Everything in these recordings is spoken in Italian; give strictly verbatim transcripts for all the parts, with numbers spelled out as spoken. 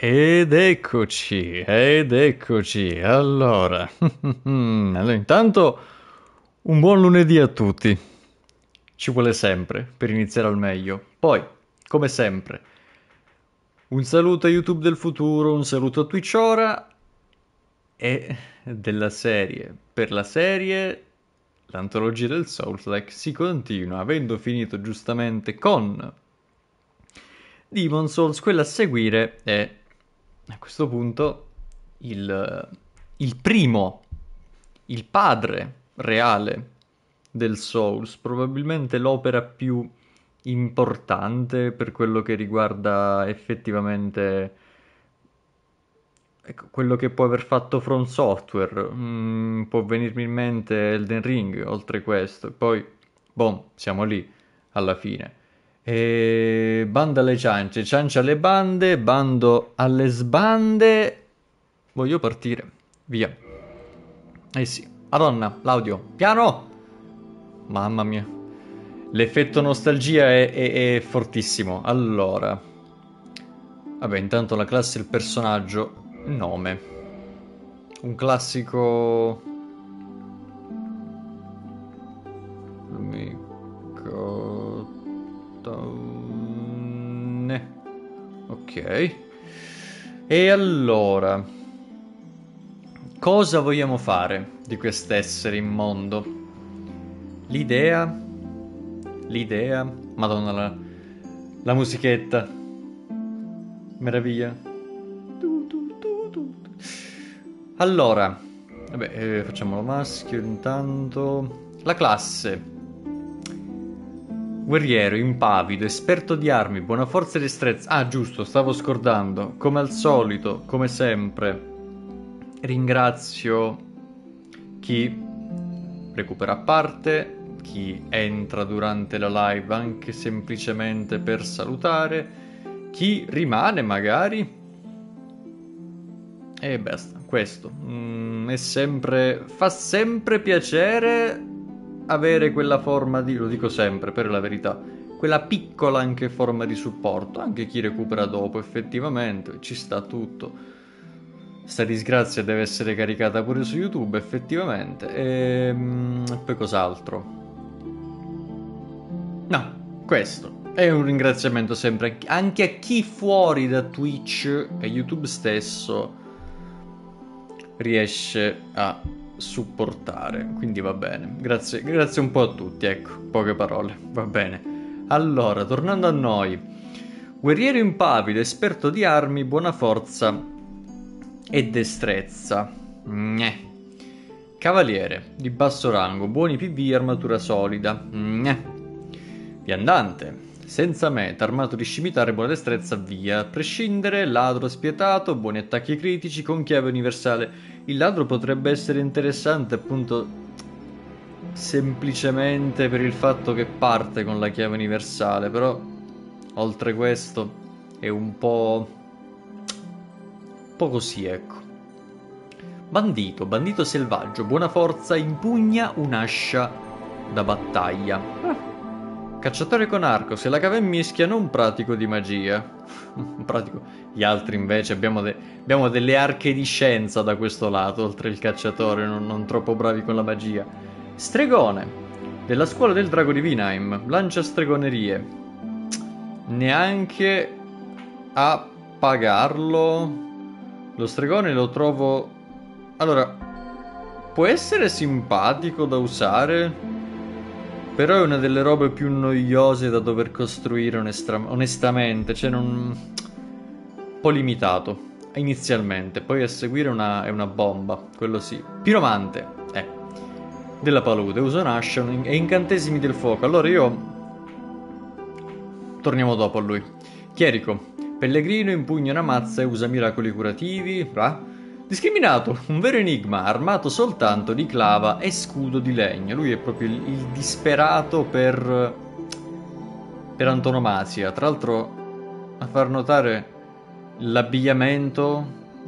Ed eccoci, ed eccoci. Allora, allora, intanto un buon lunedì a tutti. Ci vuole sempre per iniziare al meglio. Poi, come sempre, un saluto a YouTube del futuro, un saluto a Twitch ora e della serie. Per la serie, l'antologia del Souls-like si continua, avendo finito giustamente con Demon Souls, quella a seguire è a questo punto il, il primo, il padre reale del Souls, probabilmente l'opera più importante per quello che riguarda effettivamente ecco, quello che può aver fatto From Software. Mm, può venirmi in mente Elden Ring, oltre questo. Poi, boh, siamo lì alla fine. E banda alle ciance, ciance alle bande, bando alle sbande. Voglio partire. Via. Eh sì. Madonna, l'audio. Piano! Mamma mia. L'effetto nostalgia è, è- è fortissimo. Allora. Vabbè, intanto la classe e il personaggio. Nome. Un classico... Lumico... Donne. Ok. E allora, cosa vogliamo fare di quest'essere immondo? L'idea, l'idea, Madonna, la, la musichetta, meraviglia. Tu, tu, tu, tu. Allora, vabbè, eh, facciamolo maschio intanto. La classe. Guerriero, impavido, esperto di armi, buona forza e destrezza. Ah, giusto, stavo scordando. Come al solito, come sempre, ringrazio chi recupera a parte, chi entra durante la live anche semplicemente per salutare, chi rimane magari. E basta, questo. Mm, è sempre... fa sempre piacere avere quella forma di, lo dico sempre per la verità, quella piccola anche forma di supporto, anche chi recupera dopo effettivamente, ci sta tutto. Sta disgrazia deve essere caricata pure su YouTube effettivamente. E poi cos'altro? No, questo è un ringraziamento sempre anche a chi fuori da Twitch e YouTube stesso riesce a supportare, quindi va bene. Grazie, grazie un po' a tutti, ecco, poche parole, va bene. Allora, tornando a noi. Guerriero impavido, esperto di armi, buona forza e destrezza. Gne. Cavaliere, di basso rango, buoni P V, armatura solida. Gne. Viandante, senza meta, armato di scimitare, buona destrezza, via. A prescindere, ladro spietato, buoni attacchi critici, con chiave universale. Il ladro potrebbe essere interessante appunto semplicemente per il fatto che parte con la chiave universale, però oltre questo è un po'... un po' così, ecco. Bandito, bandito selvaggio, buona forza, impugna un'ascia da battaglia. Ah. Cacciatore con arco, se la cava in mischia non pratico di magia. Pratico. Gli altri invece abbiamo, de abbiamo delle arche di scienza da questo lato, oltre il cacciatore, non, non troppo bravi con la magia. Stregone, della scuola del drago di Vinheim, lancia stregonerie. Neanche a pagarlo. Lo stregone lo trovo... Allora, può essere simpatico da usare... Però è una delle robe più noiose da dover costruire onestamente, cioè non... un po' limitato, inizialmente, poi a seguire una... è una bomba, quello sì. Piromante, eh, della palude, usa un'ascia e incantesimi del fuoco, allora io... torniamo dopo a lui. Chierico, pellegrino, impugna una mazza e usa miracoli curativi, ah. Discriminato, un vero enigma, armato soltanto di clava e scudo di legno. Lui è proprio il, il disperato per... per antonomasia. Tra l'altro, a far notare l'abbigliamento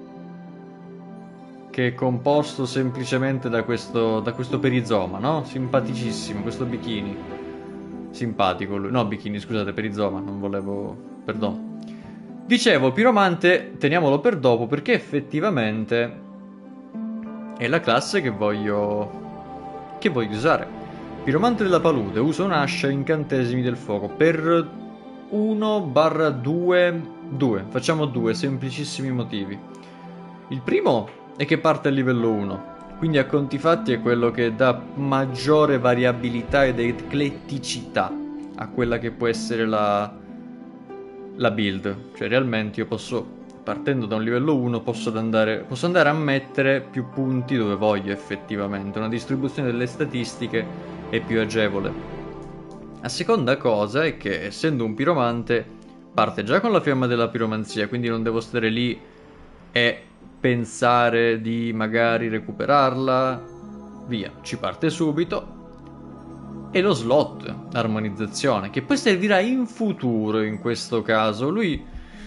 che è composto semplicemente da questo, da questo perizoma, no? Simpaticissimo, questo bikini. Simpatico lui. No, bikini, scusate, perizoma, non volevo... perdono. Dicevo, piromante teniamolo per dopo perché effettivamente è la classe che voglio che voglio usare. Piromante della palude, usa un'ascia incantesimi del fuoco per uno barra due, due, facciamo due, semplicissimi motivi. Il primo è che parte a livello uno, quindi a conti fatti è quello che dà maggiore variabilità ed ecletticità a quella che può essere la la build, cioè realmente io posso, partendo da un livello uno, posso andare, posso andare a mettere più punti dove voglio effettivamente, una distribuzione delle statistiche è più agevole. La seconda cosa è che essendo un piromante parte già con la fiamma della piromanzia, quindi non devo stare lì e pensare di magari recuperarla, via, ci parte subito. E lo slot, l'armonizzazione, che poi servirà in futuro in questo caso. Lui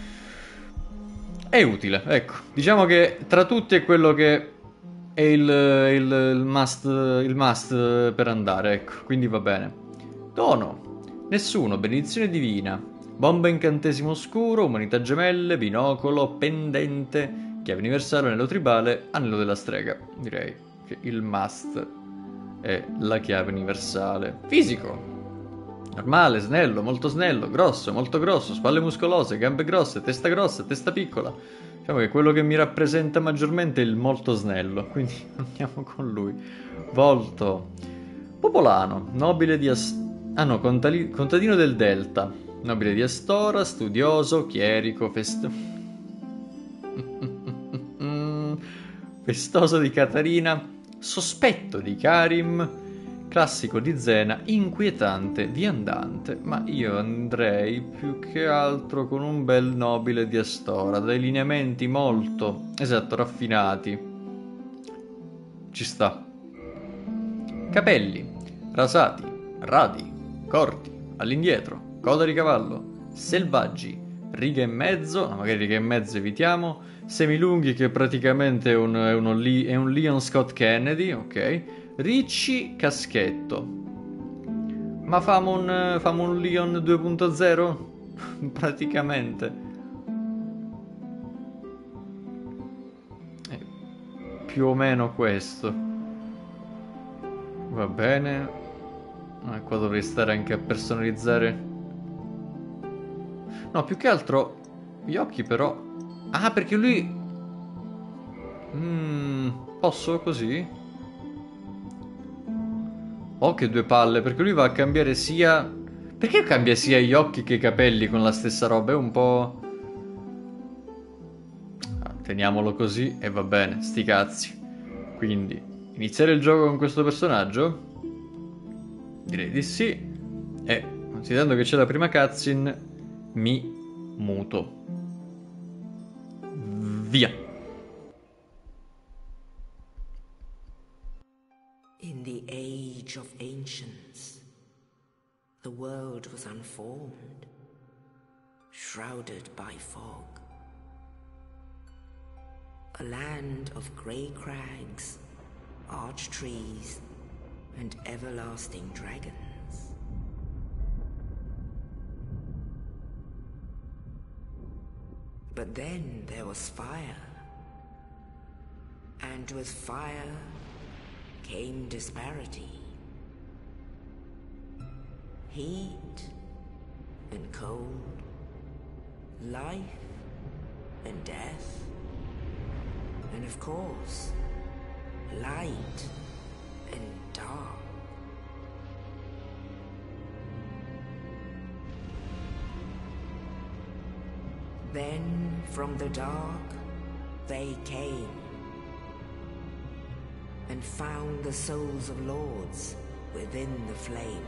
è utile, ecco. Diciamo che tra tutti è quello che è il, il, il, must, il must per andare, ecco. Quindi va bene. Dono. Nessuno, benedizione divina. Bomba incantesimo oscuro, umanità gemelle, binocolo, pendente, chiave universale, anello tribale, anello della strega. Direi che il must è la chiave universale. Fisico. Normale, snello, molto snello, grosso, molto grosso, spalle muscolose, gambe grosse, testa grossa, testa piccola. Diciamo che quello che mi rappresenta maggiormente è il molto snello, quindi andiamo con lui. Volto. Popolano, nobile di As... Ah no, contali... contadino del Delta. Nobile di Astora, studioso, chierico, fest... festoso di Catarina, sospetto di Karim, classico di Zena, inquietante, viandante, ma io andrei più che altro con un bel nobile di Astora, dai lineamenti molto, esatto, raffinati. Ci sta. Capelli, rasati, radi, corti, all'indietro, coda di cavallo, selvaggi, righe e mezzo, no, magari righe e mezzo evitiamo, semilunghi che praticamente è un, è uno Lee, è un Leon Scott Kennedy, ok, ricci, caschetto, ma famo un, famo un Leon due punto zero? Praticamente è più o meno questo, va bene. Ah, qua dovrei stare anche a personalizzare, no, più che altro gli occhi però. Ah, perché lui... Mm, posso così? Oh, che due palle, perché lui va a cambiare sia... Perché cambia sia gli occhi che i capelli con la stessa roba? È un po'... Ah, teniamolo così e va bene, sti cazzi. Quindi, iniziare il gioco con questo personaggio? Direi di sì. E, considerando che c'è la prima cutscene, mi muto. Via. In the age of ancients, the world was unformed, shrouded by fog. A land of grey crags, arch trees, and everlasting dragons. But then there was fire, and with fire came disparity. Heat and cold, life and death, and of course, light and dark. Then from the dark they came and found the souls of lords within the flame.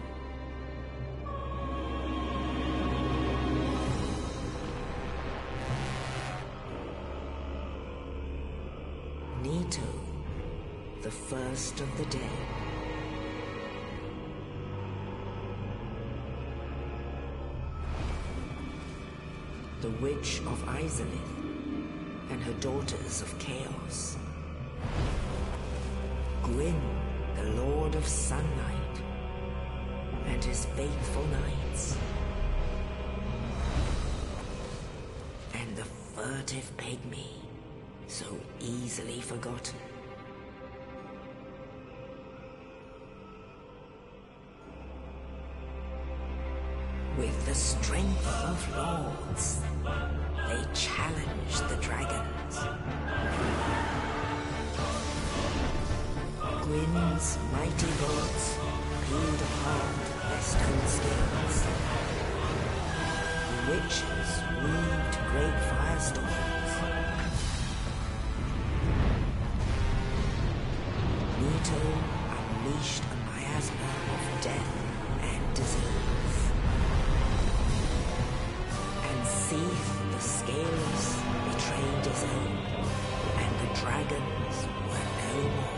Nito, the first of the dead. The Witch of Izalith and her daughters of Chaos. Gwyn, the Lord of Sunlight, and his faithful knights. And furtive pygmy, so easily forgotten. With the strength of lords, they challenged the dragons. Gwyn's mighty bullets peeled apart their stone skills. The witches weaved great firestorms. Nito unleashed a miasma of death and disease. And Seath the Scaleless betrayed his own, and the dragons were no more.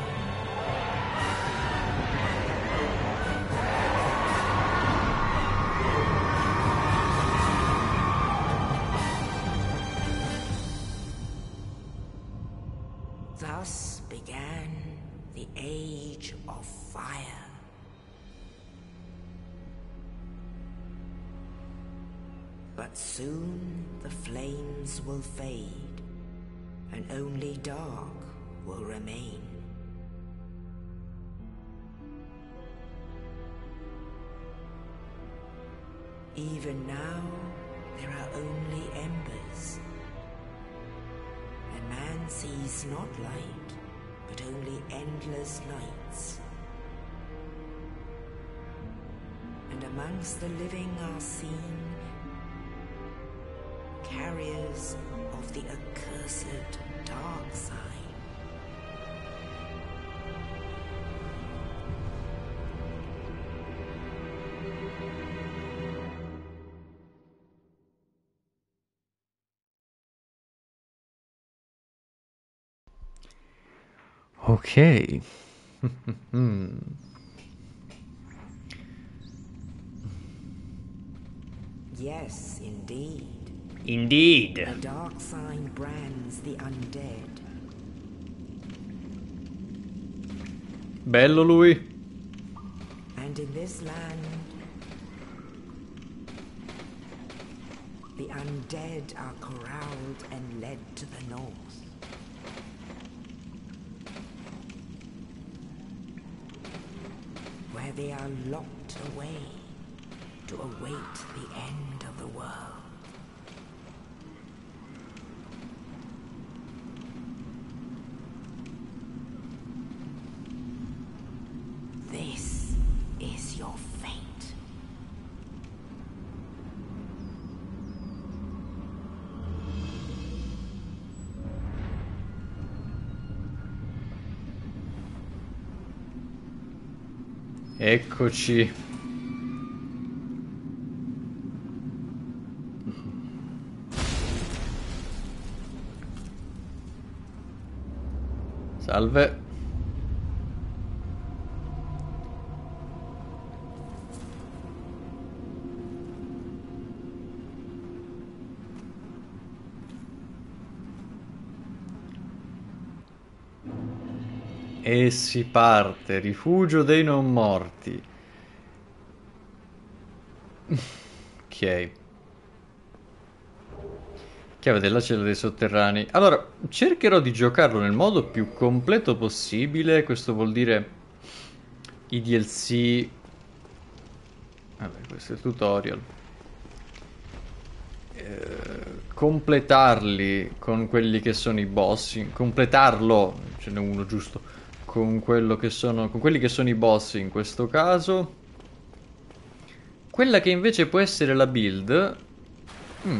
Thus began the Age of Fire. But soon the flames will fade, and only dark will remain. Even now, there are only embers. And man sees not light, but only endless nights. And amongst the living are seen carriers of the accursed dark side. Ok. Yes, indeed. Indeed. The dark sign brands the undead. Bello lui. And in this land, the undead are corralled and led to the north. Where they are locked away to await the end of the world. This is your fate. Eccoci. Salve. E si parte, rifugio dei non morti. Ok. Chiave della cella dei sotterranei. Allora, cercherò di giocarlo nel modo più completo possibile. Questo vuol dire i D L C. Vabbè, questo è il tutorial. Eh, completarli con quelli che sono i boss. Completarlo, ce n'è uno giusto. Con quello che sono, con quelli che sono i boss in questo caso. Quella che invece può essere la build. Mm.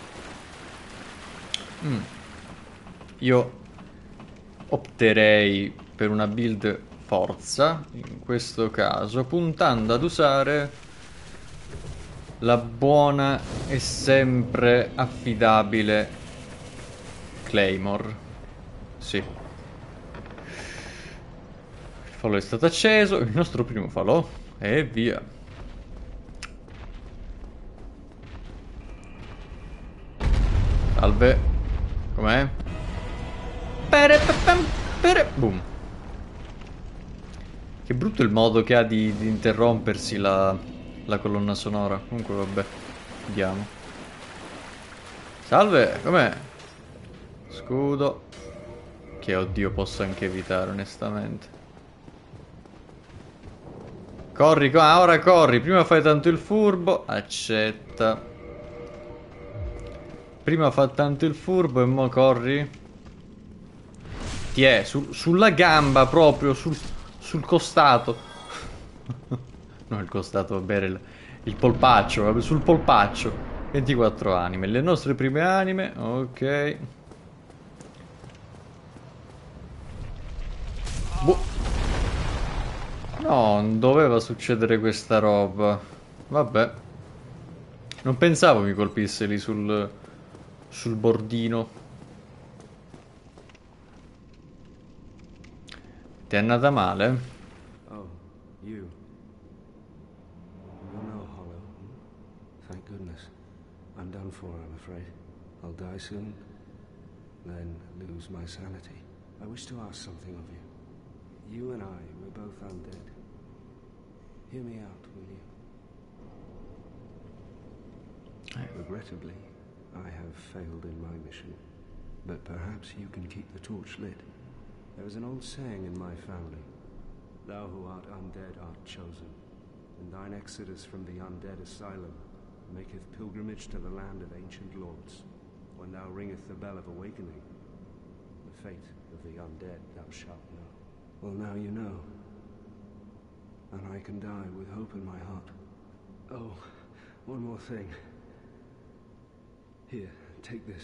Mm. Io opterei per una build forza, in questo caso, puntando ad usare la buona e sempre affidabile Claymore. Sì. Il falò è stato acceso, il nostro primo falò, e via. Salve. Com'è? Pere, pepem, pere, boom. Che brutto il modo che ha di, di interrompersi la, la colonna sonora. Comunque vabbè, andiamo. Salve, com'è? Scudo. Che oddio posso anche evitare onestamente. Corri, co ah, ora corri. Prima fai tanto il furbo. Accetta. Prima fa tanto il furbo e mo corri. Ti è, su, sulla gamba proprio, sul, sul costato. No, il costato, va bene, il, il polpaccio, vabbè, sul polpaccio. ventiquattro anime, le nostre prime anime, ok. Boh. No, non doveva succedere questa roba. Vabbè. Non pensavo mi colpisse lì sul, sul bordino. Ti è andata male? Oh, you. You're no hollow. Thank goodness. I'm done for, I'm afraid. I'll die soon, then lose my sanity. I wish to ask something of you. You and I, we're both undead. Hear me out, will you? Regrettably, I have failed in my mission, but perhaps you can keep the torch lit. There is an old saying in my family: thou who art undead art chosen, and thine exodus from the undead asylum maketh pilgrimage to the land of ancient lords. When thou ringeth the bell of awakening, the fate of the undead thou shalt know. Well, now you know, and I can die with hope in my heart. Oh, one more thing. Here, take this.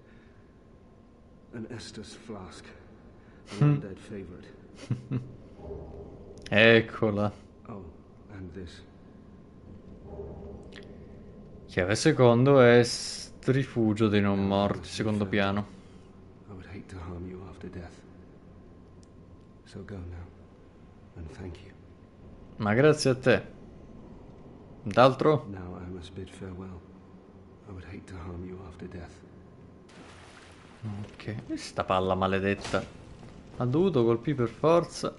An Estus flask. An undead favorite. Eccola. Oh, and this. Chiave secondo è rifugio dei non morti, secondo piano. I would hate to harm you after death. So go now, and thank you. Ma grazie a te. D'altro? Now I must bid farewell. I would hate to harm you after death. Ok, questa palla maledetta. Ha dovuto colpire per forza.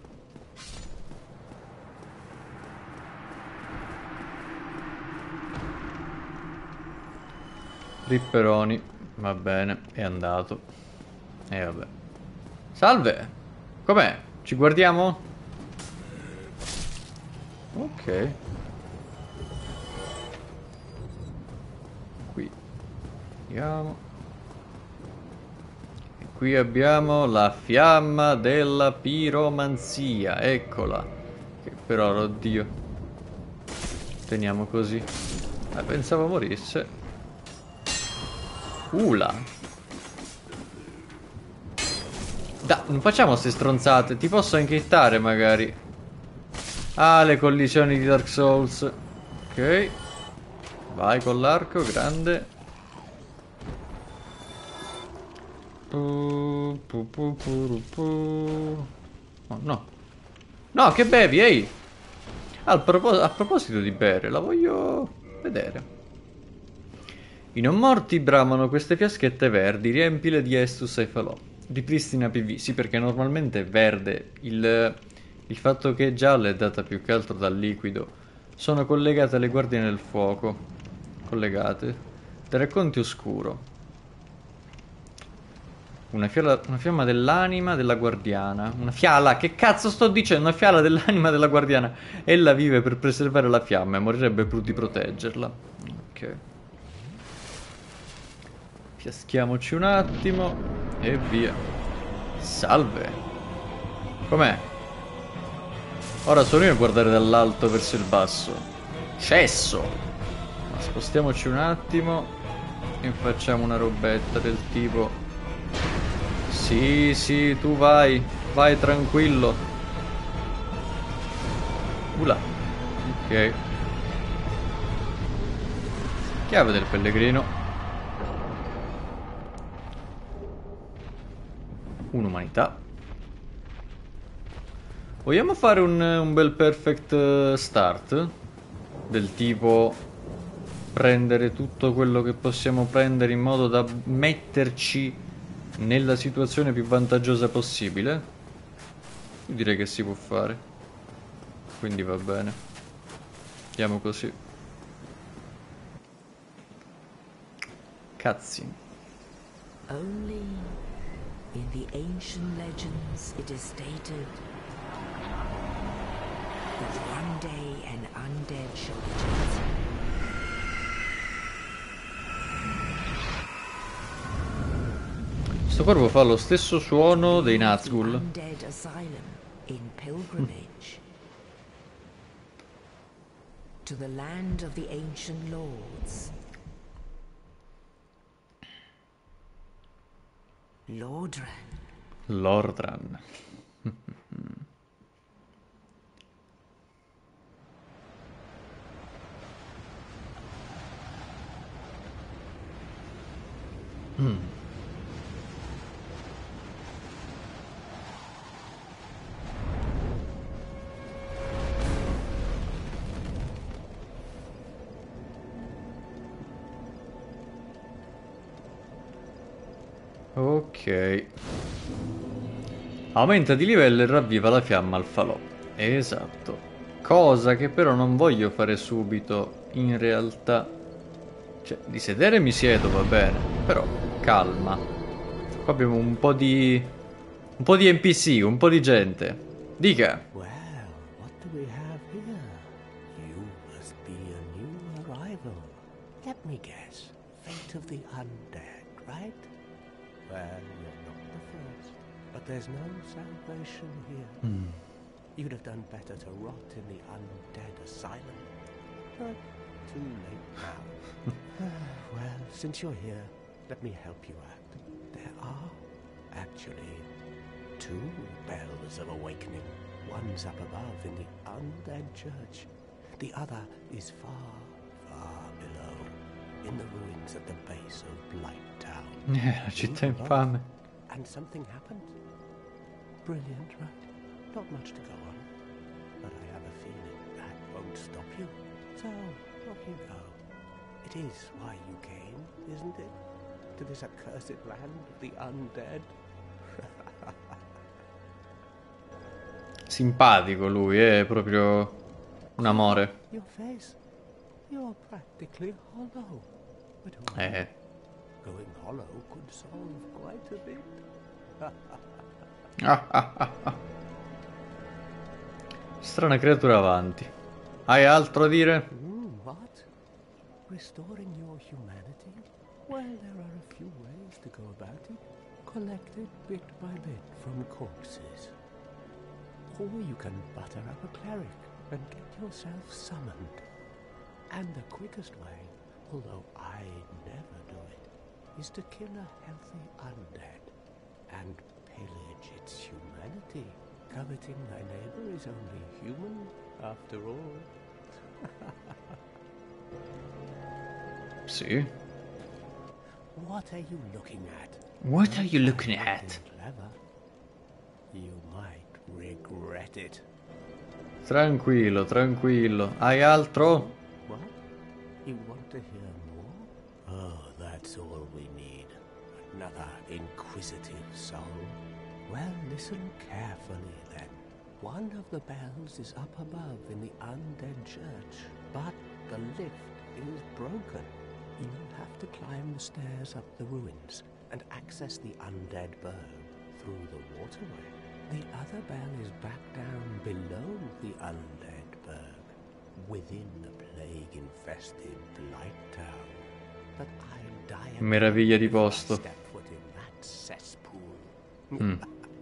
Ripperoni. Va bene, è andato. E vabbè. Salve! Com'è? Ci guardiamo? Ok. Qui. Andiamo. E qui abbiamo la fiamma della piromanzia. Eccola. Che però, oddio. Teniamo così. Eh, pensavo morisse. Ula. Da, non facciamo ste stronzate. Ti posso anche hittare magari. Ah, le collisioni di Dark Souls. Ok. Vai con l'arco, grande. Pu, pu, pu, pu, pu. Oh, no. No, che bevi, ehi. Al propos- a proposito di bere, la voglio vedere. I non morti bramano queste fiaschette verdi, riempile di Estus e falò. Ripristina P V, sì, perché normalmente è verde. Il, il fatto che è gialla è data più che altro dal liquido. Sono collegate alle guardie del fuoco. Collegate. Te racconti oscuro. Una, fiala, una fiamma dell'anima della guardiana. Una fiala, che cazzo sto dicendo? Una fiala dell'anima della guardiana. Ella vive per preservare la fiamma e morirebbe pur di proteggerla. Ok. Fiaschiamoci un attimo e via. Salve. Com'è? Ora sono io a guardare dall'alto verso il basso. Cesso. Ma spostiamoci un attimo e facciamo una robetta del tipo: sì, sì, tu vai. Vai tranquillo. Ula. Ok. Chiave del pellegrino. Un'umanità. Vogliamo fare un, un bel perfect start? Del tipo prendere tutto quello che possiamo prendere in modo da metterci nella situazione più vantaggiosa possibile? Io direi che si può fare. Quindi va bene. Andiamo così. Cazzi. Only In the ancient legends, it is stated that one day an undead shall be chosen. Questo corvo fa lo stesso suono dei Nazgûl. Undead asylum in pilgrimage to the land of the ancient lords. Lordran. Lordran. mm. Ok. Aumenta di livello e ravviva la fiamma al falò. Esatto. Cosa che però non voglio fare subito, in realtà. Cioè, di sedere mi siedo, va bene. Però, calma. Qua abbiamo un po' di... Un po' di N P C, un po' di gente. Dica. Well, what do we have here? You must be a new arrival. Let me guess. Fate of the undead, right? Well, you're not the first, but there's no salvation here. Mm. You'd have done better to rot in the undead asylum. But too late now. Well, since you're here, let me help you out. There are, actually, two bells of awakening. One's up above in the undead church. The other is far, far below, in the ruins at the base of Blight Town. Eh, la città infame. And something happened. Brilliant, right? Not much to go on. But I have a feeling that won't stop you. So, off you go. It is why you came, isn't it? To this accursed land of the undead? Simpatico lui, è proprio un amore. Your face, you're practically hollow. But who Eh. going hollow could solve quite a bit. Ah, ah, ah, ah. Strana creatura avanti. Hai altro a dire? Mm, what? Restoring your humanity? Well, there are a few ways to go about it. Collected bit by bit from corpses. Or you can butter up a cleric and get yourself summoned. And the quickest way, although I never do it, is to kill a healthy undead and pillage its humanity. Coveting thy neighbor is only human, after all. Sì. What are you looking at? What are you looking at? Clever. You might regret it. Tranquillo, tranquillo. Hai altro? What? You want to hear more? Oh, that's all we need. Another inquisitive soul. Well, listen carefully then. One of the bells is up above in the undead church, but the lift is broken. You'll have to climb the stairs up the ruins and access the undead burg through the waterway. The other bell is back down below the undead burg, within the plague-infested Blight Town. But I'll die a Meraviglia di posto. step foot in that cesspool. Mm.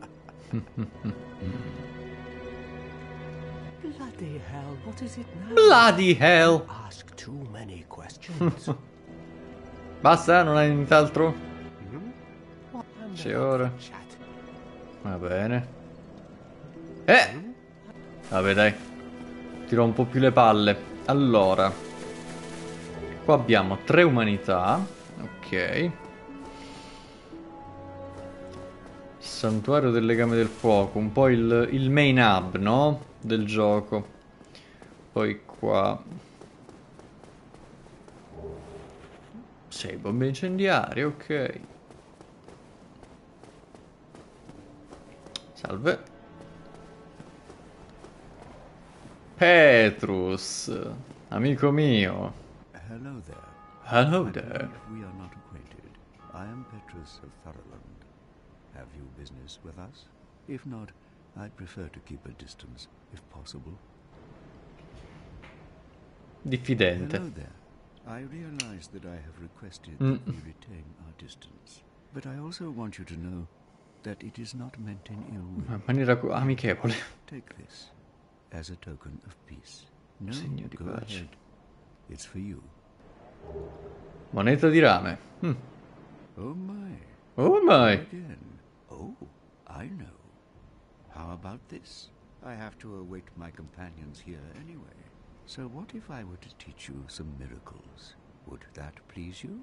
Bloody hell, what is it now? Bloody hell! Ask too many questions. Basta? Non hai nient'altro? Hmm? What C'è ora. chat? Va bene. Eh! Vabbè dai. Ti rompo più le palle. Allora. Qua abbiamo tre umanità. Ok. Santuario del legame del fuoco. Un po' il, il main hub, no? Del gioco. Poi qua. Sei bombe incendiarie, ok. Salve. Petrus, amico mio. Hello there. Hello I there. believe we are not acquainted. I am Petrus of Thoroland. Have you business with us? If not, I'd prefer to keep a distance, if possible. Diffidente. Hello there. I realize that I have requested Mm. that we retain our distance, but I also want you to know that it is not meant in ill will. In maniera co- amichevole. Take this as a token of peace. No, Segno di go pace. ahead. It's for you. Moneta di rame. Hm. Oh my. Oh my. Again. Oh, I know. How about this? I have to await my companions here anyway. So what if I were to teach you some miracles? Would that please you?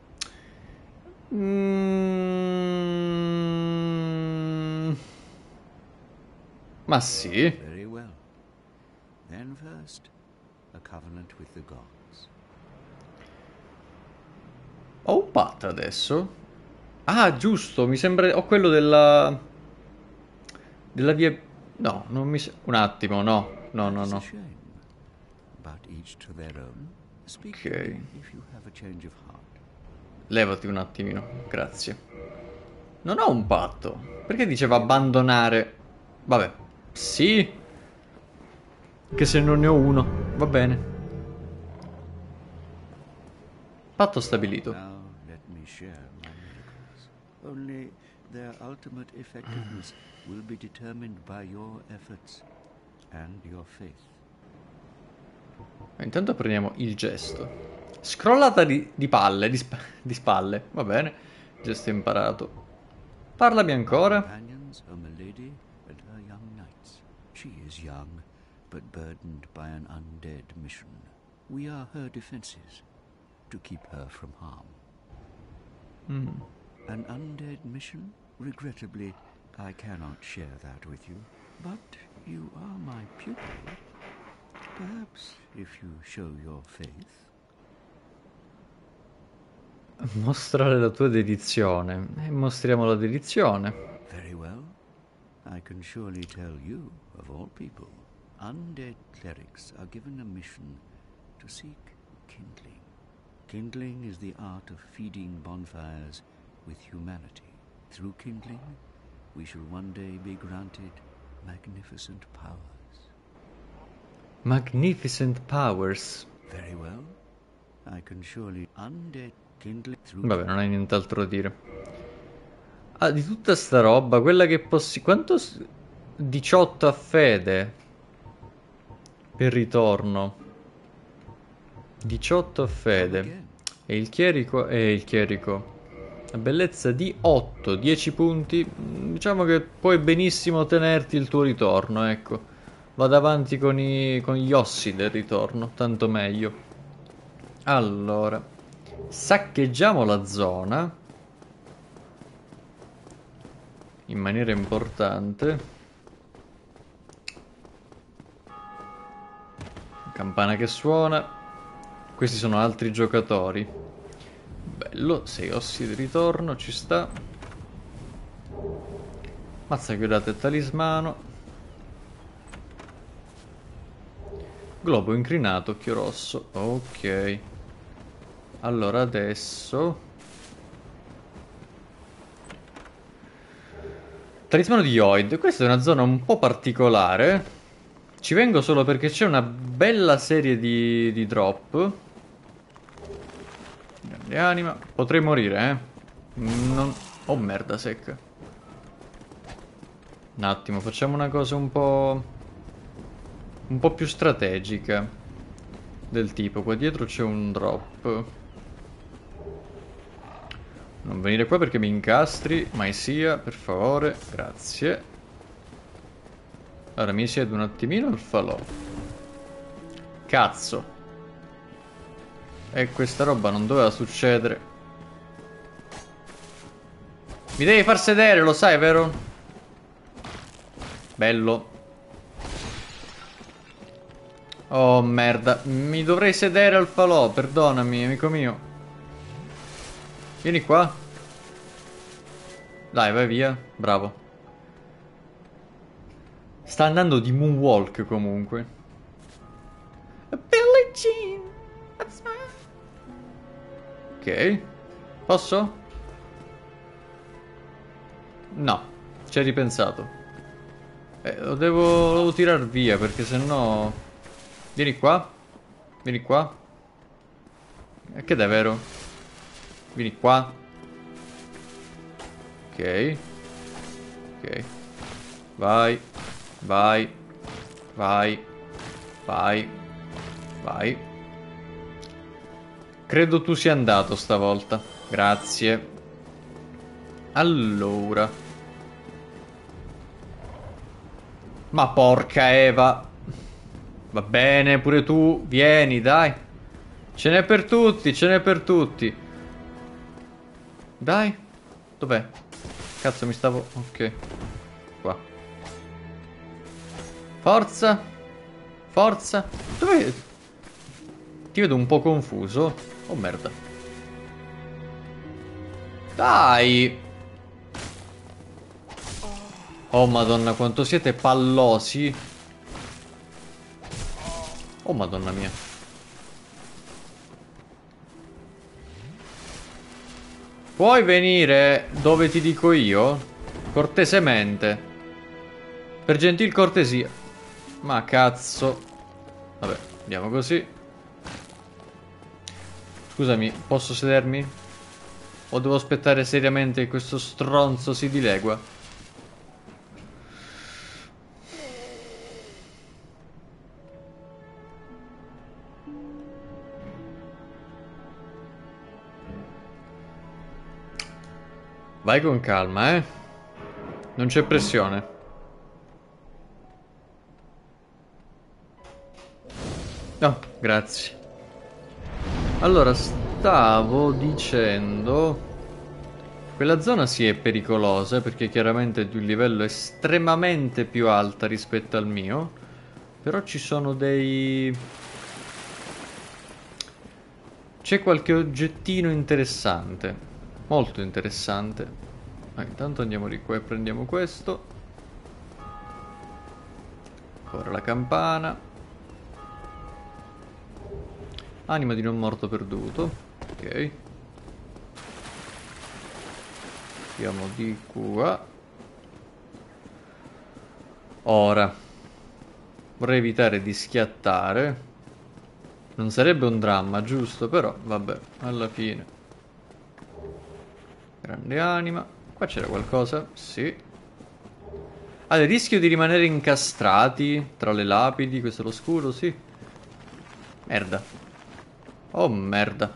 Mm. Ma sì. Very well. Then first, a covenant with the gods. Ho un patto adesso. Ah, giusto, mi sembra... Ho quello della... Della via... No, non mi... se- Un attimo, no. No, no, That is a no. shame. But each to their own. Speak Ok. to me if you have a change of heart. Levati un attimino, grazie. Non ho un patto. Perché diceva abbandonare? Vabbè, sì. Che se non ne ho uno, va bene. Patto stabilito. Now let me share my miracles. Only their ultimate effectiveness will be determined by your efforts and your faith. Intanto prendiamo il gesto. Scrollata di, di palle, di, sp- di spalle. Va bene, gesto imparato. Parlami ancora. Companions are Milady and her young knights. She is young, but burdened by an undead mission. We are her defenses, to keep her from harm. Mm. An undead mission? Regrettably, I cannot share that with you. But you are my pupil. Perhaps if you show your faith. Mostrare la tua dedizione. E mostriamo la dedizione. Very well. I can surely tell you, of all people, undead clerics are given a mission to seek kindling. Kindling is the art of feeding bonfires with humanity. Through kindling, we shall one day be granted magnificent powers. Magnificent powers. Very well. I can surely undead kindling through Vabbè, non hai nient'altro da dire. Ah, di tutta sta roba, quella che possi... Quanto... s- diciotto a fede. Per ritorno. diciotto a fede. again. E il chierico... E il chierico. La bellezza di otto, dieci punti. Mm, Diciamo che puoi benissimo tenerti il tuo ritorno, ecco. Vado avanti con, i... con gli ossi del ritorno, tanto meglio. Allora, saccheggiamo la zona in maniera importante. Campana che suona. Questi sono altri giocatori. Bello, sei ossi di ritorno, ci sta. Mazza chiodata e talismano. Globo incrinato, occhio rosso. Ok. Allora adesso... Talismano di Yoid. Questa è una zona un po' particolare. Ci vengo solo perché c'è una bella serie di, di drop. Grande anima. Potrei morire, eh. Non... Oh, merda secca. Un attimo, facciamo una cosa un po'... Un po' più strategica. Del tipo, qua dietro c'è un drop. Non venire qua perché mi incastri, mai sia, per favore, grazie. Allora mi siedo un attimino al falò. Cazzo. E questa roba non doveva succedere. Mi devi far sedere, lo sai, vero? Bello. Oh merda, mi dovrei sedere al falò, perdonami, amico mio. Vieni qua. Dai, vai via. Bravo. Sta andando di moonwalk comunque. Billie Jean. That's my... Ok. Posso? No, ci hai ripensato. Eh, lo devo, lo devo tirar via perché sennò... Vieni qua. Vieni qua. E che è vero? Vieni qua. Ok. Ok. Vai. Vai. Vai. Vai. Vai. Credo tu sia andato stavolta. Grazie. Allora. Ma porca Eva. Va bene, pure tu. Vieni, dai. Ce n'è per tutti, ce n'è per tutti. Dai. Dov'è? Cazzo, mi stavo... Ok. Qua. Forza. Forza. Dove... Ti vedo un po' confuso. Oh merda. Dai. Oh madonna, quanto siete pallosi. Oh madonna mia. Puoi venire dove ti dico io? Cortesemente. Per gentil cortesia. Ma cazzo. Vabbè, andiamo così. Scusami, posso sedermi? O devo aspettare seriamente che questo stronzo si dilegua? Vai con calma, eh. Non c'è pressione. No, grazie. Allora, stavo dicendo... Quella zona sì è pericolosa perché chiaramente è di un livello estremamente più alta rispetto al mio. Però ci sono dei... C'è qualche oggettino interessante. Molto interessante. Ah, intanto andiamo di qua e prendiamo questo. Ora la campana. Anima di non morto perduto. Ok. Andiamo di qua. Ora. Vorrei evitare di schiattare. Non sarebbe un dramma, giusto? Però, vabbè, alla fine. Grande anima. Qua c'era qualcosa? Sì. Ah, il rischio di rimanere incastrati tra le lapidi, questo è lo scuro, sì. Merda. Oh, merda.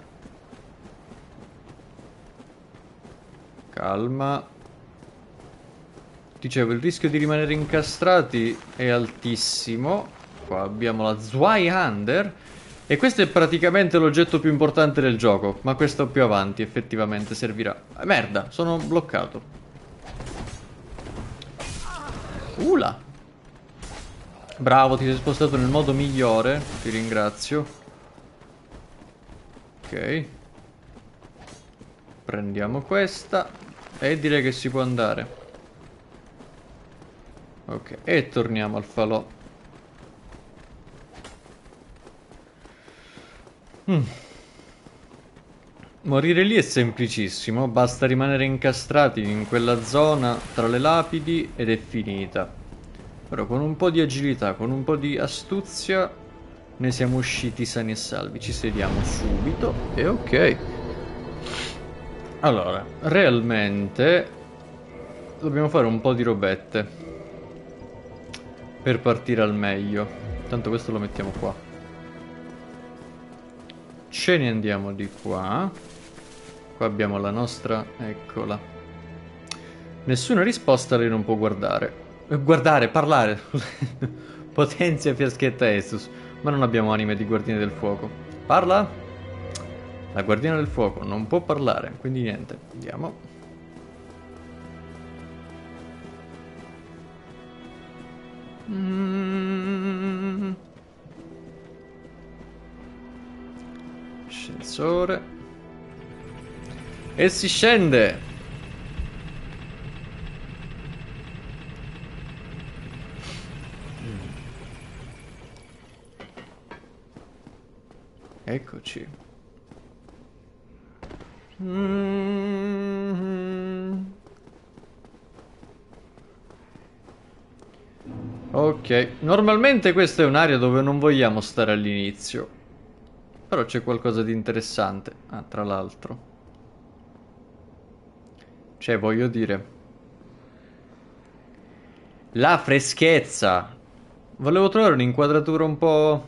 Calma. Dicevo, il rischio di rimanere incastrati è altissimo. Qua abbiamo la Zweihander. E questo è praticamente l'oggetto più importante del gioco. Ma questo più avanti effettivamente servirà. Eh, merda, sono bloccato. Ula. Bravo, ti sei spostato nel modo migliore. Ti ringrazio. Ok. Prendiamo questa. E direi che si può andare. Ok, e torniamo al falò. Mm. Morire lì è semplicissimo, basta rimanere incastrati in quella zona tra le lapidi ed è finita. Però con un po' di agilità, con un po' di astuzia, ne siamo usciti sani e salvi. Ci sediamo subito e ok. Allora, realmente dobbiamo fare un po' di robette per partire al meglio. Tanto questo lo mettiamo qua. Ce ne andiamo di qua. Qua abbiamo la nostra... Eccola. Nessuna risposta, lei non può guardare. Eh, guardare, parlare. Potenzia fiaschetta Estus. Ma non abbiamo anime di guardiane del fuoco. Parla? La guardiana del fuoco non può parlare, quindi niente. Andiamo. Mm. Ascensore. E si scende. Eccoci. Mm-hmm. Ok, normalmente questa è un'area dove non vogliamo stare all'inizio. Però c'è qualcosa di interessante. Ah, tra l'altro. Cioè, voglio dire... La freschezza! Volevo trovare un'inquadratura un po'...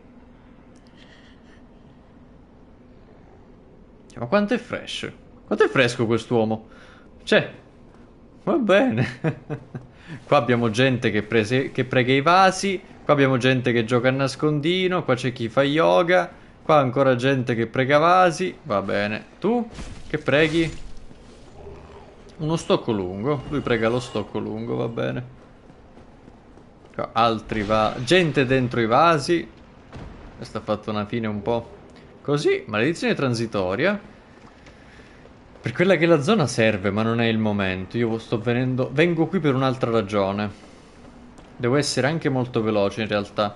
Ma quanto è fresh? Quanto è fresco quest'uomo? Cioè, va bene. Qua abbiamo gente che, prese, che prega i vasi. Qua abbiamo gente che gioca a nascondino. Qua c'è chi fa yoga. Qua ancora gente che prega vasi. Va bene. Tu che preghi? Uno stocco lungo. Lui prega lo stocco lungo, va bene. Qua altri va... gente dentro i vasi. Questa ha fatto una fine un po'... Così, maledizione transitoria. Per quella che la zona serve, ma non è il momento. Io sto venendo... vengo qui per un'altra ragione. Devo essere anche molto veloce in realtà.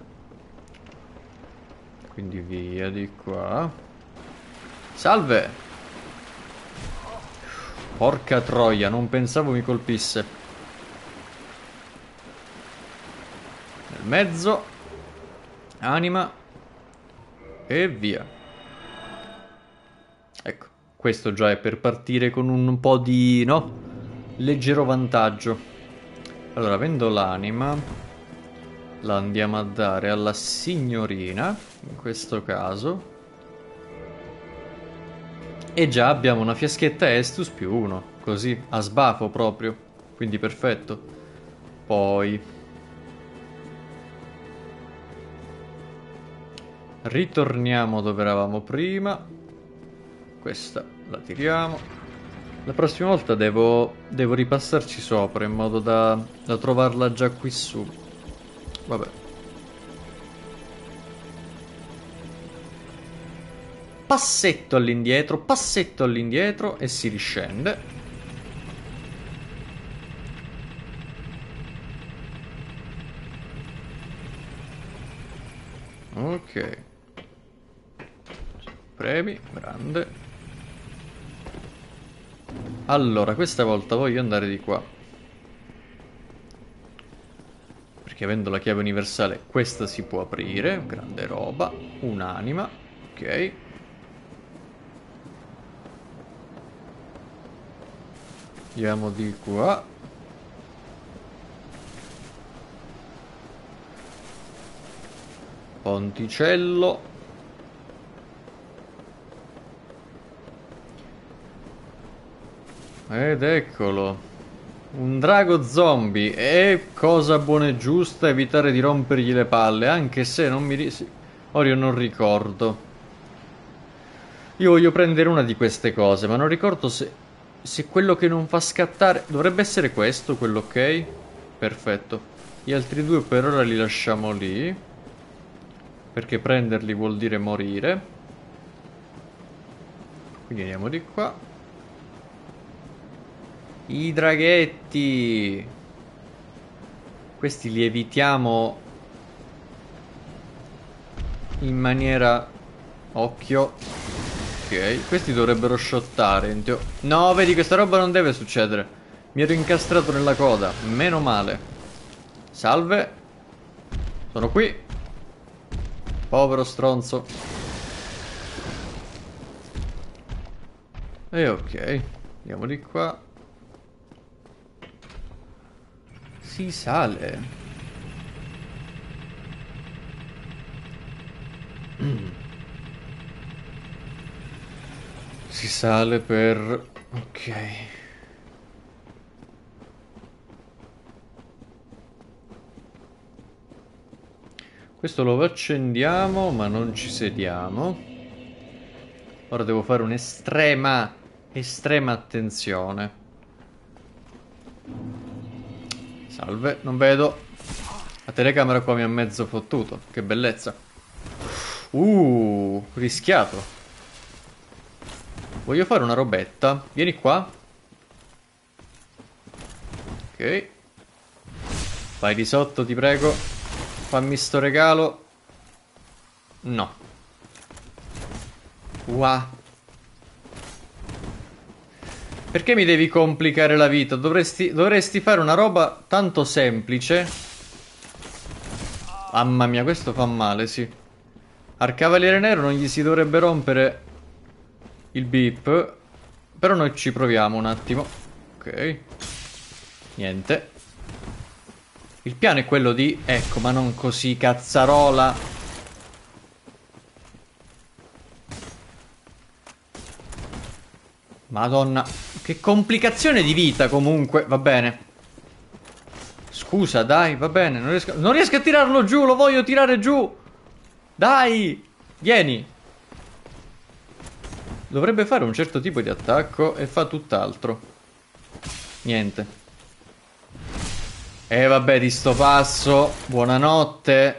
Quindi via di qua. Salve! Porca troia, non pensavo mi colpisse. Nel mezzo. Anima. E via. Ecco, questo già è per partire con un po' di, no? Leggero vantaggio. Allora, avendo l'anima, la andiamo a dare alla signorina, in questo caso. E già abbiamo una fiaschetta Estus più uno, così, a sbafo proprio. Quindi perfetto. Poi... ritorniamo dove eravamo prima. Questa la tiriamo. La prossima volta devo, devo ripassarci sopra in modo da, da trovarla già qui su. Vabbè. Passetto all'indietro, passetto all'indietro e si riscende. Ok. Premi, grande. Allora, questa volta voglio andare di qua. Perché avendo la chiave universale questa si può aprire. Grande roba. Un'anima. Ok. Andiamo di qua. Ponticello. Ed eccolo. Un drago zombie. E cosa buona e giusta evitare di rompergli le palle. Anche se non mi... Ora io non ricordo. Io voglio prendere una di queste cose. Ma non ricordo se... se quello che non fa scattare... Dovrebbe essere questo, quello ok? Perfetto. Gli altri due per ora li lasciamo lì. Perché prenderli vuol dire morire. Quindi andiamo di qua. I draghetti. Questi li evitiamo in maniera... Occhio. Ok, questi dovrebbero shottare. No, vedi, questa roba non deve succedere. Mi ero incastrato nella coda. Meno male. Salve. Sono qui. Povero stronzo. E ok. Andiamo di qua. Si sale. Mm. Si sale per... Ok. Questo lo accendiamo, ma non ci sediamo. Ora devo fare un'estrema, estrema attenzione. Salve, non vedo. La telecamera qua mi ha mezzo fottuto. Che bellezza. Uh, rischiato. Voglio fare una robetta. Vieni qua. Ok. Vai di sotto, ti prego. Fammi sto regalo. No. Wow. Perché mi devi complicare la vita? Dovresti, dovresti fare una roba tanto semplice Mamma mia, questo fa male, sì. Al Cavaliere Nero non gli si dovrebbe rompere il beep. Però noi ci proviamo un attimo. Ok. Niente. Il piano è quello di... Ecco, ma non così, cazzarola. Madonna. Che complicazione di vita, comunque. Va bene. Scusa, dai, va bene. Non riesco... non riesco a tirarlo giù, lo voglio tirare giù. Dai. Vieni. Dovrebbe fare un certo tipo di attacco e fa tutt'altro. Niente. E vabbè, di sto passo. Buonanotte.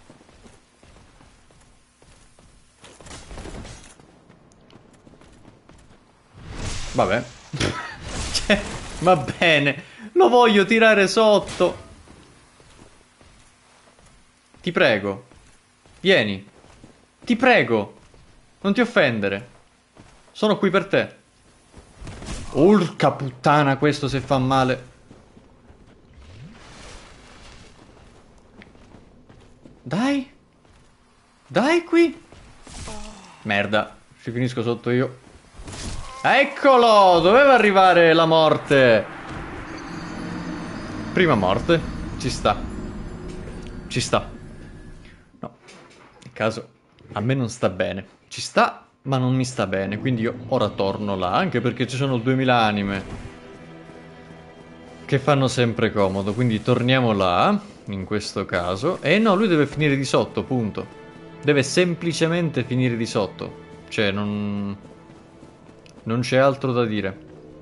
Vabbè. Cioè, va bene. Lo voglio tirare sotto. Ti prego. Vieni. Ti prego. Non ti offendere. Sono qui per te. Urca puttana, questo se fa male. Dai. Dai qui. Merda. Ci finisco sotto io. Eccolo. Doveva arrivare la morte. Prima morte. Ci sta. Ci sta. No. Nel caso a me non sta bene. Ci sta, ma non mi sta bene. Quindi io ora torno là. Anche perché ci sono duemila anime che fanno sempre comodo. Quindi torniamo là. In questo caso. E no, lui deve finire di sotto, punto. Deve semplicemente finire di sotto. Cioè, non... non c'è altro da dire.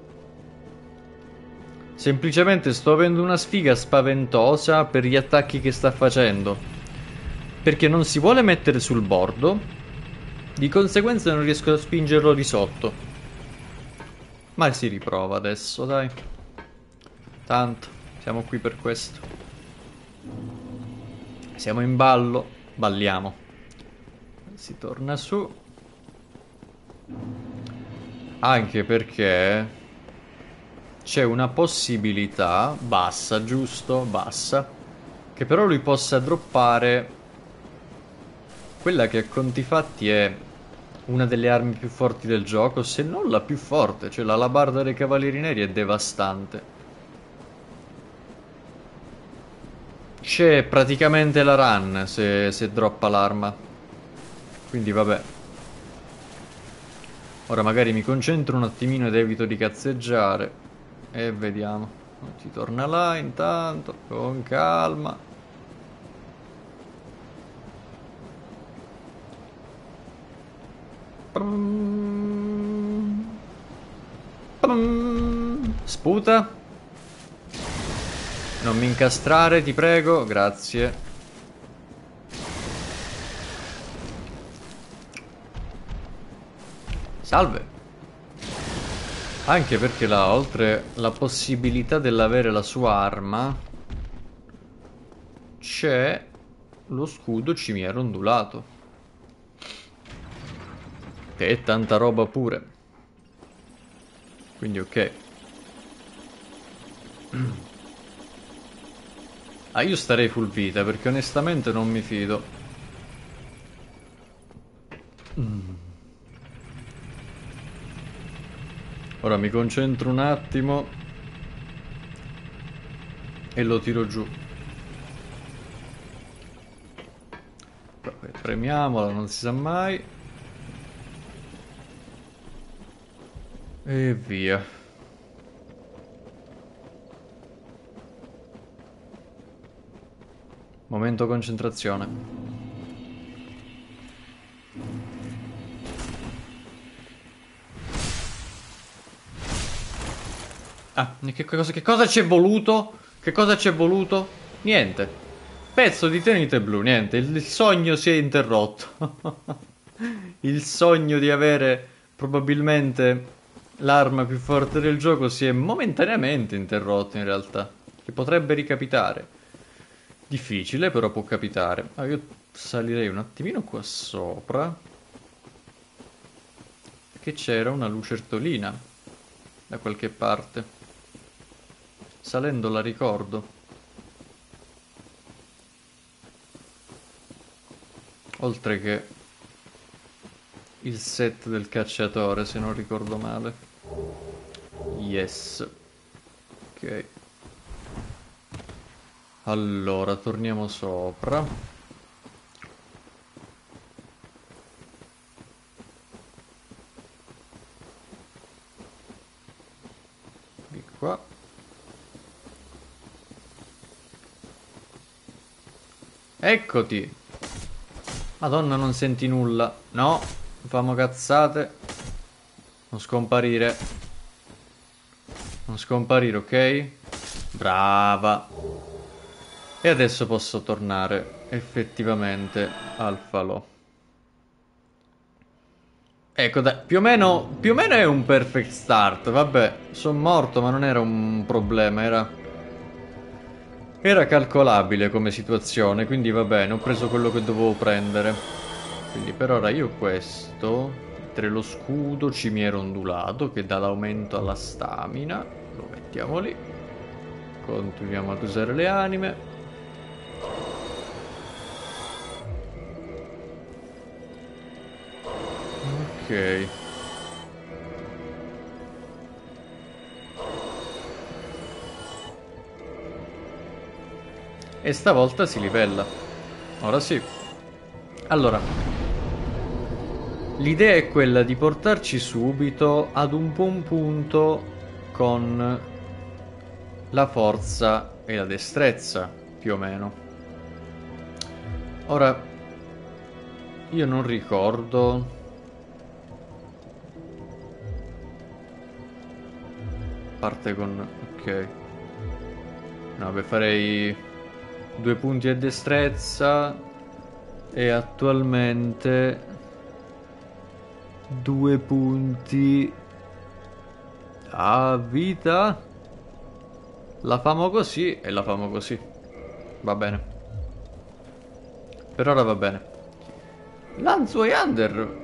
Semplicemente sto avendo una sfiga spaventosa per gli attacchi che sta facendo. Perché non si vuole mettere sul bordo. Di conseguenza non riesco a spingerlo di sotto. Ma si riprova adesso, dai. Tanto, siamo qui per questo. Siamo in ballo, balliamo. Si torna su. Anche perché c'è una possibilità, bassa, giusto? Bassa. Che però lui possa droppare quella che a conti fatti è una delle armi più forti del gioco, se non la più forte. Cioè l'alabarda dei Cavalieri Neri è devastante. C'è praticamente la run se, se droppa l'arma. Quindi vabbè. Ora magari mi concentro un attimino ed evito di cazzeggiare. E vediamo. Ci torna là intanto, con calma. Sputa. Non mi incastrare, ti prego, grazie. Salve. Anche perché là, oltre la possibilità dell'avere la sua arma, c'è lo scudo cimiero ondulato. Che è tanta roba pure. Quindi ok. Ah, io starei full vita perché onestamente non mi fido. Mm. Ora mi concentro un attimo e lo tiro giù. Premiamola, non si sa mai. E via. Momento concentrazione. Ah, che cosa, che cosa ci è voluto? Che cosa ci è voluto? Niente. Pezzo di tenite blu, niente. Il, il sogno si è interrotto. Il sogno di avere probabilmente l'arma più forte del gioco si è momentaneamente interrotto in realtà. Che potrebbe ricapitare. Difficile, però può capitare. Ah, io salirei un attimino qua sopra. Che c'era una lucertolina da qualche parte. Salendo la ricordo. Oltre che il set del cacciatore, se non ricordo male. Yes. Ok. Allora, torniamo sopra. Di qua. Eccoti. Madonna, non senti nulla. No, famo cazzate. Non scomparire. Non scomparire, ok? Brava. E adesso posso tornare effettivamente al falò. Ecco, dai, più o meno, più o meno è un perfect start. Vabbè, sono morto, ma non era un problema, era... Era calcolabile come situazione, quindi va bene, ho preso quello che dovevo prendere. Quindi per ora io questo, mentre lo scudo cimiero ondulato che dà l'aumento alla stamina, lo mettiamo lì. Continuiamo ad usare le anime. Ok. E stavolta si livella. Ora sì. Allora, l'idea è quella di portarci subito ad un buon punto con la forza e la destrezza, più o meno. Ora, io non ricordo... Parte con... ok. No, beh, farei... due punti a destrezza e attualmente due punti a vita. La famo così e la famo così. Va bene. Per ora va bene. Lanzo e Under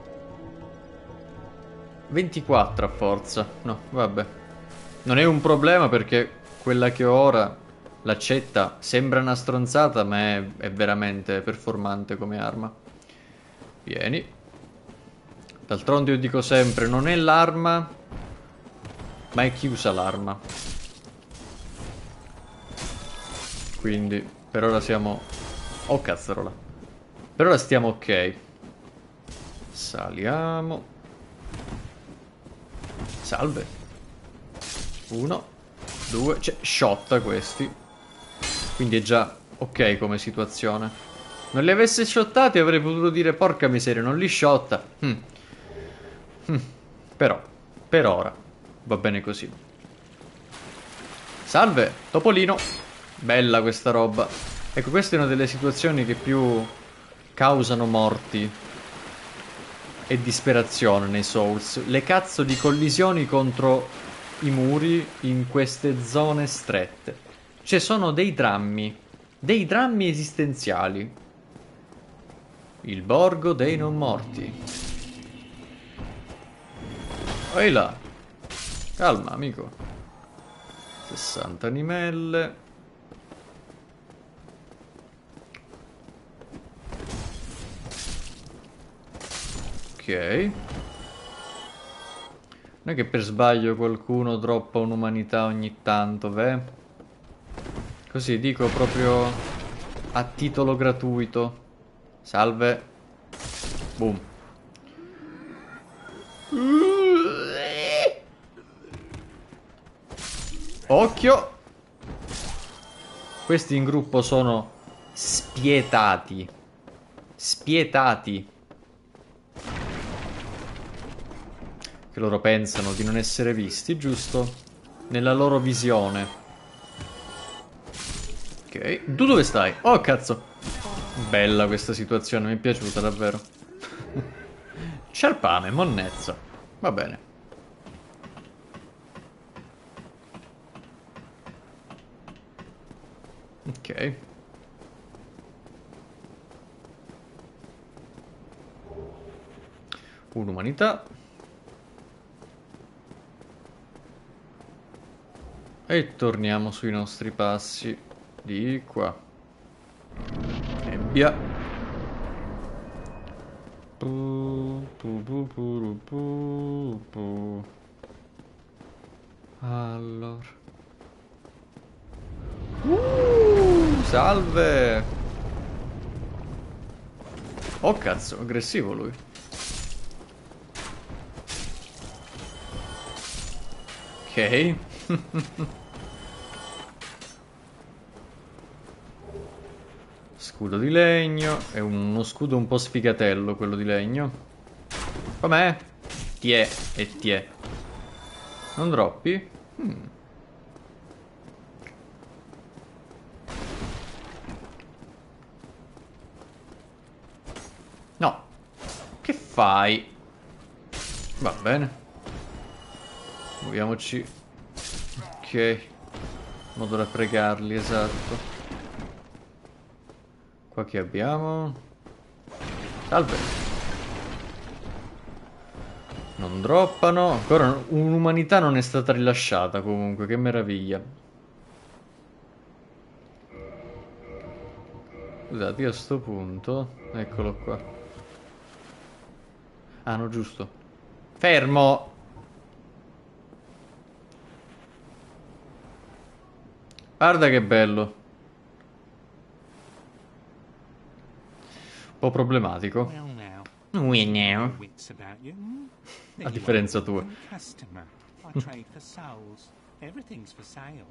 ventiquattro a forza. No, vabbè. Non è un problema perché quella che ho ora, l'accetta, sembra una stronzata, ma è, è veramente performante come arma. Vieni. D'altronde io dico sempre, non è l'arma, ma è chi usa l'arma. Quindi, per ora siamo... Oh, cazzarola. Per ora stiamo ok. Saliamo. Salve. Uno. Due. Cioè, shotta questi. Quindi è già ok come situazione. Non li avesse shottati avrei potuto dire porca miseria, non li shotta. Hm. Hm. Però, per ora, va bene così. Salve, Topolino. Bella questa roba. Ecco, questa è una delle situazioni che più causano morti e disperazione nei Souls. Le cazzo di collisioni contro i muri in queste zone strette. Cioè sono dei drammi. Dei drammi esistenziali. Il borgo dei non morti. Ehi là. Calma, amico. sessanta animelle. Ok. Non è che per sbaglio qualcuno droppa un'umanità ogni tanto, beh? Così dico proprio a titolo gratuito. Salve. Boom. Occhio. Questi in gruppo sono spietati. Spietati. Che loro pensano di non essere visti, giusto? Nella loro visione. Ok. Tu dove stai? Oh, cazzo. Bella questa situazione, mi è piaciuta davvero. Sciarpame, monnezza. Va bene. Ok. Un'umanità. E torniamo sui nostri passi. Di qua. Nebbia. pu, pu, pu, pu, pu, pu. Allora. Uh, salve. Oh cazzo, aggressivo lui. Ok. Scudo di legno. È uno scudo un po' sfigatello quello di legno. Com'è? Tiè e tiè. Non droppi? Hmm. No. Che fai? Va bene. Muoviamoci. Ok. Modo da pregarli, esatto. Qua che abbiamo? Salve. Non droppano. Ancora un'umanità non è stata rilasciata comunque. Che meraviglia. Scusate, io a sto punto... Eccolo qua. Ah, no, giusto. Fermo! Guarda che bello. Un po' problematico. Well now, We know. no wits about you. hmm? A differenza tua. I'm a customer. I trade for souls. Everything's for sale.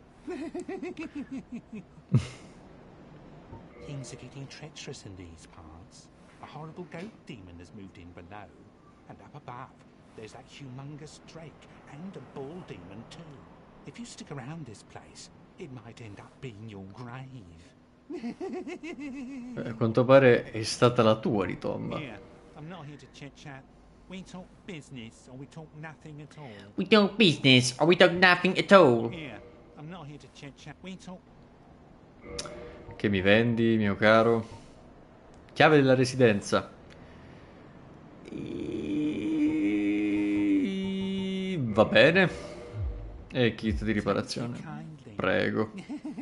Things are getting treacherous in these parts. A horrible goat demon has moved in below. And up above, there's that humongous drake and a bull demon too. If you stick around this place, it might end up being your grave. Eh, a quanto pare è stata la tua ritomba. Here, I'm not here to chit-chat. We talk business or we talk nothing at all. We talk business or we talk nothing at all. Here, I'm not here to chit-chat. We talk... Che mi vendi, mio caro? Chiave della residenza. E... Va bene. E kit di riparazione. Prego.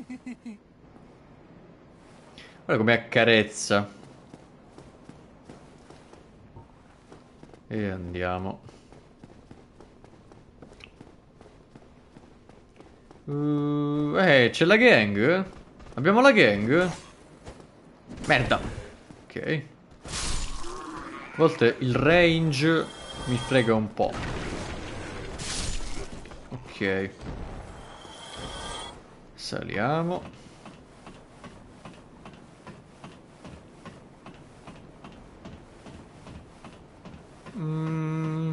Guarda come accarezza. E andiamo. Uh, eh, c'è la gang? Abbiamo la gang? Merda. Ok. A volte il range mi frega un po'. Ok. Saliamo. Mm.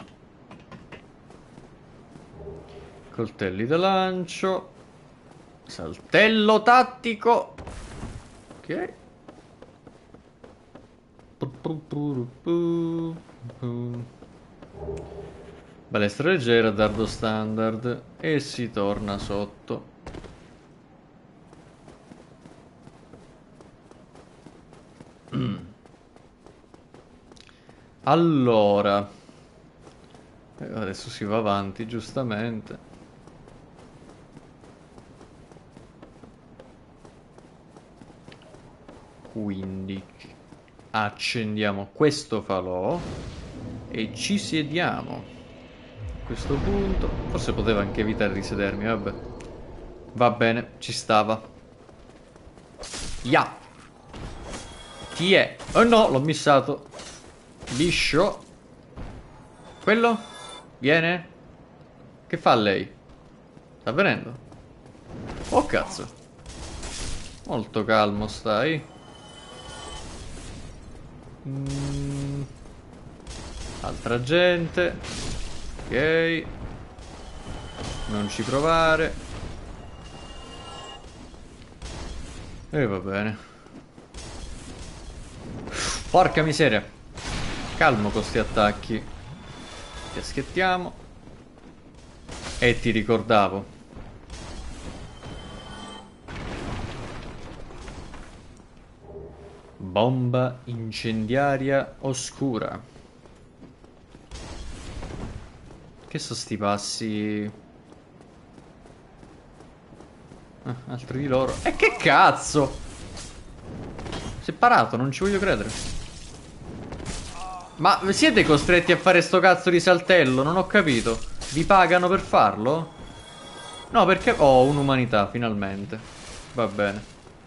Coltelli da lancio. Saltello tattico. Ok. Balestra leggera, dardo standard. E si torna sotto. Allora. Adesso si va avanti, giustamente. Quindi accendiamo questo falò e ci sediamo. A questo punto forse potevo anche evitare di sedermi, vabbè. Va bene, ci stava. Ya. Chi è? Oh no, l'ho missato. Liscio. Quello? Viene? Che fa lei? Sta venendo? Oh cazzo. Molto calmo stai. Mm. Altra gente. Ok. Non ci provare. E va bene. Porca miseria. Calmo con sti attacchi. Ti aspettiamo. E ti ricordavo. Bomba incendiaria oscura. Che sono sti passi? Ah, altri di loro. E che cazzo? Si è parato, non ci voglio credere. Ma siete costretti a fare sto cazzo di saltello? Non ho capito. Vi pagano per farlo? No, perché... Oh, un'umanità, finalmente. Va bene.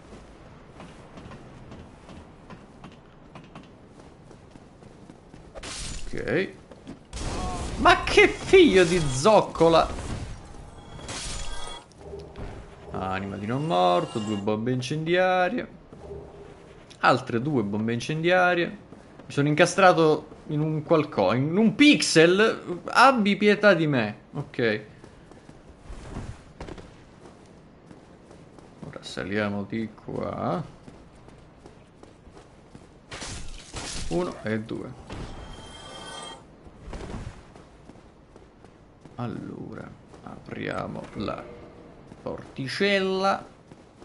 Ok. Ma che figlio di zoccola! Anima di non morto, due bombe incendiarie. Altre due bombe incendiarie. Mi sono incastrato in un qualcosa, in un pixel. Abbi pietà di me. Ok. Ora saliamo di qua. Uno e due. Allora, apriamo la porticella.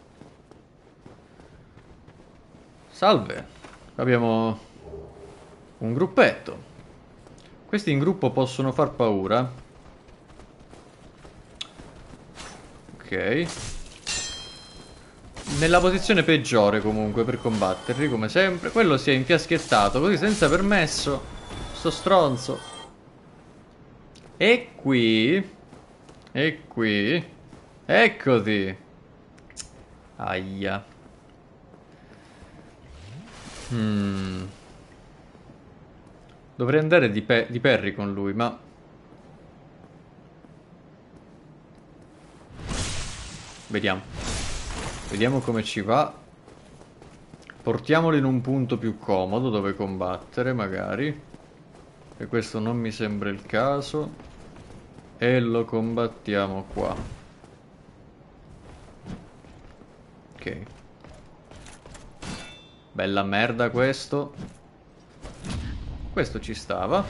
Salve. Abbiamo un gruppetto. Questi in gruppo possono far paura. Ok. Nella posizione peggiore comunque per combatterli, come sempre. Quello si è infiaschettato così senza permesso. Sto stronzo. E qui. E qui. Eccoti. Aia. Hmm. Dovrei andare di, pe di Perry con lui, ma... Vediamo. Vediamo come ci va. Portiamolo in un punto più comodo dove combattere, magari. E questo non mi sembra il caso. E lo combattiamo qua. Ok. Bella merda questo. Questo ci stava.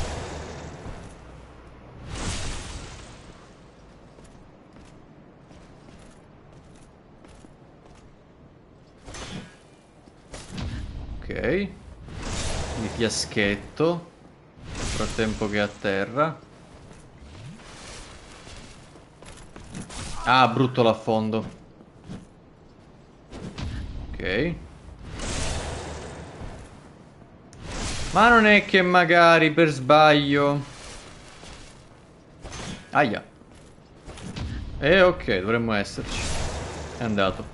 Ok. Mi fiaschetto. Nel frattempo che è a terra. Ah, brutto l'affondo. Ok. Ma non è che magari per sbaglio... Aia. Eh ok, dovremmo esserci. È andato.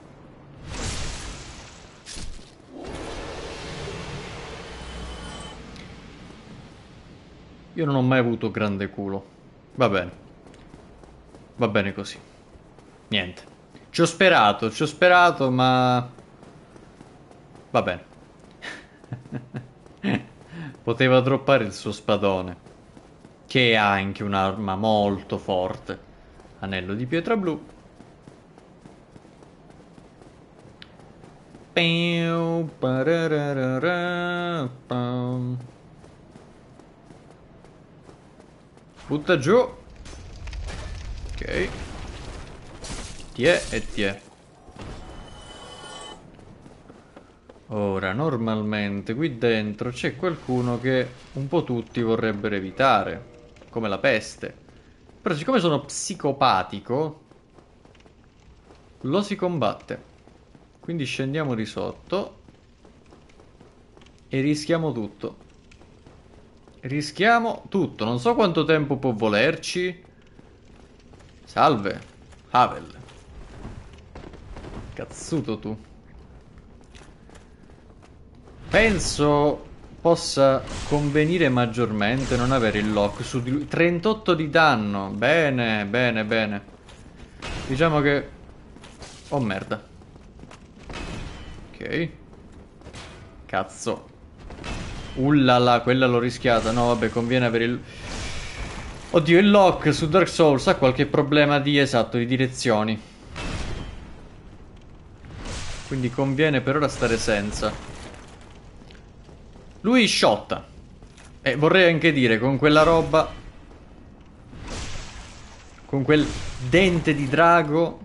Io non ho mai avuto grande culo. Va bene. Va bene così. Niente. Ci ho sperato, ci ho sperato, ma... Va bene. Poteva droppare il suo spadone, che ha anche un'arma molto forte. Anello di pietra blu. Butta giù. Ok. Tiè e tiè. Ora, normalmente qui dentro c'è qualcuno che un po' tutti vorrebbero evitare, come la peste. Però siccome sono psicopatico, lo si combatte. Quindi scendiamo di sotto e rischiamo tutto. Rischiamo tutto. Non so quanto tempo può volerci. Salve, Havel. Cazzuto tu. Penso possa convenire maggiormente non avere il lock su di lui. trentotto di danno. Bene, bene, bene. Diciamo che... Oh merda. Ok. Cazzo. Ullala, quella l'ho rischiata. No, vabbè, conviene avere il... Oddio, il lock su Dark Souls ha qualche problema di, esatto, di direzioni. Quindi conviene per ora stare senza. Lui sciotta. E vorrei anche dire, con quella roba... Con quel dente di drago...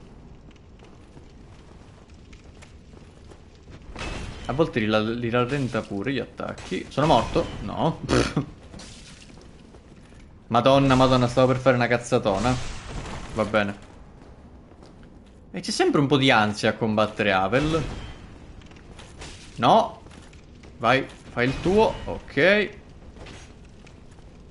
A volte li, li rallenta pure gli attacchi. Sono morto? No. Madonna, madonna, stavo per fare una cazzatona. Va bene. E c'è sempre un po' di ansia a combattere Havel. No. Vai, fai il tuo. Ok.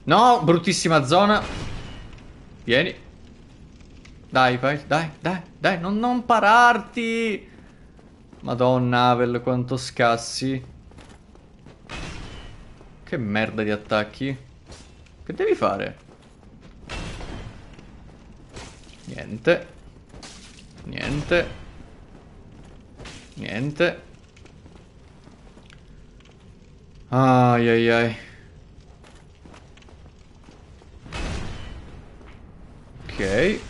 No, bruttissima zona. Vieni. Dai, vai, dai, dai, dai, non, non pararti. Madonna, Havel, quanto scassi. Che merda di attacchi. Che devi fare? Niente. Niente. Niente. Ai ai ai. Ok.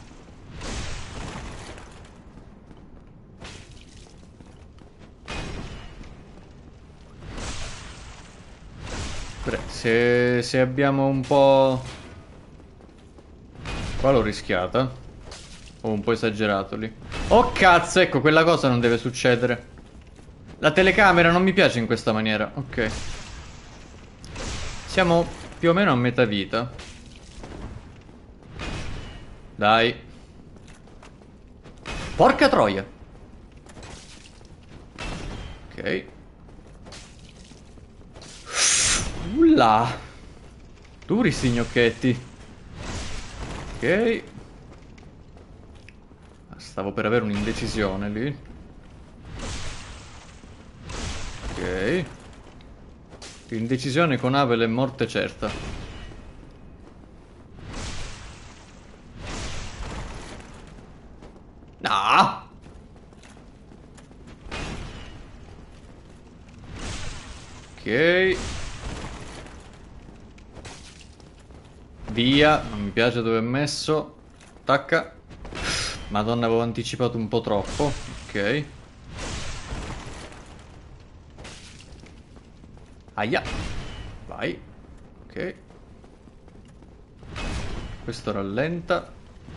Beh, se, se abbiamo un po'... Qua l'ho rischiata. Ho un po' esagerato lì. Oh cazzo, ecco, quella cosa non deve succedere. La telecamera non mi piace in questa maniera. Ok. Siamo più o meno a metà vita. Dai. Porca troia. Ok. Ulla. Duri sti gnocchetti. Ok. Stavo per avere un'indecisione lì. Ok. L'indecisione con Havel è morte certa. No! Ok. Via, non mi piace dove è messo. Tacca. Madonna, avevo anticipato un po' troppo. Ok. Aia. Vai. Ok. Questo rallenta.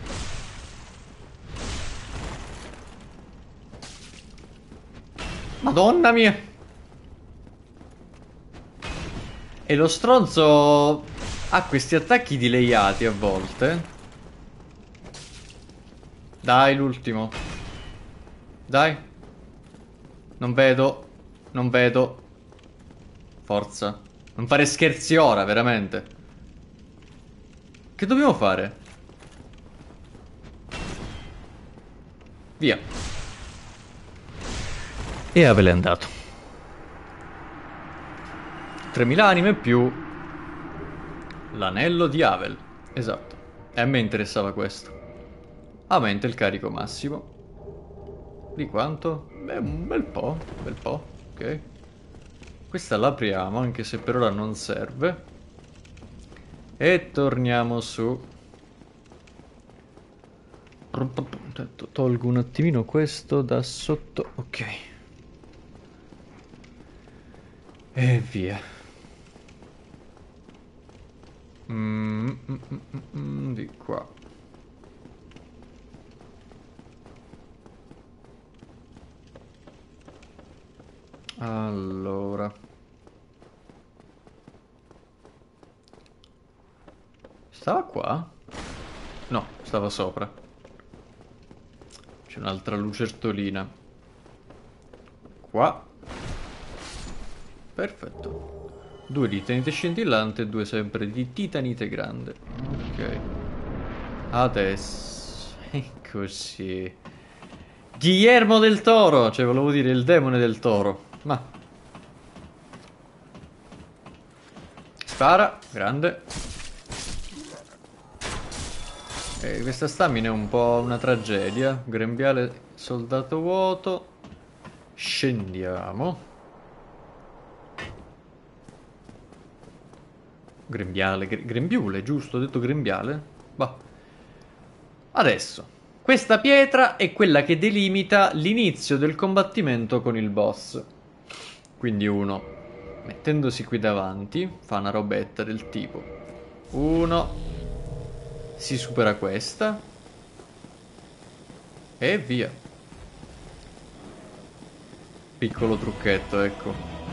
Madonna mia. E lo stronzo ha questi attacchi delayati a volte. Dai, l'ultimo. Dai. Non vedo. Non vedo. Forza. Non fare scherzi ora, veramente. Che dobbiamo fare? Via. E Havel è andato. tremila anime più l'anello di Havel. Esatto. E a me interessava questo. Aumenta il carico massimo. Di quanto? Beh, un bel po'. Un bel po'. Ok. Questa l'apriamo, anche se per ora non serve. E torniamo su. Tolgo un attimino questo da sotto. Ok. E via. Mm, mm, mm, mm, di qua. Allora. Stava qua? No, stava sopra. C'è un'altra lucertolina. Qua. Perfetto. Due di titanite scintillante e due sempre di titanite grande. Ok. Adesso. Eccoci. Guillermo del Toro. Cioè, volevo dire il demone del toro. Ma. Spara. Grande. E questa stamina è un po' una tragedia. Grembiale soldato vuoto. Scendiamo. Grembiale, gre grembiule, giusto? Ho detto grembiale? Bah. Adesso, questa pietra è quella che delimita l'inizio del combattimento con il boss. Quindi uno, mettendosi qui davanti, fa una robetta del tipo. Uno, si supera questa. E via. Piccolo trucchetto, ecco.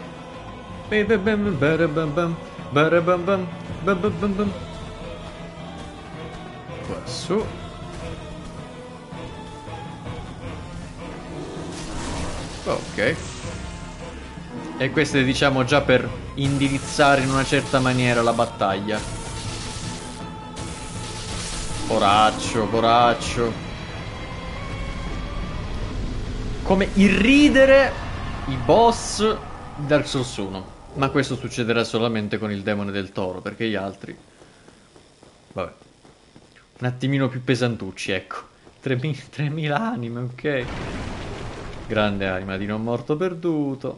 Qua su. Ok. E questo è, diciamo, già per indirizzare in una certa maniera la battaglia. Poraccio, poraccio. Come irridere i boss di Dark Souls uno. Ma questo succederà solamente con il demone del toro, perché gli altri... Vabbè. Un attimino più pesantucci, ecco. tremila anime, ok. Grande anima di non morto perduto.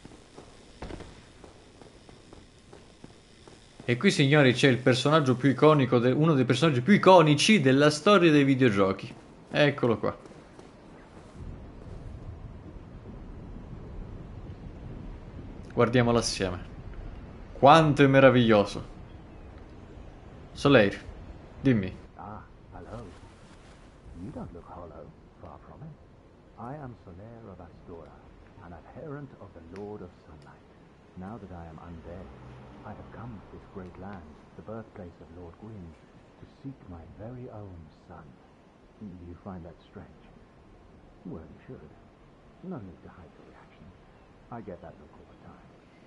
E qui, signori, c'è il personaggio più iconico, de- uno dei personaggi più iconici della storia dei videogiochi. Eccolo qua. Guardiamolo assieme. Quanto è meraviglioso. Soleil, dimmi. Ah, hello. You don't look hollow, far from it. I am Solaire of Astora, an adherent of the Lord of Sunlight. Now that I am undead, I have come to this great land, the birthplace of Lord Gwyn, to seek my very own son. You find that strange? Well, you should. No need to hide the reaction. I get that look all the time.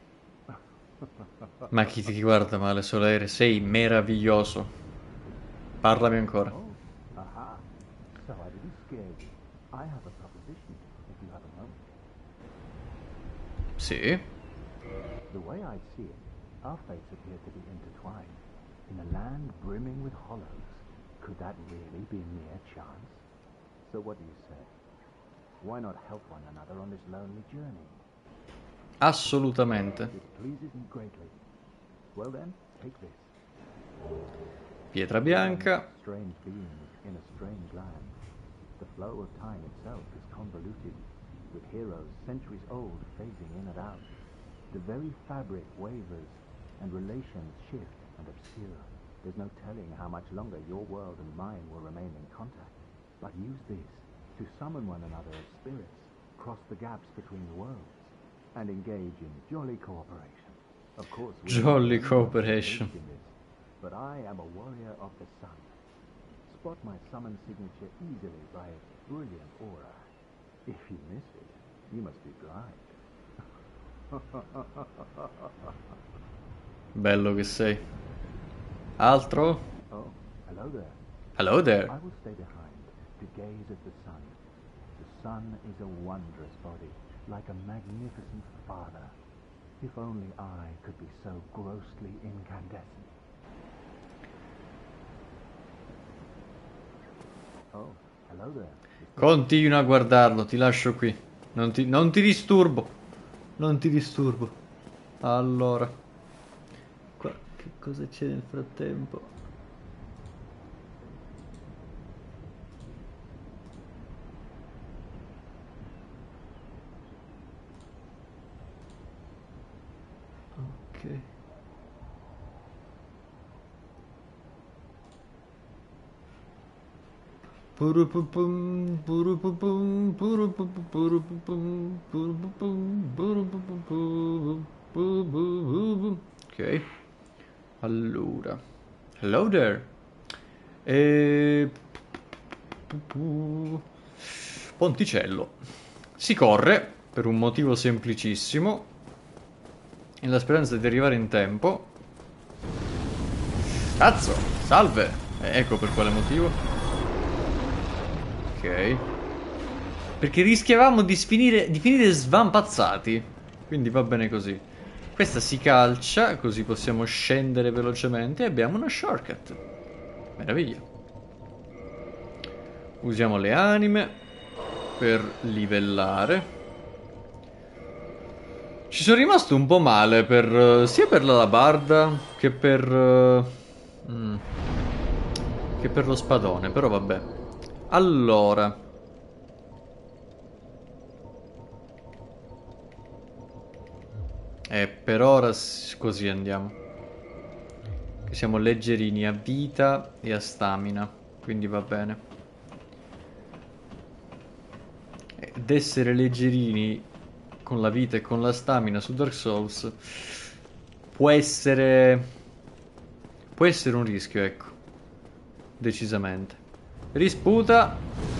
Ma chi ti guarda male, Soleil? Sei meraviglioso. Parlami ancora. Oh, aha. So I didn't scare you. I have a proposition, if you have a moment. Sì. The way I see it, our fates appear to be intertwined. In a land brimming with hollows, could that really be mere chance? So what do you say? Why not help one another on this lonely journey? Assolutamente. It pleases me greatly. Well then, take this. Pietra bianca. Strange beings in a strange land. The flow of time itself is convoluted, with heroes centuries old phasing in and out. The very fabric wavers, and relations shift and obscure. There's no telling how much longer your world and mine will remain in contact. But use this to summon one another as spirits, cross the gaps between the worlds, and engage in jolly cooperation. Of course, we Jolly are cooperation. engaged in this, but I am a warrior of the sun. Spot my summon signature easily by its brilliant aura. If you miss it, you must be blind. Bello che sei. Altro? Oh, hello there. Hello there. I will stay behind to gaze at the sun. The sun is a wondrous body, like a magnificent father. If only I could be so grossly incandescent. Oh, hello there. Continua a guardarlo, ti lascio qui. Non ti, non ti disturbo. Non ti disturbo. Allora. Qua, che cosa c'è nel frattempo? Ok. Purupupum, purupupum, purupupum, purupupum, purupupum, purupupum, purupupum. Ok. Allora. Hello there. E... Ponticello. Si corre per un motivo semplicissimo, nella speranza di arrivare in tempo. Cazzo, salve. Eh, ecco per quale motivo. Ok. Perché rischiavamo di finire, di finire svampazzati. Quindi va bene così. Questa si calcia, così possiamo scendere velocemente e abbiamo una shortcut. Meraviglia. Usiamo le anime per livellare. Ci sono rimasto un po' male per, sia per l'alabarda che per uh, mm, che per lo spadone, però vabbè. Allora, e per ora così andiamo, che siamo leggerini a vita e a stamina, quindi va bene. Ed essere leggerini con la vita e con la stamina su Dark Souls può essere può essere un rischio, ecco, decisamente. Risputa,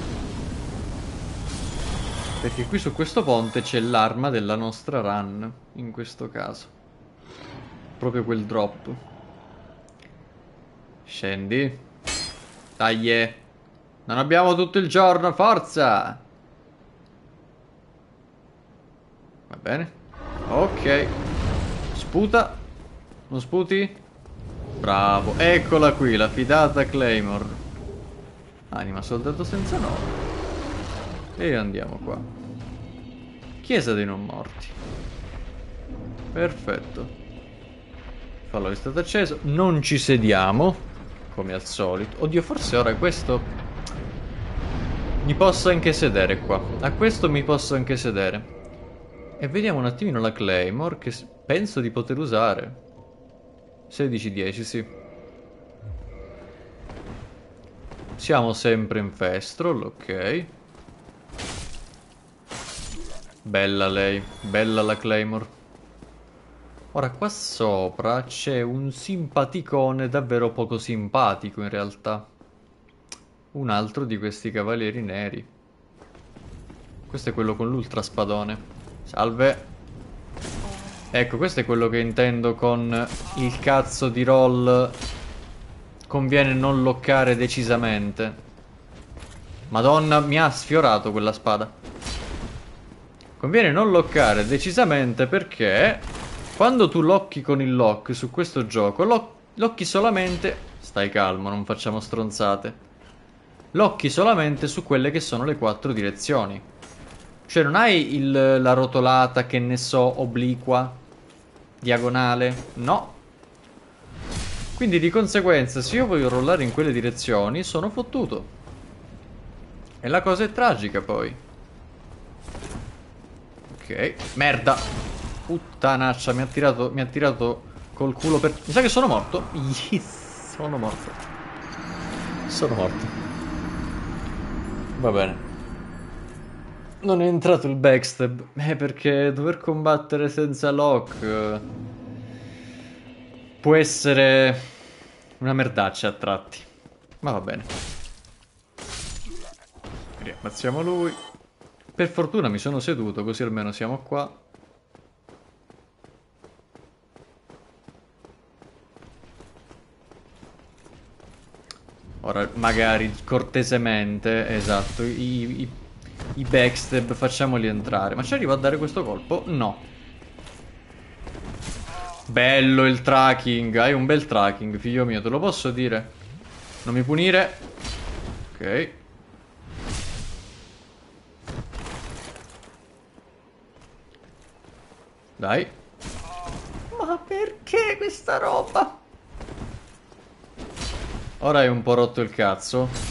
perché qui su questo ponte c'è l'arma della nostra run, in questo caso proprio quel drop. Scendi. Dai, eh. Non abbiamo tutto il giorno, forza! Va bene. Ok. Sputa. Non sputi? Bravo. Eccola qui, la fidata Claymore. Anima soldato senza nome. E andiamo qua. Chiesa dei non morti. Perfetto. Fallo è stato acceso. Non ci sediamo, come al solito. Oddio, forse ora questo mi posso anche sedere qua. A questo mi posso anche sedere. E vediamo un attimino la Claymore, che penso di poter usare. sedici dieci, sì. Siamo sempre in Festrol, ok. Bella lei, bella la Claymore. Ora qua sopra c'è un simpaticone davvero poco simpatico in realtà. Un altro di questi cavalieri neri. Questo è quello con l'ultra spadone. Salve. Ecco, questo è quello che intendo con il cazzo di roll. Conviene non loccare decisamente. Madonna, mi ha sfiorato quella spada. Conviene non loccare decisamente perché quando tu locchi con il lock su questo gioco, lo locchi solamente... Stai calmo, non facciamo stronzate. Locchi solamente su quelle che sono le quattro direzioni. Cioè non hai il, la rotolata, che ne so, obliqua, diagonale, no. Quindi di conseguenza se io voglio rollare in quelle direzioni sono fottuto. E la cosa è tragica poi. Ok, merda. Puttanaccia, mi ha tirato, mi ha tirato col culo per... Mi sa che sono morto. Yes, sono morto. Sono morto. Va bene. Non è entrato il backstab. Eh, perché dover combattere senza lock eh, può essere una merdaccia a tratti. Ma va bene. Riammazziamo lui. Per fortuna mi sono seduto, così almeno siamo qua. Ora magari cortesemente, esatto, i... i I backstab facciamoli entrare. Ma ci arrivo a dare questo colpo? No. Bello il tracking. Hai un bel tracking, figlio mio, te lo posso dire. Non mi punire. Ok. Dai. Ma perché questa roba? Ora hai un po' rotto il cazzo.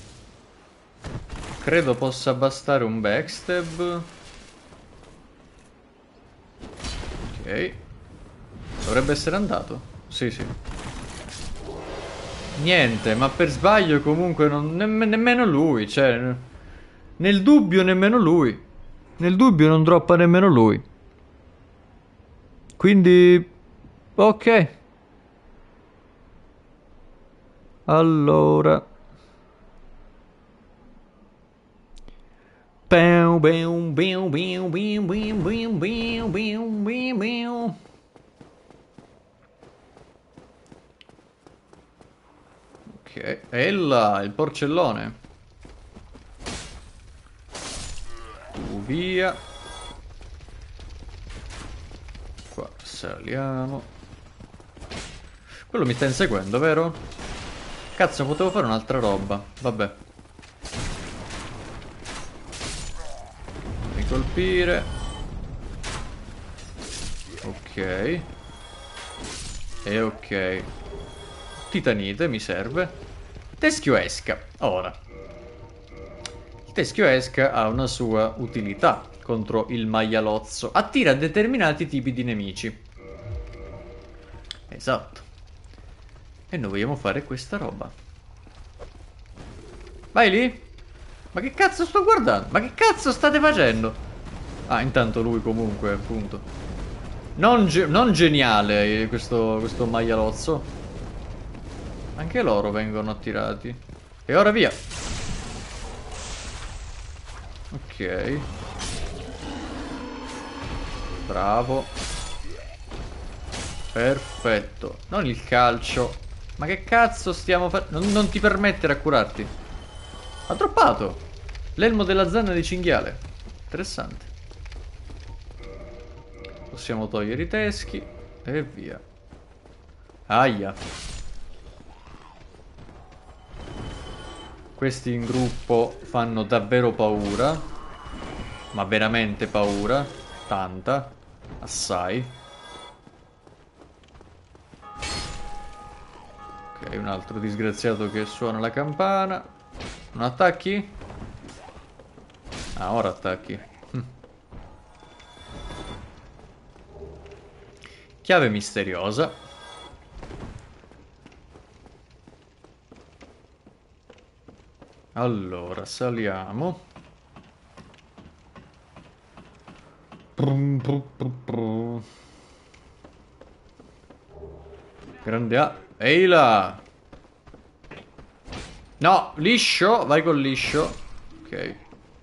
Credo possa bastare un backstab. Ok. Dovrebbe essere andato. Sì, sì. Niente, ma per sbaglio comunque non, nemm nemmeno lui. Cioè, nel dubbio nemmeno lui. Nel dubbio non droppa nemmeno lui. Quindi... ok. Allora... Ok, e là, il porcellone. Tu via. Qua saliamo. Quello mi sta inseguendo, vero? Cazzo, potevo fare un'altra roba. Vabbè. Colpire. Ok. E ok. Titanite mi serve. Teschio esca. Ora. Il teschio esca ha una sua utilità contro il maialozzo. Attira determinati tipi di nemici. Esatto. E noi vogliamo fare questa roba. Vai lì. Ma che cazzo sto guardando? Ma che cazzo state facendo? Ah, intanto lui comunque, appunto. Non, ge non geniale questo, questo maialozzo. Anche loro vengono attirati. E ora via. Ok. Bravo. Perfetto. Non il calcio. Ma che cazzo stiamo facendo? Non, non ti permettere a curarti. Ha droppato l'elmo della zanna di cinghiale. Interessante. Possiamo togliere i teschi e via. Aia. Questi in gruppo fanno davvero paura. Ma veramente paura. Tanta. Assai. Ok, un altro disgraziato che suona la campana. Non attacchi? Ah, ora attacchi. Hm. Chiave misteriosa. Allora, saliamo. Prum, prum, prum, prum. Grande A. Ehi là! No, liscio. Vai col liscio. Ok.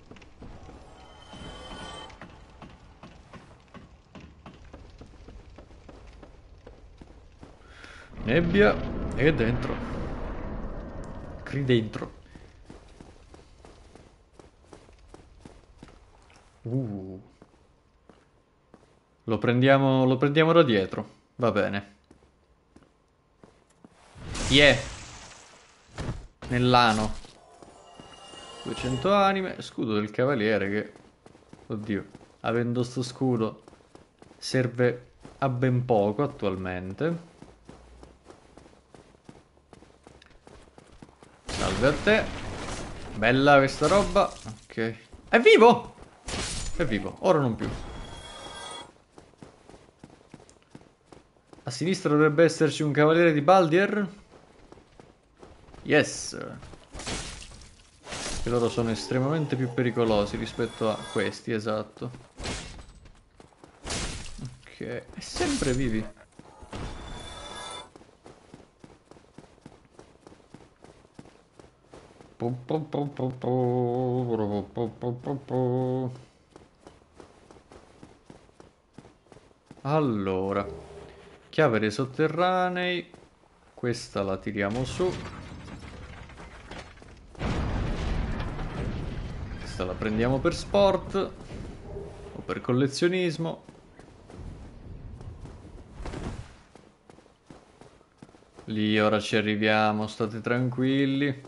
Nebbia. E dentro. Qui dentro. Uh. Lo prendiamo, lo prendiamo da dietro. Va bene. Yeah. Nell'ano. duecento anime. Scudo del cavaliere che... Oddio. Avendo sto scudo serve a ben poco attualmente. Salve a te. Bella questa roba. Ok. È vivo! È vivo. Ora non più. A sinistra dovrebbe esserci un cavaliere di Baldir. Yes. Che loro sono estremamente più pericolosi rispetto a questi, esatto. Ok. E sempre vivi. Allora, chiave dei sotterranei. Questa la tiriamo su. Questa la prendiamo per sport o per collezionismo. Lì ora ci arriviamo, state tranquilli.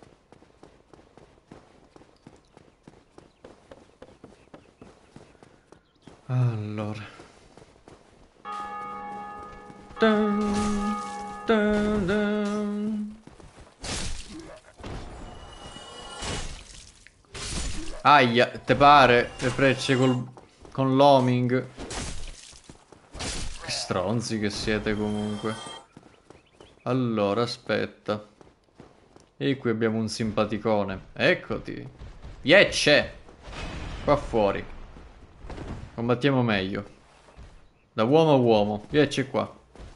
Allora. Dun, dun, dun. Aia, te pare le frecce col, con l'homing. Che stronzi che siete comunque. Allora, aspetta. E qui abbiamo un simpaticone. Eccoti. Yecce! Qua fuori. Combattiamo meglio. Da uomo a uomo. Yecce qua.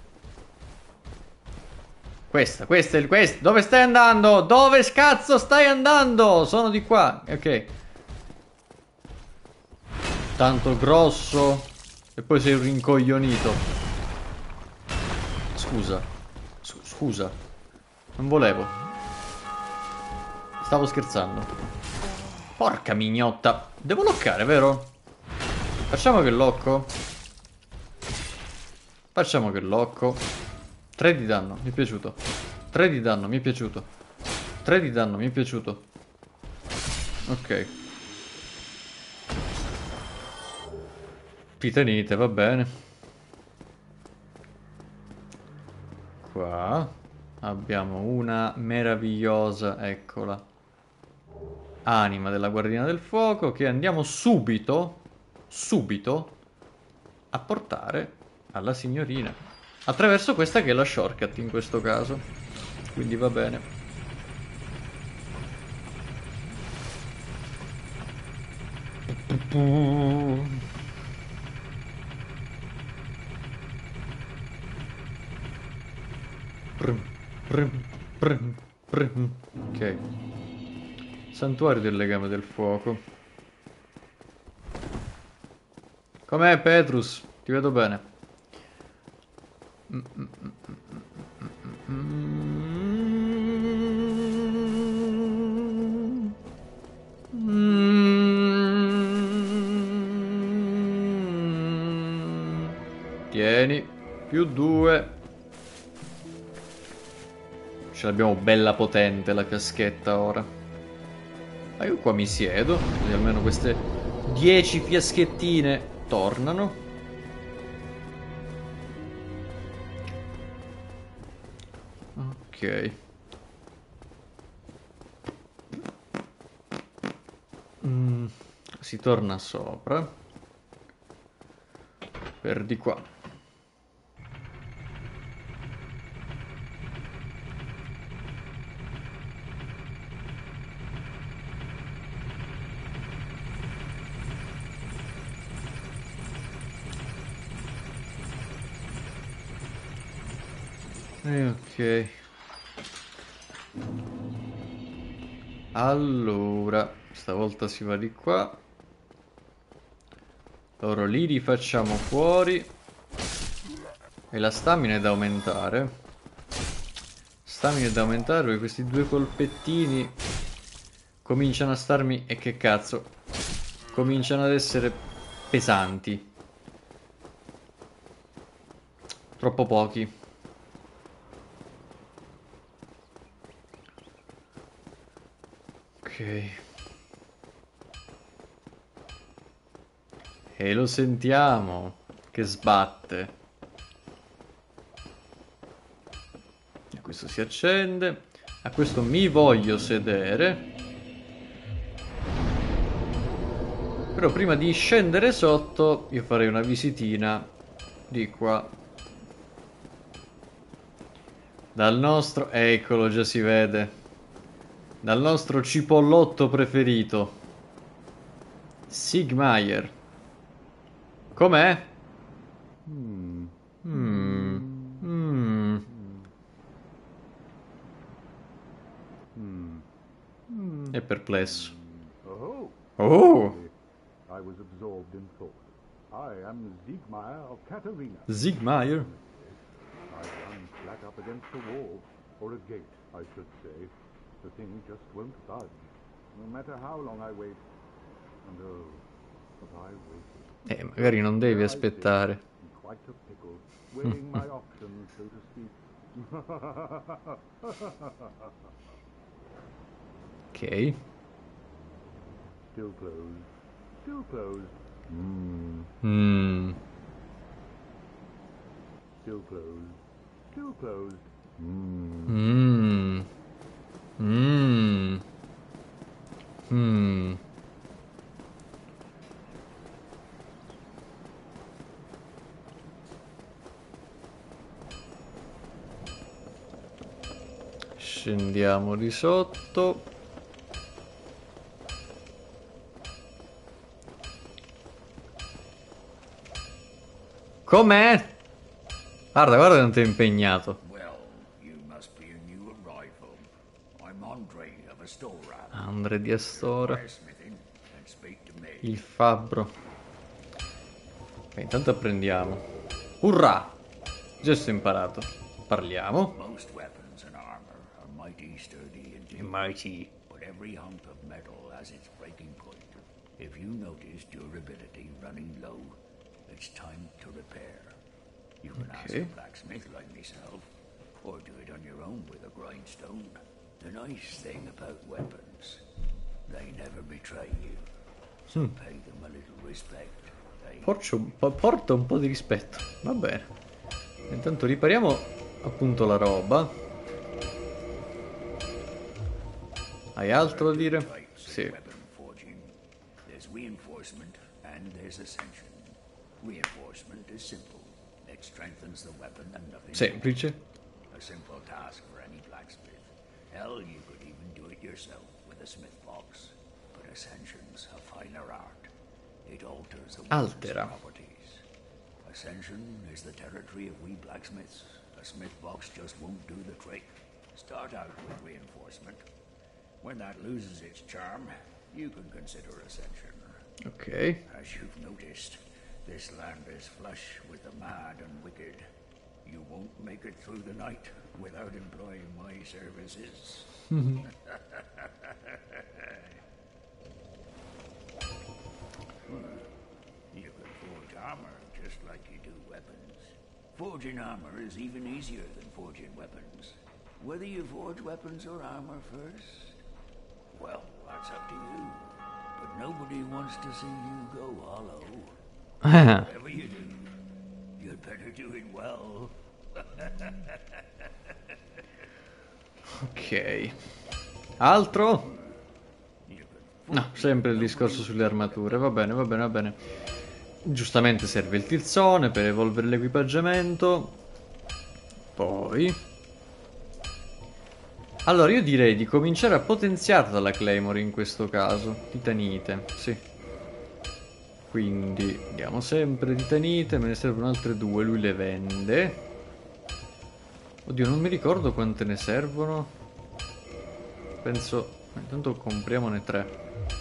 Questa, questa è il... Questa. Dove stai andando? Dove cazzo stai andando? Sono di qua. Ok. Tanto grosso. E poi sei un rincoglionito. Scusa. S scusa. Non volevo. Stavo scherzando. Porca mignotta. Devo loccare, vero? Facciamo che locco. Facciamo che locco. tre di danno, mi è piaciuto. tre di danno, mi è piaciuto. tre di danno, mi è piaciuto. Ok. Titanite, va bene. Qua abbiamo una meravigliosa, eccola, anima della guardiana del fuoco che andiamo subito, subito a portare alla signorina. Attraverso questa che è la shortcut in questo caso. Quindi va bene. Ok. Santuario del legame del fuoco. Com'è, Petrus? Ti vedo bene. Mm. Mm. Tieni, più due. Ce l'abbiamo bella potente la caschetta ora. Ma io qua mi siedo, così almeno queste dieci fiaschettine tornano. Ok. Mm, si torna sopra. Per di qua. E ok. Allora, stavolta si va di qua. Loro li rifacciamo fuori. E la stamina è da aumentare. Stamina è da aumentare perché questi due colpettini cominciano a starmi... E che cazzo? Cominciano ad essere pesanti. Troppo pochi. Ok. E lo sentiamo che sbatte. E questo si accende. A questo mi voglio sedere. Però prima di scendere sotto io farei una visitina di qua. Dal nostro... Eccolo, già si vede. Dal nostro cipollotto preferito. Sigmaier. Com'è? Hmm. Mm. Mm. Hmm. È perplesso. Oh. Oh! I was absorbed in thought. I am Siegmeyer of Katarina. Sigmaier? I run flat up against a wall, or a gate, I should say. The thing just won't budge, no matter how long I wait. And oh, but I waited. Eh, magari non devi aspettare. In quite a pickle, weighing my options, so to speak. Ok. Still closed. Still closed. Hmm. Mm. Still closed. Still closed. Hmm. Mm. Mm. Mm. Scendiamo di sotto. Com'è? Guarda, guarda quanto è impegnato. Well, you must be a new arrival. I'm Andre of Astora. Andre di Astora. Smithing and speak to me. Il fabbro. Beh, intanto apprendiamo. Urrà! Gesto imparato. Parliamo. Most weapons and armor are mighty sturdy and durable, Mighty. but every hunk of metal has its breaking point. If you notice durability running low, it's time to repair. You can ask Okay. a blacksmith like myself, or do it on your own with a grindstone. The nice thing about weapons, they never betray you. So pay them a little respect. They Porcio, po- porta un po' di rispetto. Va bene. Intanto ripariamo appunto la roba. Hai altro da dire? types Sì. of weapon forging. There's reinforcement and there's ascension. Reinforcement is simple. It strengthens the weapon and nothing Semplice. more. A simple task for any blacksmith. Hell, you could even do it yourself with a smith box. But ascension's a finer art. It alters a weapon's Altera. properties. Ascension is the territory of we blacksmiths. A smith box just won't do the trick. Start out with reinforcement. When that loses its charm, you can consider ascension. Ok. As you've noticed, this land is flush with the mad and wicked. You won't make it through the night without employing my services. You can forge armor just like you do weapons. Forging armor is even easier than forging weapons. Whether you forge weapons or armor first, well, that's up to you. But nobody wants to see you go hollow. Whatever you do, you'd better do it well. Ok. Altro? No, sempre il discorso sulle armature. Va bene, va bene, va bene. Giustamente serve il tilzone per evolvere l'equipaggiamento. Poi... Allora, io direi di cominciare a potenziarla la Claymore in questo caso. Titanite, sì. Quindi, andiamo sempre titanite, me ne servono altre due, lui le vende. Oddio, non mi ricordo quante ne servono. Penso... Intanto compriamone tre.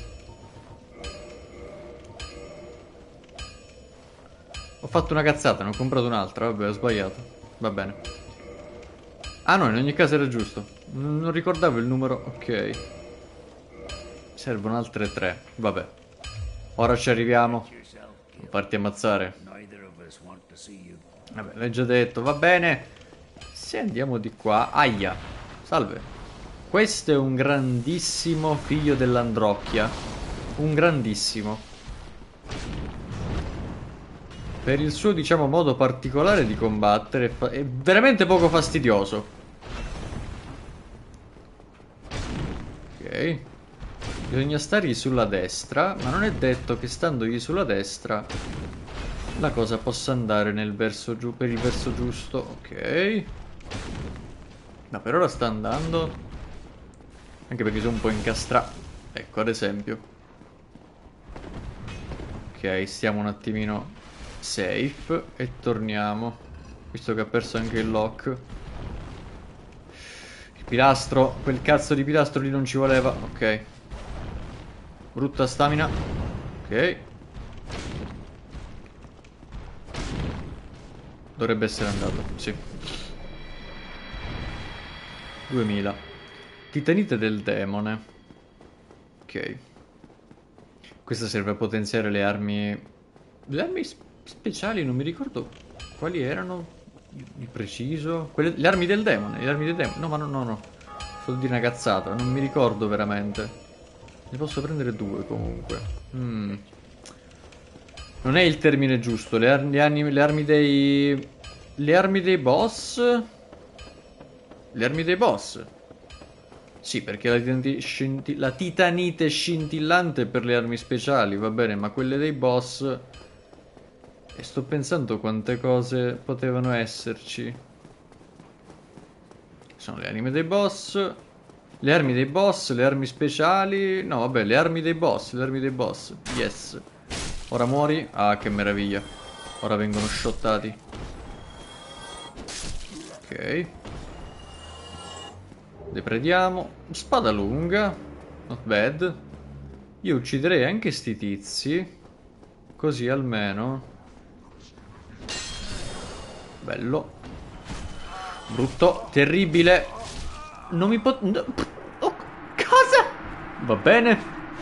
Ho fatto una cazzata, ne ho comprato un'altra, vabbè, ho sbagliato. Va bene. Ah no, in ogni caso era giusto. Non ricordavo il numero, ok. Servono altre tre, vabbè. Ora ci arriviamo. Non farti ammazzare. Vabbè, l'hai già detto, va bene. Se andiamo di qua... Aia, salve. Questo è un grandissimo figlio dell'Androcchia. Un grandissimo. Per il suo, diciamo, modo particolare di combattere è veramente poco fastidioso. Ok. Bisogna stargli sulla destra, ma non è detto che standogli sulla destra la cosa possa andare nel verso giù, per il verso giusto. Ok. Ma per ora sta andando. Anche perché sono un po' incastrato. Ecco, ad esempio. Ok, stiamo un attimino safe e torniamo. Visto che ha perso anche il lock. Il pilastro, quel cazzo di pilastro lì non ci voleva. Ok. Brutta stamina. Ok. Dovrebbe essere andato, sì. duemila. Titanite del demone. Ok. Questa serve a potenziare le armi... Le armi speciali non mi ricordo quali erano di preciso. Quelle... Le armi del demone. Le armi del demone. No, ma no, no, no. Sto dire una cazzata. Non mi ricordo veramente. Ne posso prendere due comunque. Mm. Non è il termine giusto. Le, ar le, armi... le armi dei... Le armi dei boss... Le armi dei boss... Sì, perché la titanite, scinti la titanite scintillante per le armi speciali, va bene, ma quelle dei boss... E sto pensando quante cose potevano esserci. Sono le anime dei boss, le armi dei boss, le armi speciali... No, vabbè, le armi dei boss, le armi dei boss. Yes. Ora muori? Ah, che meraviglia. Ora vengono shottati. Ok. Deprediamo. Spada lunga. Not bad. Io ucciderei anche sti tizi. Così almeno. Bello. Brutto. Terribile. Non mi pot... No. Oh, cosa? Va bene.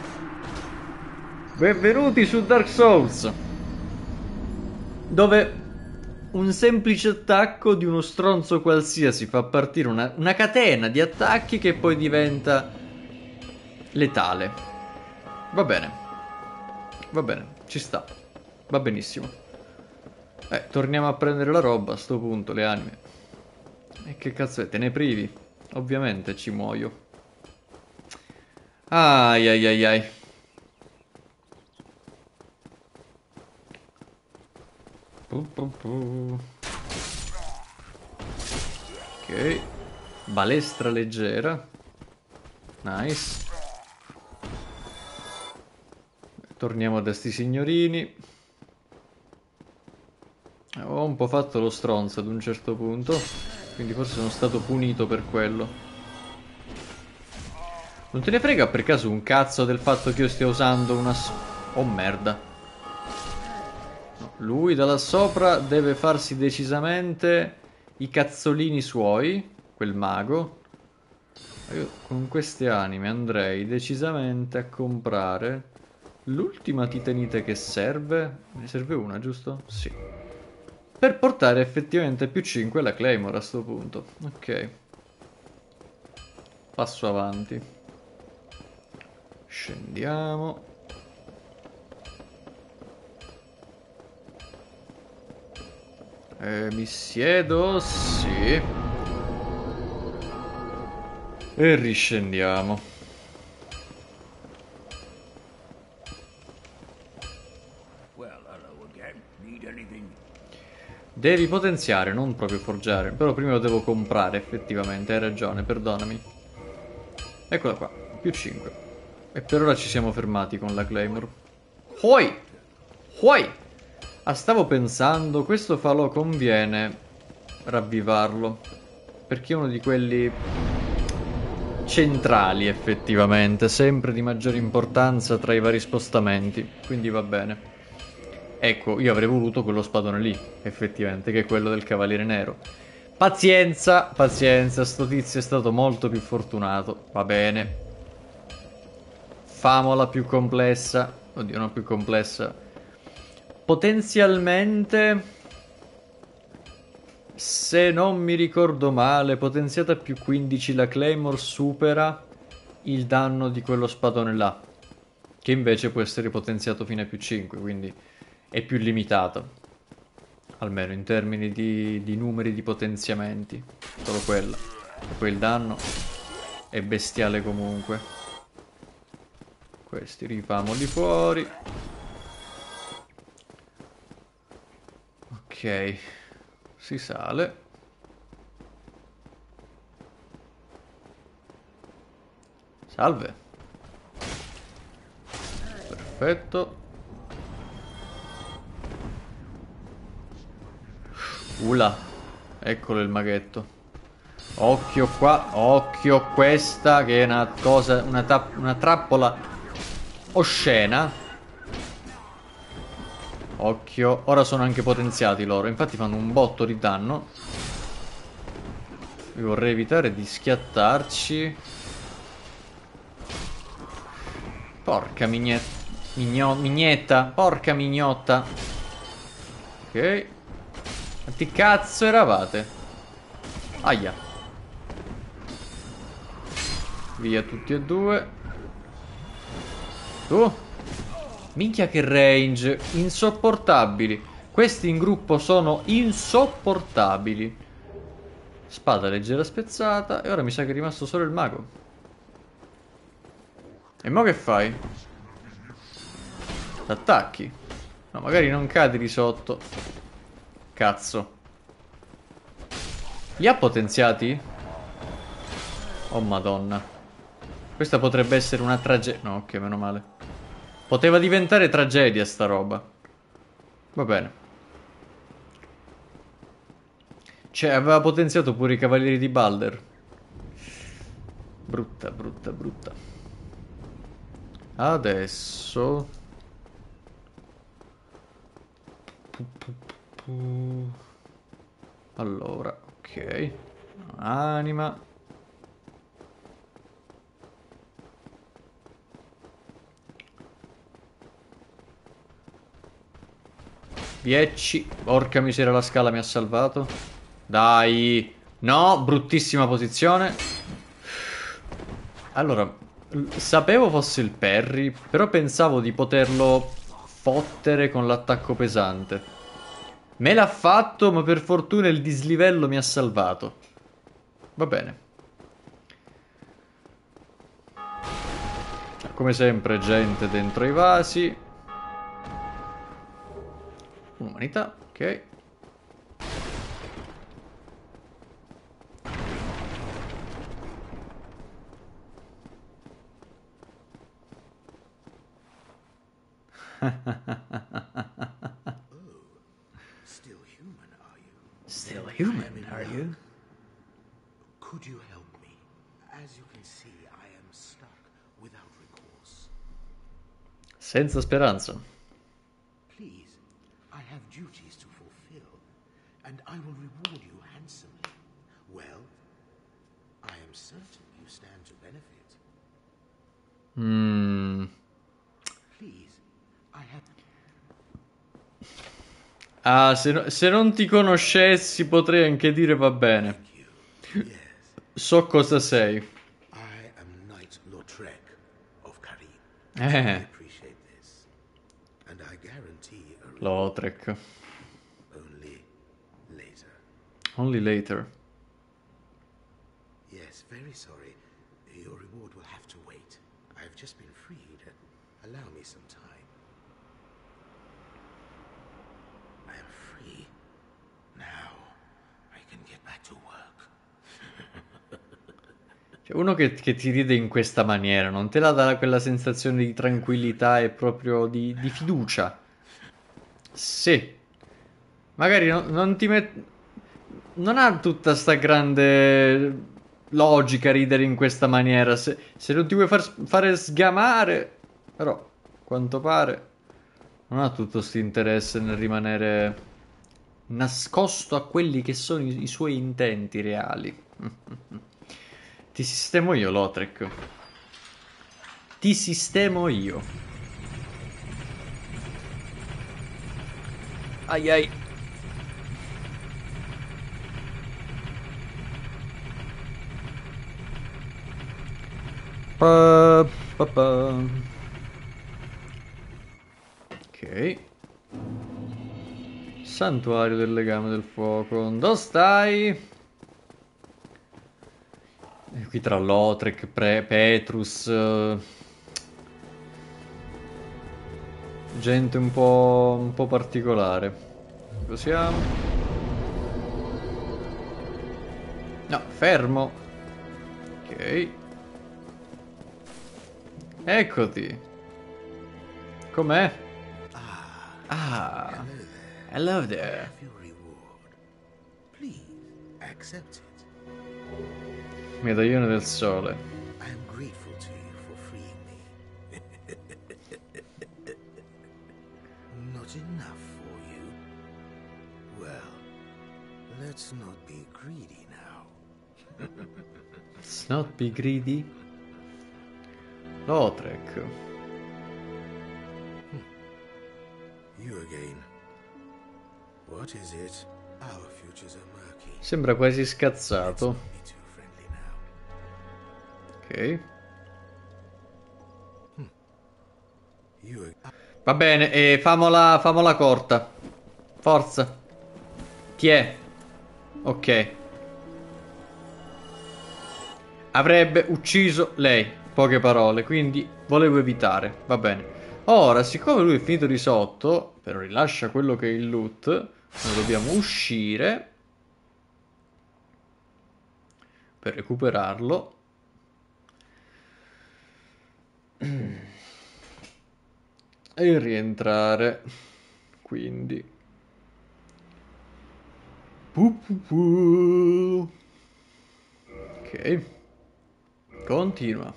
Benvenuti su Dark Souls. Dove... un semplice attacco di uno stronzo qualsiasi fa partire una, una catena di attacchi che poi diventa letale. Va bene. Va bene, ci sta. Va benissimo. Eh, torniamo a prendere la roba a sto punto, le anime. E che cazzo è? Te ne privi? Ovviamente ci muoio. Ai ai ai ai. Ok. Balestra leggera. Nice. Torniamo da sti signorini. Ho un po' fatto lo stronzo ad un certo punto, quindi forse sono stato punito per quello. Non te ne frega per caso un cazzo del fatto che io stia usando una... Oh merda. Lui da là sopra deve farsi decisamente i cazzolini suoi. quel mago. Io con queste anime andrei decisamente a comprare l'ultima titanite che serve. Ne serve una, giusto? Sì. Per portare effettivamente più cinque la Claymore a sto punto. Ok. Passo avanti. Scendiamo. Eh, mi siedo, sì. E riscendiamo. Well, hello again. Need anything? Devi potenziare, non proprio forgiare. Però prima lo devo comprare, effettivamente. Hai ragione, perdonami. Eccola qua, più cinque. E per ora ci siamo fermati con la Claymore. Hoi! Hoi! Ah, stavo pensando, questo falò conviene ravvivarlo. Perché è uno di quelli centrali, effettivamente. Sempre di maggiore importanza tra i vari spostamenti. Quindi va bene. Ecco, io avrei voluto quello spadone lì, effettivamente, che è quello del Cavaliere Nero. Pazienza, pazienza, sto tizio è stato molto più fortunato. Va bene. Famola più complessa. Oddio, non più complessa. Potenzialmente, se non mi ricordo male, potenziata più quindici la Claymore supera il danno di quello spadone là, che invece può essere potenziato fino a più cinque, quindi è più limitato, almeno in termini di, di numeri di potenziamenti, solo quella. E poi il danno è bestiale comunque. Questi rifamoli fuori. Ok, si sale. Salve. Perfetto. Ula. Eccolo il maghetto. Occhio qua, occhio questa che è una cosa, una, una trappola oscena. Occhio, ora sono anche potenziati loro, infatti fanno un botto di danno. Io vorrei evitare di schiattarci. Porca mignetta, migno, mignetta, porca mignotta. Ok. Quanti cazzo eravate? Aia. Via tutti e due. Tu? Minchia che range, insopportabili. Questi in gruppo sono insopportabili. Spada leggera spezzata. E ora mi sa che è rimasto solo il mago. E mo che fai? T'attacchi? No, magari non cadi di sotto. Cazzo. Li ha potenziati? Oh madonna. Questa potrebbe essere una tragedia. No, ok, meno male. Poteva diventare tragedia sta roba. Va bene. Cioè, aveva potenziato pure i cavalieri di Balder. Brutta, brutta, brutta. Adesso... Allora, ok. Anima. dieci. Porca miseria, la scala mi ha salvato. Dai. No, bruttissima posizione. Allora, sapevo fosse il parry, però pensavo di poterlo fottere con l'attacco pesante. Me l'ha fatto, ma per fortuna il dislivello mi ha salvato. Va bene. Come sempre, gente dentro i vasi. Umanità, ok. Still human, are you? Still human, are you? Could you help me? As you can see, I am stuck without recourse. Senza speranza. Please, I have duties to fulfill, and I will reward you handsomely. Well, certain you stand to benefit. Mm. Please, I have... Ah, se, no- se non ti conoscessi potrei anche dire va bene. you. Yes, So cosa sei. I am Knight Lautrec of Carim. Eh, I appreciate this, and I guarantee a reward Lautrec. only later. Only later. Yes, very sorry. Your reward will have to wait. I've just been freed. Allow me some time. I am free. Now I can get back to work. Cioè, uno che, che ti ride in questa maniera non te la dà quella sensazione di tranquillità e proprio di, di fiducia. Sì. Magari no- non ti met... Non ha tutta sta grande logica ridere in questa maniera. Se, se non ti vuoi far, fare sgamare... Però, a quanto pare, non ha tutto sto interesse nel rimanere nascosto a quelli che sono i, i suoi intenti reali. Ti sistemo io, Lautrec. Ti sistemo io. Ai ai. Pa, pa, pa. Ok. Santuario del legame del fuoco. Dove stai? E qui tra Lautrec, Pre- Petrus, eh, gente un po', un po' particolare. Dove siamo? No, fermo. Ok. Eccoti. Com'è? Ah, hello there. Have your reward. Please accept it. Medaglione del sole. I am grateful to you for freeing me. Not enough for you? Well, let's not be greedy now. Let's not be greedy. Lautrec. You again. What is it? Our futures are murky. Sembra quasi Let's scazzato. not be too friendly now. Ok. You ag- Va bene, e famola, famola corta. Forza. Chi è? Ok. Avrebbe ucciso lei. Poche parole, quindi volevo evitare. Va bene. Ora, siccome lui è finito di sotto, però rilascia quello che è il loot, noi dobbiamo uscire per recuperarlo. E rientrare. Quindi pu, pu, pu. Ok. Continua.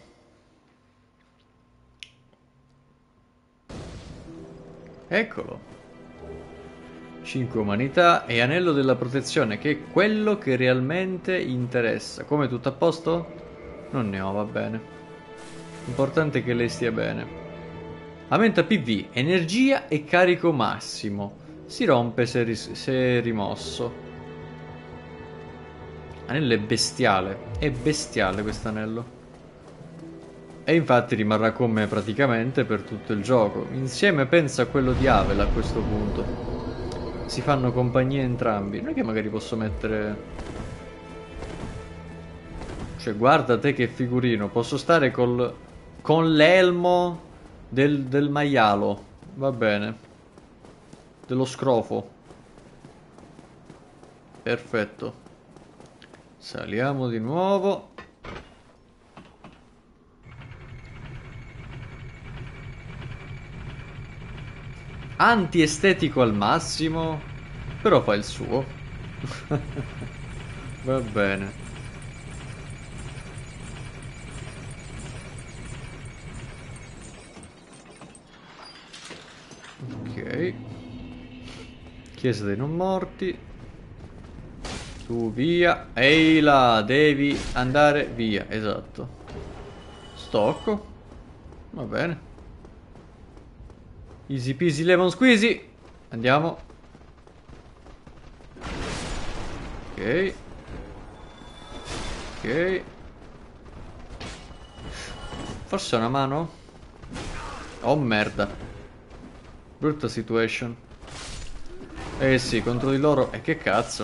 Eccolo. cinque umanità e anello della protezione, che è quello che realmente interessa. Come, tutto a posto? Non ne ho, va bene. L'importante è che lei stia bene. Aumenta P V, energia e carico massimo. Si rompe se, ris- se rimosso. Anello è bestiale. È bestiale quest'anello. E infatti rimarrà con me praticamente per tutto il gioco. Insieme pensa a quello di Havel a questo punto. Si fanno compagnia entrambi. Non è che magari posso mettere... Cioè, guarda te che figurino. Posso stare col... con l'elmo del, del maialo. Va bene. Dello scrofo. Perfetto. Saliamo di nuovo. Antiestetico al massimo. Però fa il suo. Va bene. Ok. Chiesa dei non morti. Su, via. Ehi là, devi andare via. Esatto. Stocco. Va bene. Easy peasy lemon squeezy. Andiamo. Ok. Ok. Forse una mano? Oh merda. Brutta situation. Eh sì, contro di loro. E che cazzo.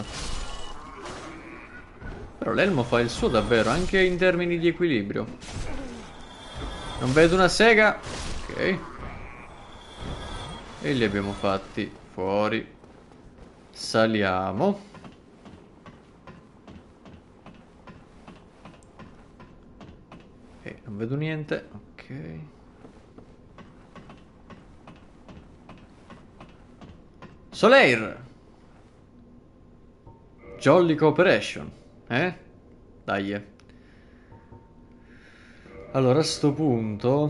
Però l'elmo fa il suo davvero, anche in termini di equilibrio. Non vedo una sega. Ok. E li abbiamo fatti fuori. Saliamo. Ok, non vedo niente. Ok. Soleil. Jolly Cooperation. Eh? Dai. Allora a sto punto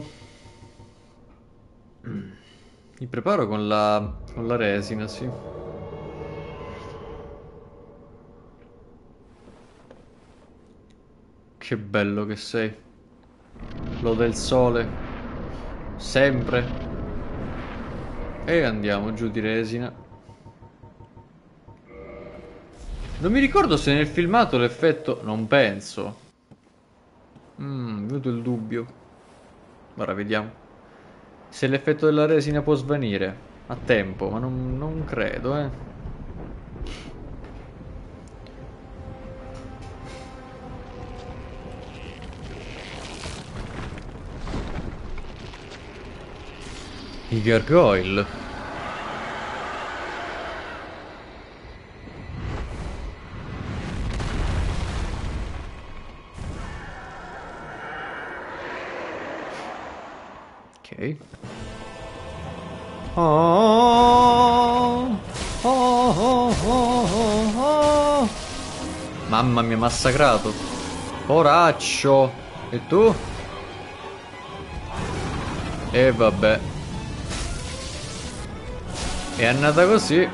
mi preparo con la, con la resina, sì. Che bello che sei. Lo del sole. Sempre. E andiamo giù di resina. Non mi ricordo se nel filmato l'effetto... Non penso. Mmm, ho avuto il dubbio. Ora vediamo. Se l'effetto della resina può svanire a tempo, ma non, non credo, eh. I gargoyle. Ok. Oh, oh, oh, oh, oh. Mamma mia, massacrato. Poraccio. E tu? E vabbè. È andata così.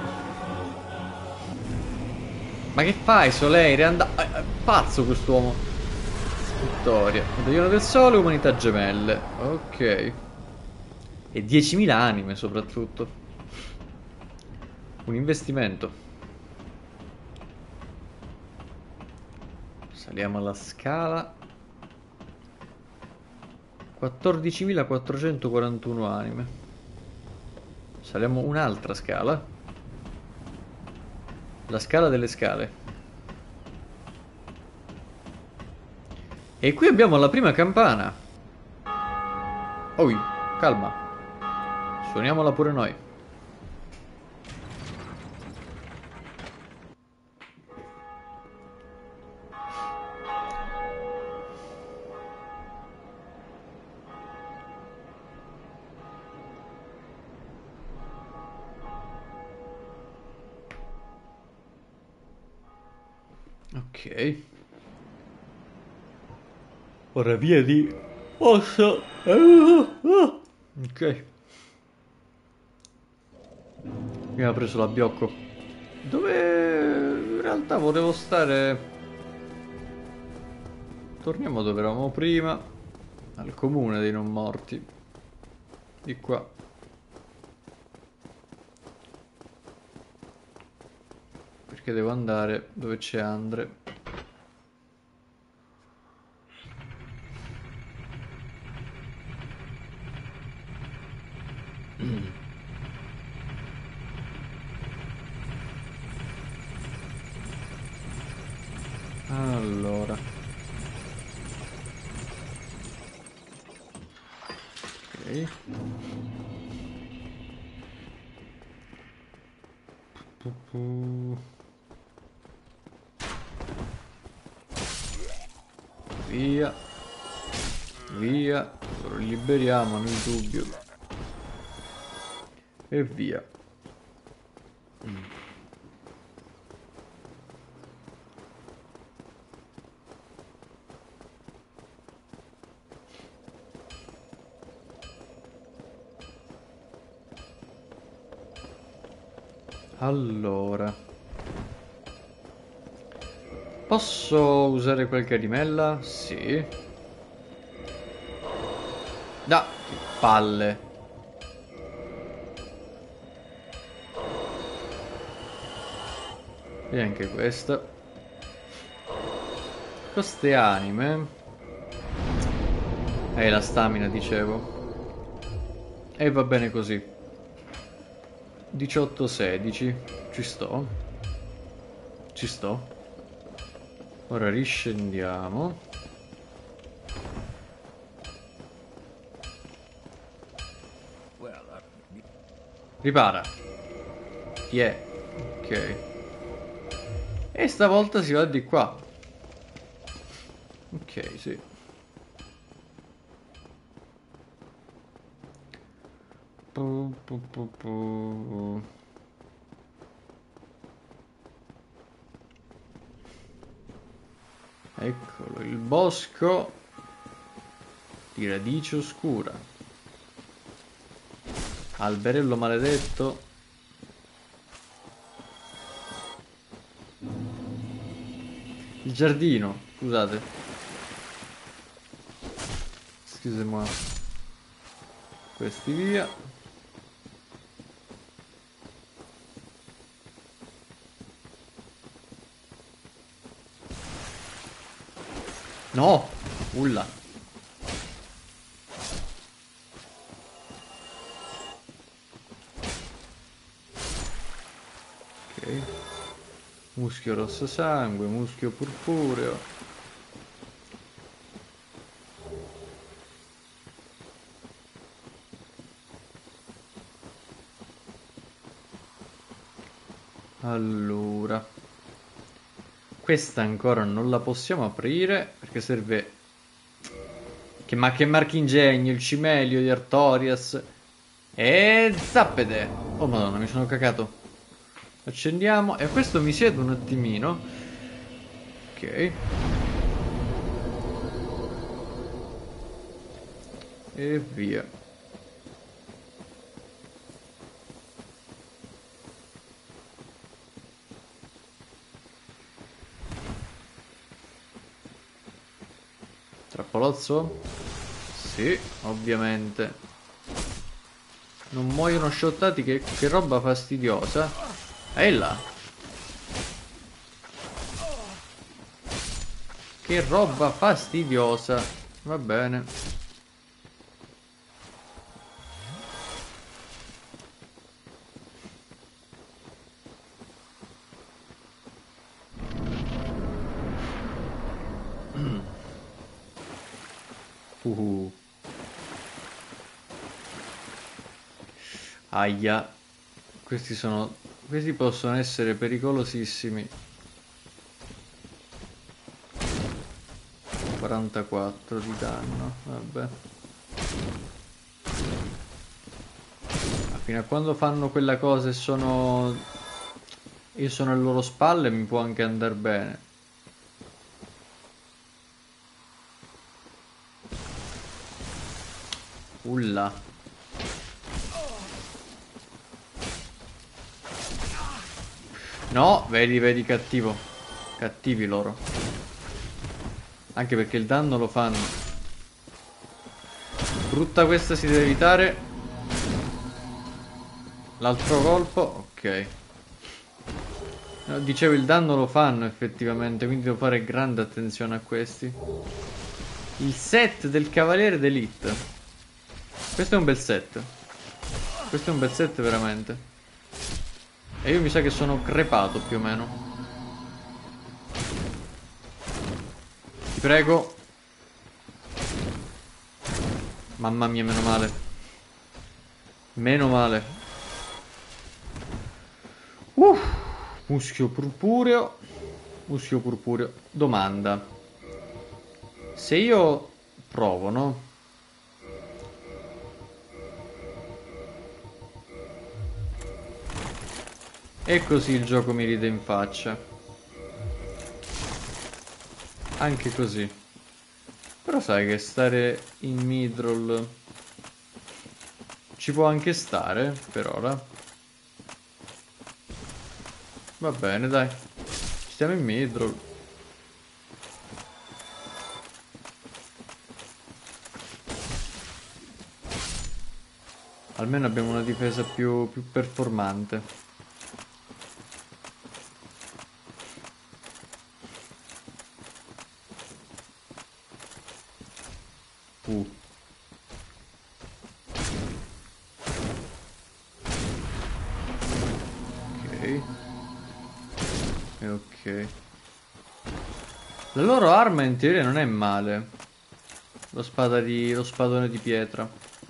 Ma che fai, Soleil? È andato... È pazzo quest'uomo. Vittoria. Medaglione del sole, umanità gemelle. Ok. E diecimila anime soprattutto. Un investimento. Saliamo alla scala. quattordicimilaquattrocentoquarantuno anime. Saliamo un'altra scala. La scala delle scale. E qui abbiamo la prima campana. Oh, calma. Suoniamola pure noi. Ok. Ora via di... Posso... Ok. Mi ha preso l'abbiocco. Dove... In realtà volevo stare... Torniamo dove eravamo prima. Al comune dei non morti. Di qua. Perché devo andare dove c'è Andre. Allora. Ok. Pu-pu. Via. Via. Lo liberiamo nel dubbio. E via. Mm. Allora. Posso usare qualche animella? Sì. Da, che palle. E anche questa. Queste anime. Eh, la stamina, dicevo. E va bene così. diciotto sedici. Ci sto. Ci sto. Ora riscendiamo. Ripara. Chi è? Ok. E stavolta si va di qua. Ok, sì. Pu, pu, pu, pu. Eccolo, il bosco di radice oscura. Alberello maledetto. Il giardino, scusate. Scusami. Questi via. No! Ulla. Ok. Muschio rosso sangue, muschio purpureo. Allora. Questa ancora non la possiamo aprire perché serve... Che, ma che marchingegno, il cimelio di Artorias. E zappede. Oh madonna, mi sono cacato. Accendiamo e a questo mi siedo un attimino. Ok. E via. Trappolozzo? Sì, ovviamente. Non muoiono sciottati, che, che roba fastidiosa. Ehi là. Che roba fastidiosa. Va bene. Uh. Aia. Questi sono... Questi possono essere pericolosissimi. quarantaquattro di danno. Vabbè. Ma fino a quando fanno quella cosa e sono... Io sono alle loro spalle, mi può anche andare bene. Ulla. No, vedi, vedi, cattivo. Cattivi loro. Anche perché il danno lo fanno. Brutta questa, si deve evitare. L'altro colpo, ok. No, dicevo, il danno lo fanno effettivamente, quindi devo fare grande attenzione a questi. Il set del Cavaliere d'Elite. Questo è un bel set. Questo è un bel set veramente. E io mi sa che sono crepato più o meno. Ti prego. Mamma mia, meno male. Meno male. Uh, muschio purpureo. Muschio purpureo. Domanda. Se io provo, no? E così il gioco mi ride in faccia. Anche così. Però sai che stare in midroll ci può anche stare per ora. Va bene, dai. Stiamo in midroll. Almeno abbiamo una difesa più, più performante. Uh. Ok. E ok. La loro arma in teoria non è male. Lo spada di, lo spadone di pietra.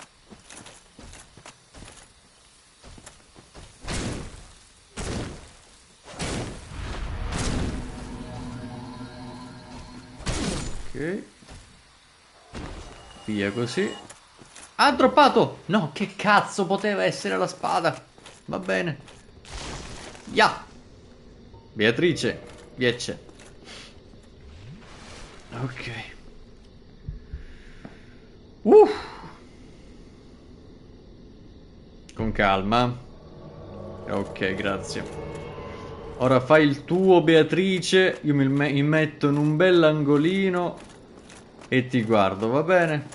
Ok. Via così. Ha droppato! No, che cazzo poteva essere la spada? Va bene. Ya! Beatrice. Viecce. Ok. Uh. Con calma. Ok, grazie. Ora fai il tuo, Beatrice. Io mi, me- mi metto in un bell'angolino e ti guardo, va bene?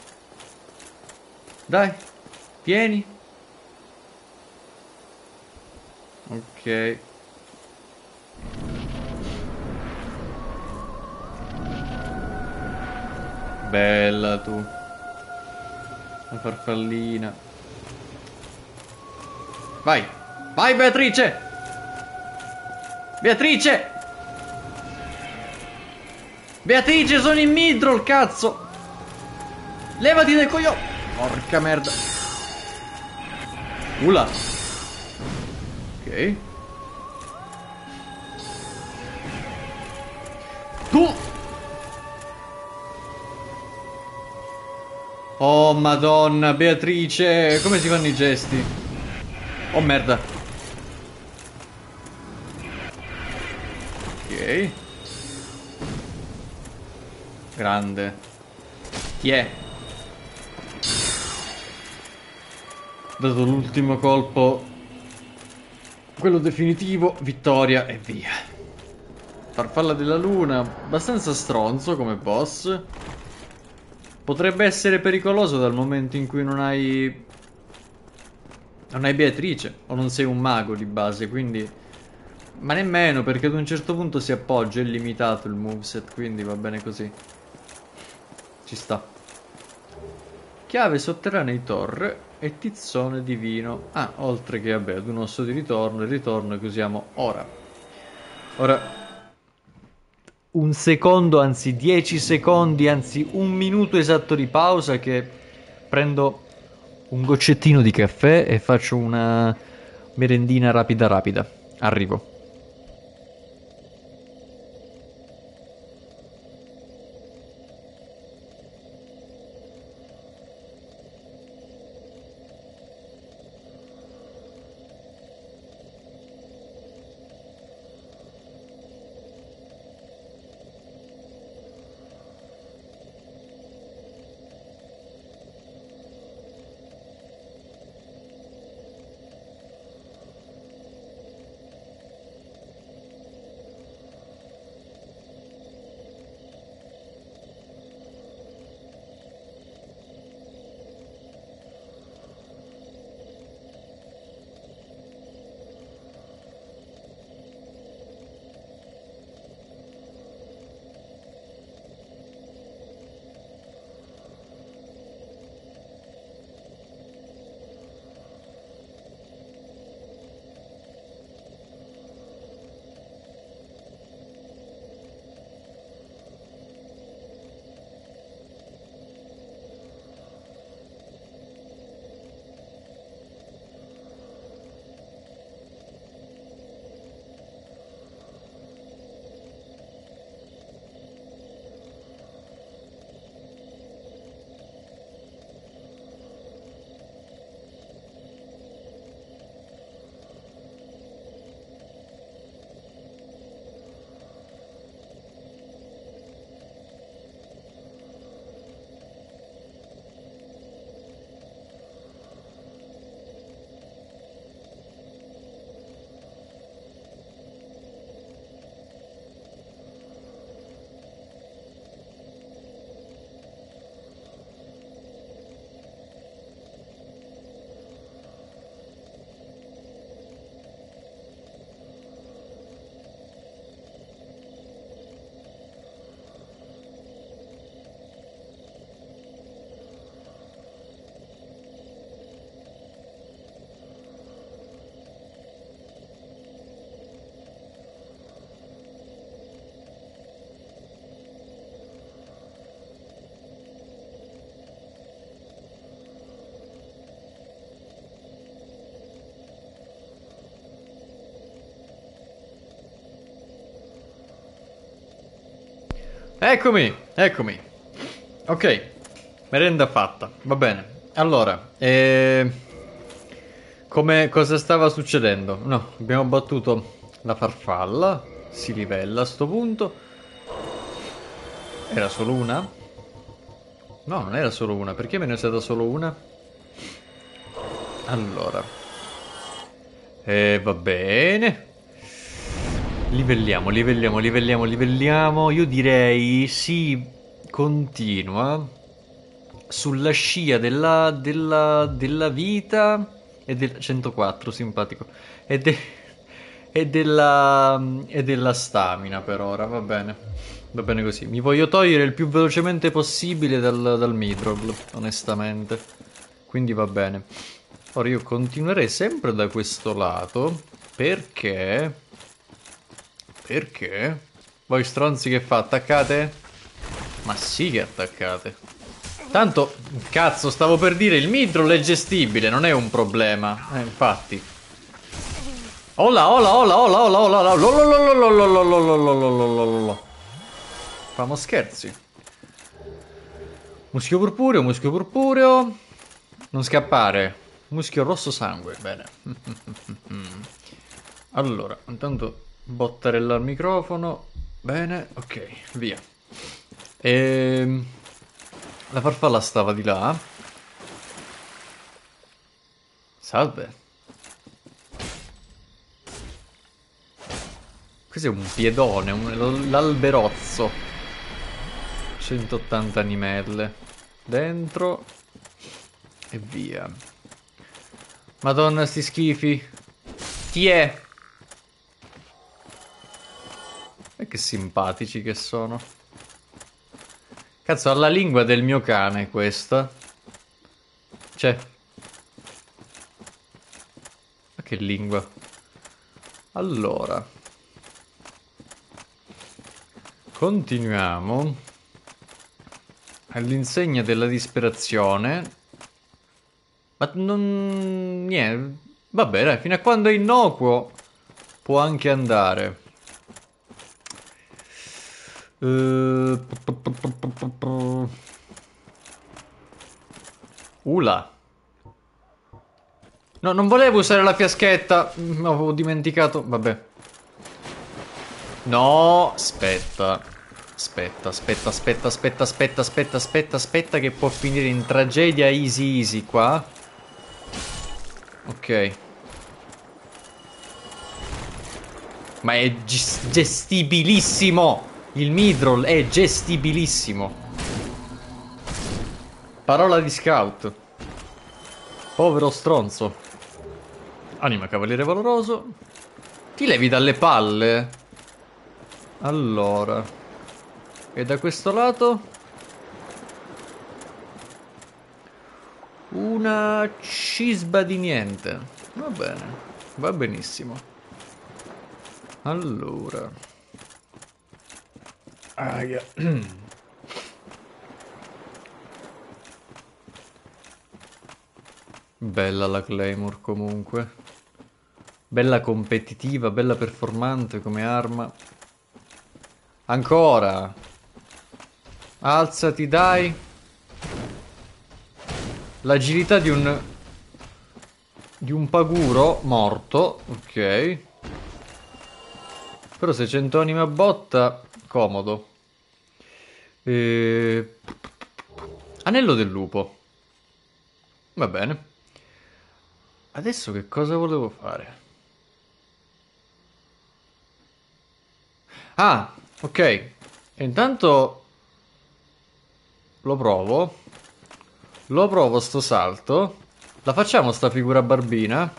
Dai, vieni. Ok. Bella tu. La farfallina. Vai. Vai, Beatrice. Beatrice. Beatrice, sono in midroll, cazzo. Levati dai coglioni. Porca merda. Ula. Ok. Tu. Oh madonna, Beatrice, come si fanno i gesti? Oh merda. Ok. Grande. Chi è? Dato l'ultimo colpo, quello definitivo, vittoria e via. Farfalla della luna, abbastanza stronzo come boss. Potrebbe essere pericoloso dal momento in cui non hai... non hai Beatrice, o non sei un mago di base, quindi... Ma nemmeno, perché ad un certo punto si appoggia, è limitato il moveset, quindi va bene così. Ci sta. Chiave sotterranei torre e tizzone divino. Ah, oltre che, vabbè, ad un osso di ritorno, il ritorno che usiamo ora. Ora... un secondo, anzi dieci secondi, anzi un minuto esatto di pausa che prendo un goccettino di caffè e faccio una merendina rapida rapida. Arrivo. Eccomi, eccomi. Ok, merenda fatta, va bene. Allora, eh, come cosa stava succedendo? No, abbiamo battuto la farfalla, si livella a sto punto. Era solo una? No, non era solo una, perché me ne è stata solo una? Allora, eh, va bene. Livelliamo, livelliamo, livelliamo, livelliamo. Io direi si continua sulla scia della, della, della vita e del centoquattro, simpatico. E, de, e della e della stamina per ora, va bene. Va bene così. Mi voglio togliere il più velocemente possibile dal, dal midroll, onestamente. Quindi va bene. Ora io continuerei sempre da questo lato perché Perché? Voi stronzi che fa? Attaccate? Ma sì che attaccate. Tanto, cazzo, stavo per dire, il midroll è gestibile, non è un problema. Eh, infatti. Ola, ola, ola, ola, ola, ola, ola. Famo scherzi. Muschio purpureo, muschio purpureo. Non scappare. Muschio rosso sangue, bene. Allora, intanto bottarella al microfono. Bene, ok, via. E... la farfalla stava di là. Salve. Cos'è un piedone? Un... l'alberozzo. centottanta animelle. Dentro. E via. Madonna, sti schifi. Tiè. E che simpatici che sono. Cazzo, ha la lingua del mio cane questa. Cioè. Ma che lingua? Allora. Continuiamo. All'insegna della disperazione. Ma non... niente. Vabbè, dai, fino a quando è innocuo può anche andare. Uh, Ula. No, non volevo usare la fiaschetta. Avevo dimenticato. Vabbè. No, aspetta. Aspetta, aspetta, aspetta, aspetta, aspetta, aspetta, aspetta, aspetta, che può finire in tragedia easy easy qua. Ok. Ma è gestibilissimo. Il midroll è gestibilissimo. Parola di scout. Povero stronzo. Anima cavaliere valoroso. Ti levi dalle palle. Allora. E da questo lato? Una cisba di niente. Va bene. Va benissimo. Allora. Aia. Bella la Claymore comunque. Bella competitiva, bella performante come arma. Ancora. Alzati, dai. L'agilità di un... di un paguro morto. Ok. Però se cento anime a botta... comodo. E... anello del lupo. Va bene. Adesso che cosa volevo fare? Ah, ok. E intanto lo provo. Lo provo sto salto. La facciamo sta figura barbina?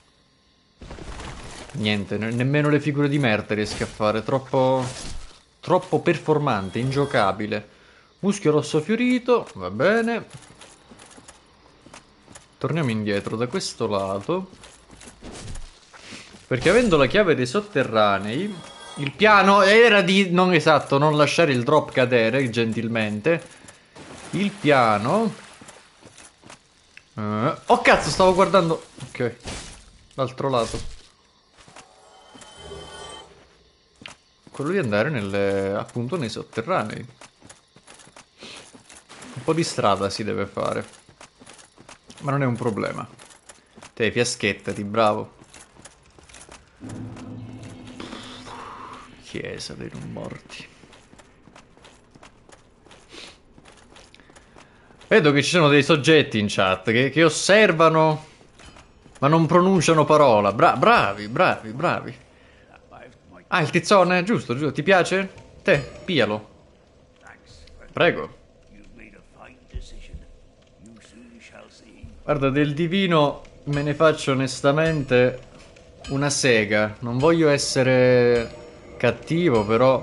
Niente, ne nemmeno le figure di merda riesco a fare. Troppo... troppo performante, ingiocabile. Muschio rosso fiorito, va bene. Torniamo indietro da questo lato. Perché avendo la chiave dei sotterranei, il piano era di... non esatto, non lasciare il drop cadere, gentilmente. Il piano... Uh, oh cazzo, stavo guardando... ok, l'altro lato. quello di andare nelle, appunto nei sotterranei. Un po' di strada si deve fare, ma non è un problema. Te, fiaschettati, bravo. Chiesa dei non morti. Vedo che ci sono dei soggetti in chat che, che osservano, ma non pronunciano parola. Bra bravi, bravi, bravi. Ah, il tizzone? Giusto, giusto. Ti piace? Te, piglialo. Prego. Guarda, del divino me ne faccio onestamente una sega. Non voglio essere cattivo, però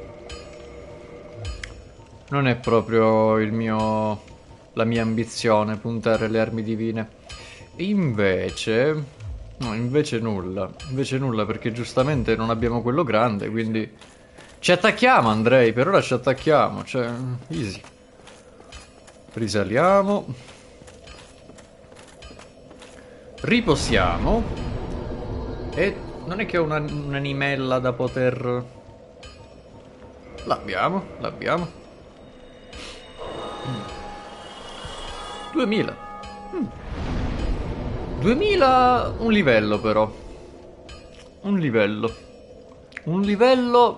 non è proprio il mio... la mia ambizione puntare le armi divine. Invece... no, invece nulla. Invece nulla, perché giustamente non abbiamo quello grande, quindi... ci attacchiamo, Andrei, per ora ci attacchiamo, cioè... easy. Risaliamo. Riposiamo. E non è che ho una, un'animella da poter... L'abbiamo, l'abbiamo. Mm. duemila. Mm. duemila, un livello però. Un livello. Un livello...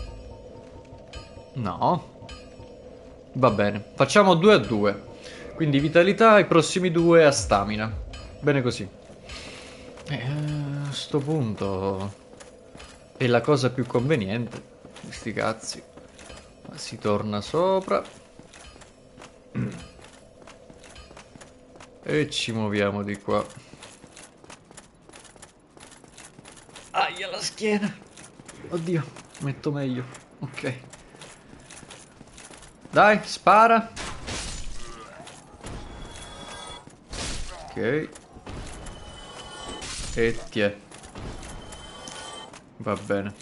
no. Va bene. Facciamo due a due. Quindi vitalità, i prossimi due a stamina. Bene così. E a sto punto... è la cosa più conveniente. Sti cazzi. Si torna sopra. E ci muoviamo di qua. Aia la schiena. Oddio, metto meglio. Ok. Dai, spara. Ok. E ti è. Va bene.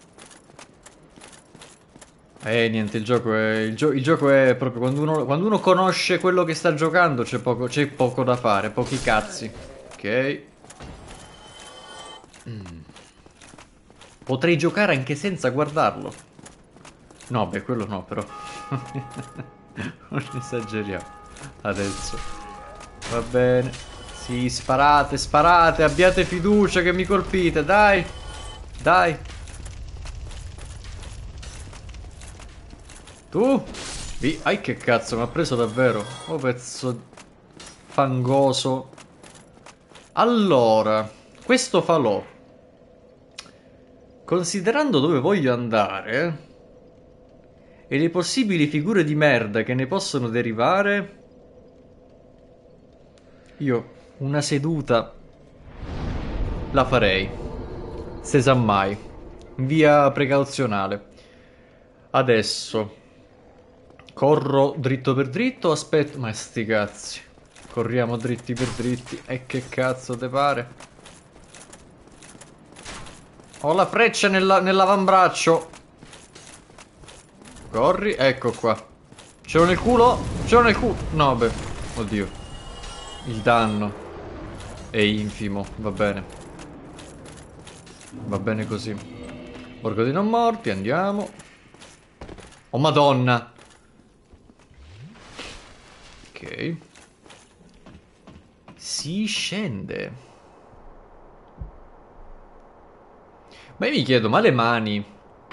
Eh, niente, il gioco è... Il, gio il gioco è proprio... Quando uno, quando uno conosce quello che sta giocando c'è poco, c'è poco da fare, pochi cazzi. Ok. Mm. Potrei giocare anche senza guardarlo. No, beh, quello no, però. Non esageriamo. Adesso. Va bene. Sì, sparate, sparate, abbiate fiducia che mi colpite, dai. Dai. Tu? Vi... ai che cazzo, mi ha preso davvero. Oh, pezzo fangoso. Allora, questo falò. Considerando dove voglio andare e le possibili figure di merda che ne possono derivare, io una seduta la farei. Se sa mai. Via precauzionale. Adesso corro dritto per dritto, aspetto... ma sti cazzi. Corriamo dritti per dritti. E che cazzo te pare? Ho la freccia nella, nell'avambraccio. Corri, ecco qua. Ce l'ho nel culo? Ce l'ho nel culo. No, beh. Oddio. Il danno è infimo, va bene. Va bene così. Borgo dei non morti, andiamo. Oh madonna. Ok. Si scende. Ma io mi chiedo, ma le mani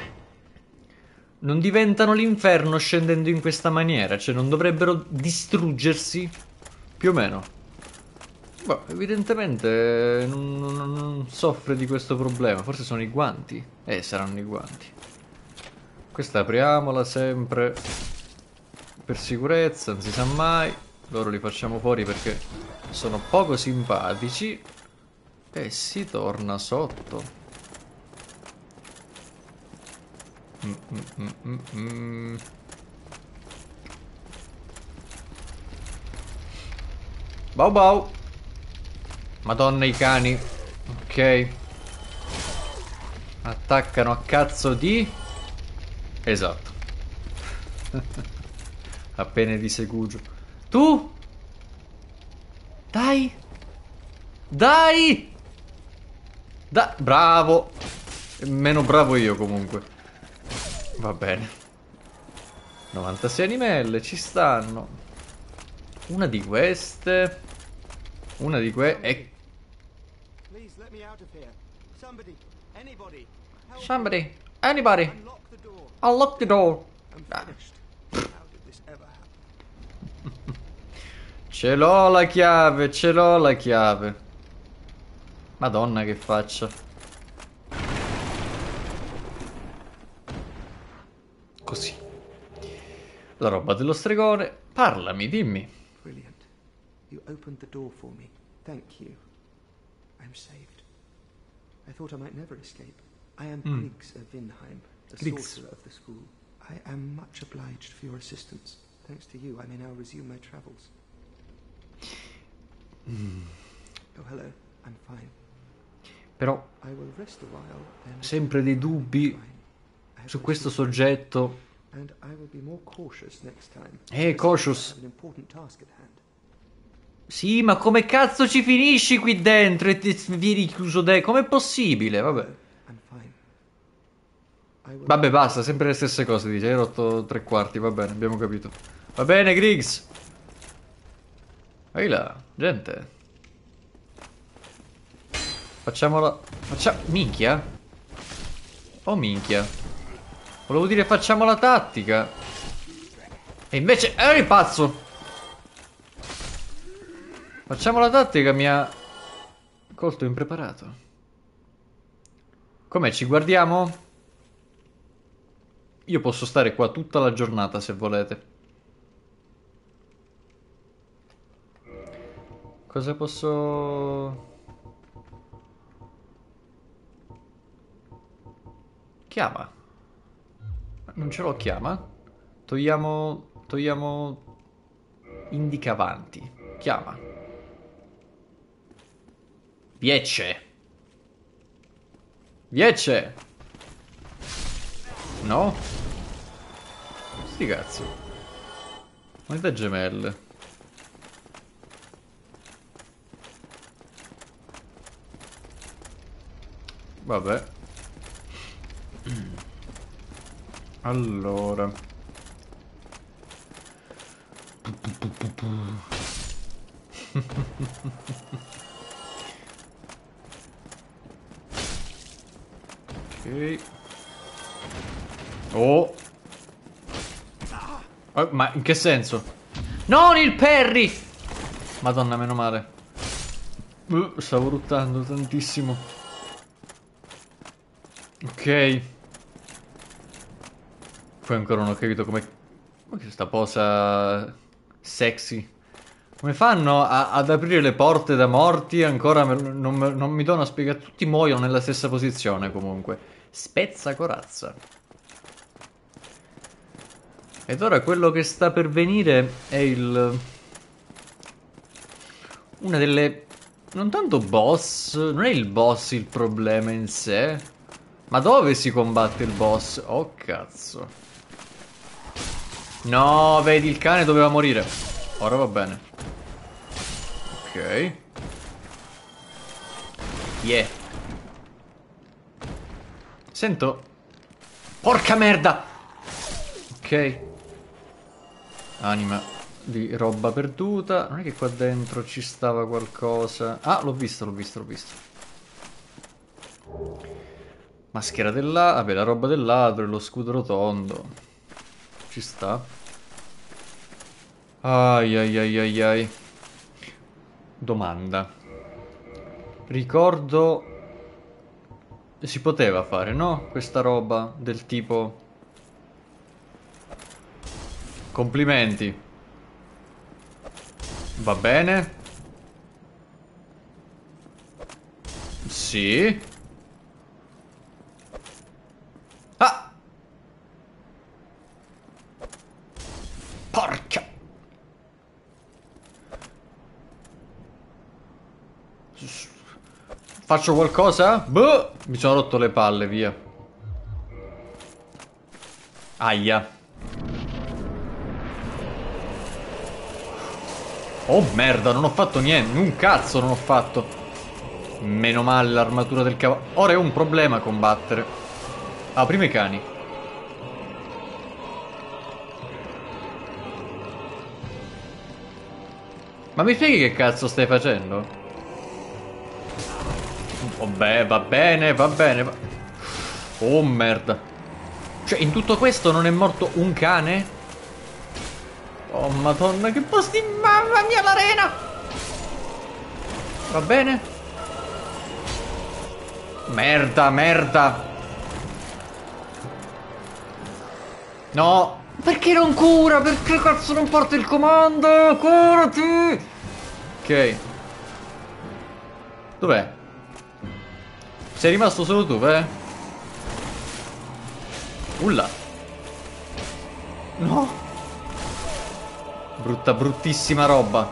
non diventano l'inferno scendendo in questa maniera? Cioè non dovrebbero distruggersi? Più o meno. Boh, evidentemente non, non, non soffre di questo problema. Forse sono i guanti. Eh, saranno i guanti. Questa apriamola sempre per sicurezza, non si sa mai. Loro li facciamo fuori perché sono poco simpatici. E si torna sotto. Mm, mm, mm, mm. Bau bau. Madonna i cani. Ok. Attaccano a cazzo di... esatto. Appena di segugio. Tu? Dai. Dai. Da... bravo. Meno bravo io comunque. Va bene. novantasei animelle, ci stanno. Una di queste. Una di queste. E... Please let me out of here. Somebody, anybody. Help Somebody, anybody, me. Unlock the door. unlock the door. I'm Ah, finished. How did this ever happen? ce l'ho la chiave, ce l'ho la chiave. Madonna che faccia. Così. La roba dello stregone. Parlami, dimmi. Brilliant. You opened the door for me. Thank you. I'm saved. I thought I might never escape. I am Griggs of Vinheim, the Griggs. sorcerer of the school. I am much obliged for your assistance. Thanks to you, I may now resume my travels. Oh, hello. I'm fine. Però I will rest a while, then sempre dei dubbi fine. I have su questo received- soggetto. And I will be more cautious next time. Eh, Because cautious. I have an important task at hand. Sì, ma come cazzo ci finisci qui dentro e ti vieni chiuso dentro? Com'è possibile? Vabbè. I'm fine. I will Vabbè, basta, sempre le stesse cose, dice. Hai rotto tre quarti, va bene, abbiamo capito. Va bene, Griggs. Ehi là, gente. Facciamola... Facciamo... Minchia? Oh, minchia. Volevo dire facciamo la tattica. E invece... Eri pazzo! Facciamo la tattica, mi ha... colto impreparato. Com'è, ci guardiamo? Io posso stare qua tutta la giornata se volete. Cosa posso... Chiama. Non ce l'ho chiama? Togliamo... Togliamo... Indica avanti. Chiama. Viecce. Viecce. No? Sti cazzi. Monete gemelle. Vabbè. Allora. Ok. Oh. Oh, ma in che senso? Non il Perry! Madonna, meno male. Uh, stavo ruttando tantissimo. Ok. Poi ancora non ho capito come... Come questa posa sexy. Come fanno a- ad aprire le porte da morti? Ancora me- non, me- non mi do una spiegazione. Tutti muoiono nella stessa posizione comunque. Spezza corazza. Ed ora quello che sta per venire è il... Una delle... Non tanto boss... Non è il boss il problema in sé. Ma dove si combatte il boss? Oh cazzo. No, vedi, il cane doveva morire. Ora va bene. Ok. Yeah. Sento. Porca merda. Ok. Anima di roba perduta. Non è che qua dentro ci stava qualcosa. Ah, l'ho visto, l'ho visto, l'ho visto. Maschera del ladro. Vabbè, la roba del ladro e lo scudo rotondo. Ci sta. Ai ai ai ai ai. Domanda. Ricordo... Si poteva fare, no? Questa roba del tipo... Complimenti. Va bene? Sì. Ah! Porca! Faccio qualcosa? Boh! Mi sono rotto le palle, via. Aia. Oh merda, non ho fatto niente. Un cazzo non ho fatto. Meno male l'armatura del cavallo. Ora è un problema combattere. Ah, prima i cani. Ma mi spieghi che cazzo stai facendo? Vabbè, va bene, va bene. Va... Oh merda. Cioè, in tutto questo non è morto un cane? Oh madonna, che posti... Mamma mia, l'arena! Va bene? Merda, merda. No. Perché non cura? Perché cazzo non porta il comando? Curati! Ok. Dov'è? Sei rimasto solo tu, eh? Ulla. No. Brutta, bruttissima roba.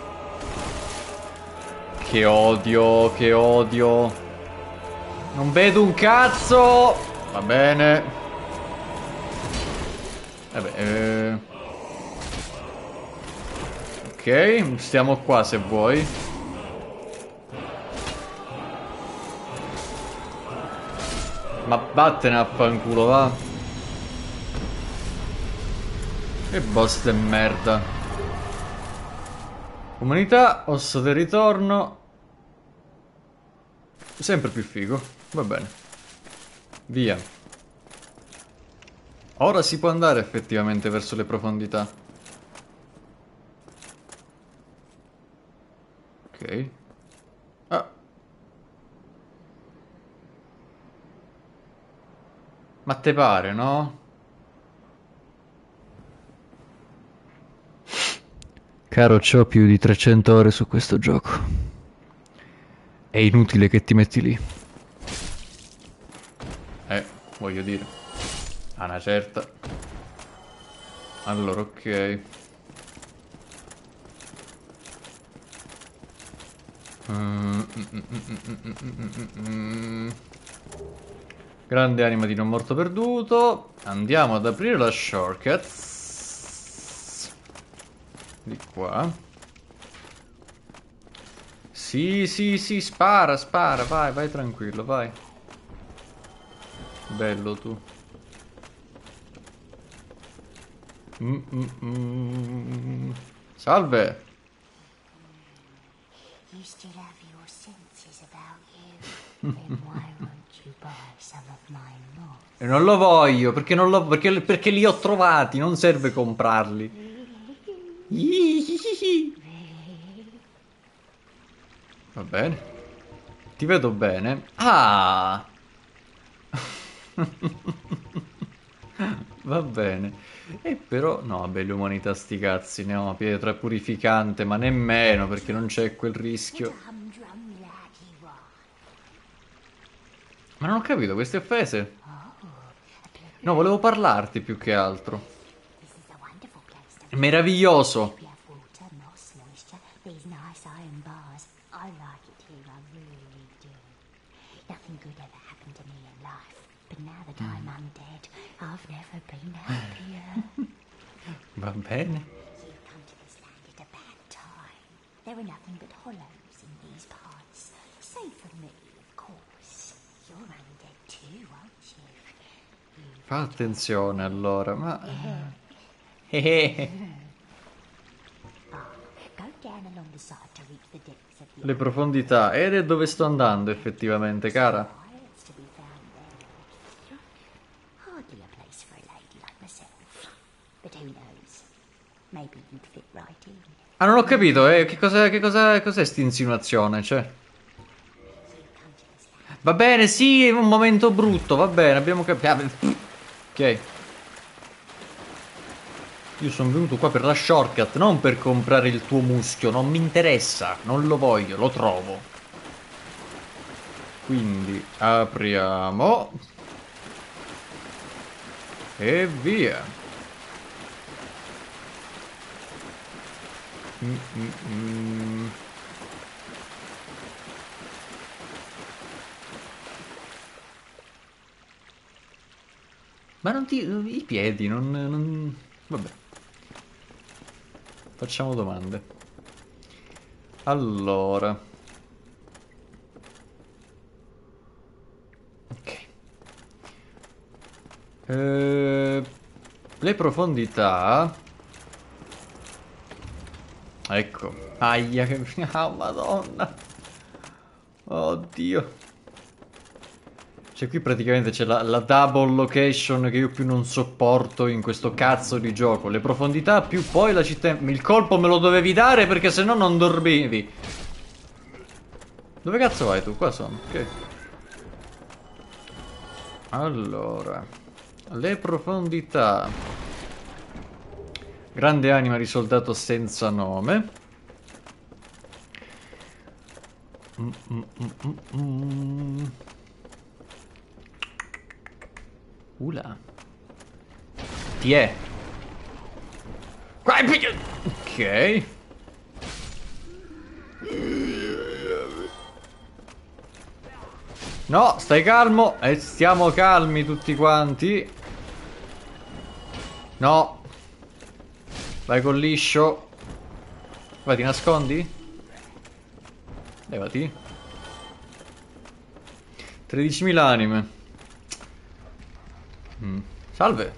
Che odio, che odio. Non vedo un cazzo. Va bene. Vabbè, eh... ok, stiamo qua se vuoi. Ma vattene a fanculo, va. Che boss de merda. Umanità, osso del ritorno. Sempre più figo. Va bene. Via. Ora si può andare effettivamente verso le profondità. Ok. Ah. Ma te pare, no? Caro, c'ho più di trecento ore su questo gioco. È inutile che ti metti lì. Eh, voglio dire. A una certa. Allora, ok. Mm, mm, mm, mm, mm, mm. Grande anima di non morto perduto. Andiamo ad aprire la shortcut. Di qua. Sì, sì, sì, spara, spara. Vai, vai tranquillo, vai. Bello tu. Mm, mm, mm. Salve. You still have your senses about you. Then why won't you buy some of my moss? E non lo voglio, perché non lo perché, perché li ho trovati, non serve comprarli. Va bene. Ti vedo bene. Ah. Va bene. E però, no, vabbè, l'umanità sti cazzi, ne ho una pietra purificante, ma nemmeno, perché non c'è quel rischio. Ma non ho capito, queste offese? No, volevo parlarti più che altro. È meraviglioso. Va bene. There are nothing but hollows in these parts. Save for me, of course. You're undead too, aren't you? Fa attenzione allora, ma... Le profondità. Ed è dove sto andando effettivamente, cara. Ah, non ho capito, eh. Che cosa, che cosa, cos'è sta insinuazione, cioè? Va bene, sì, è un momento brutto, va bene, abbiamo capito. Ok. Io sono venuto qua per la shortcut, non per comprare il tuo muschio, non mi interessa, non lo voglio, lo trovo. Quindi apriamo. E via. Mm, mm, mm. Ma non ti... i piedi, non... non... Vabbè. Facciamo domande. Allora. Ok. Eh, le profondità... Ecco. Aia, che... Ah, madonna. Oddio. Cioè qui praticamente c'è la, la double location che io più non sopporto in questo cazzo di gioco. Le profondità più poi la città... Il colpo me lo dovevi dare perché sennò non dormivi. Dove cazzo vai tu? Qua sono, ok. Allora, le profondità. Grande anima di soldato senza nome. Mm, mm, mm, mm, mm. Ula. Ti è. Ok. No, stai calmo. E stiamo calmi tutti quanti. No. Vai col liscio. Vai, ti nascondi? Levati. tredicimila anime. Mm. Salve.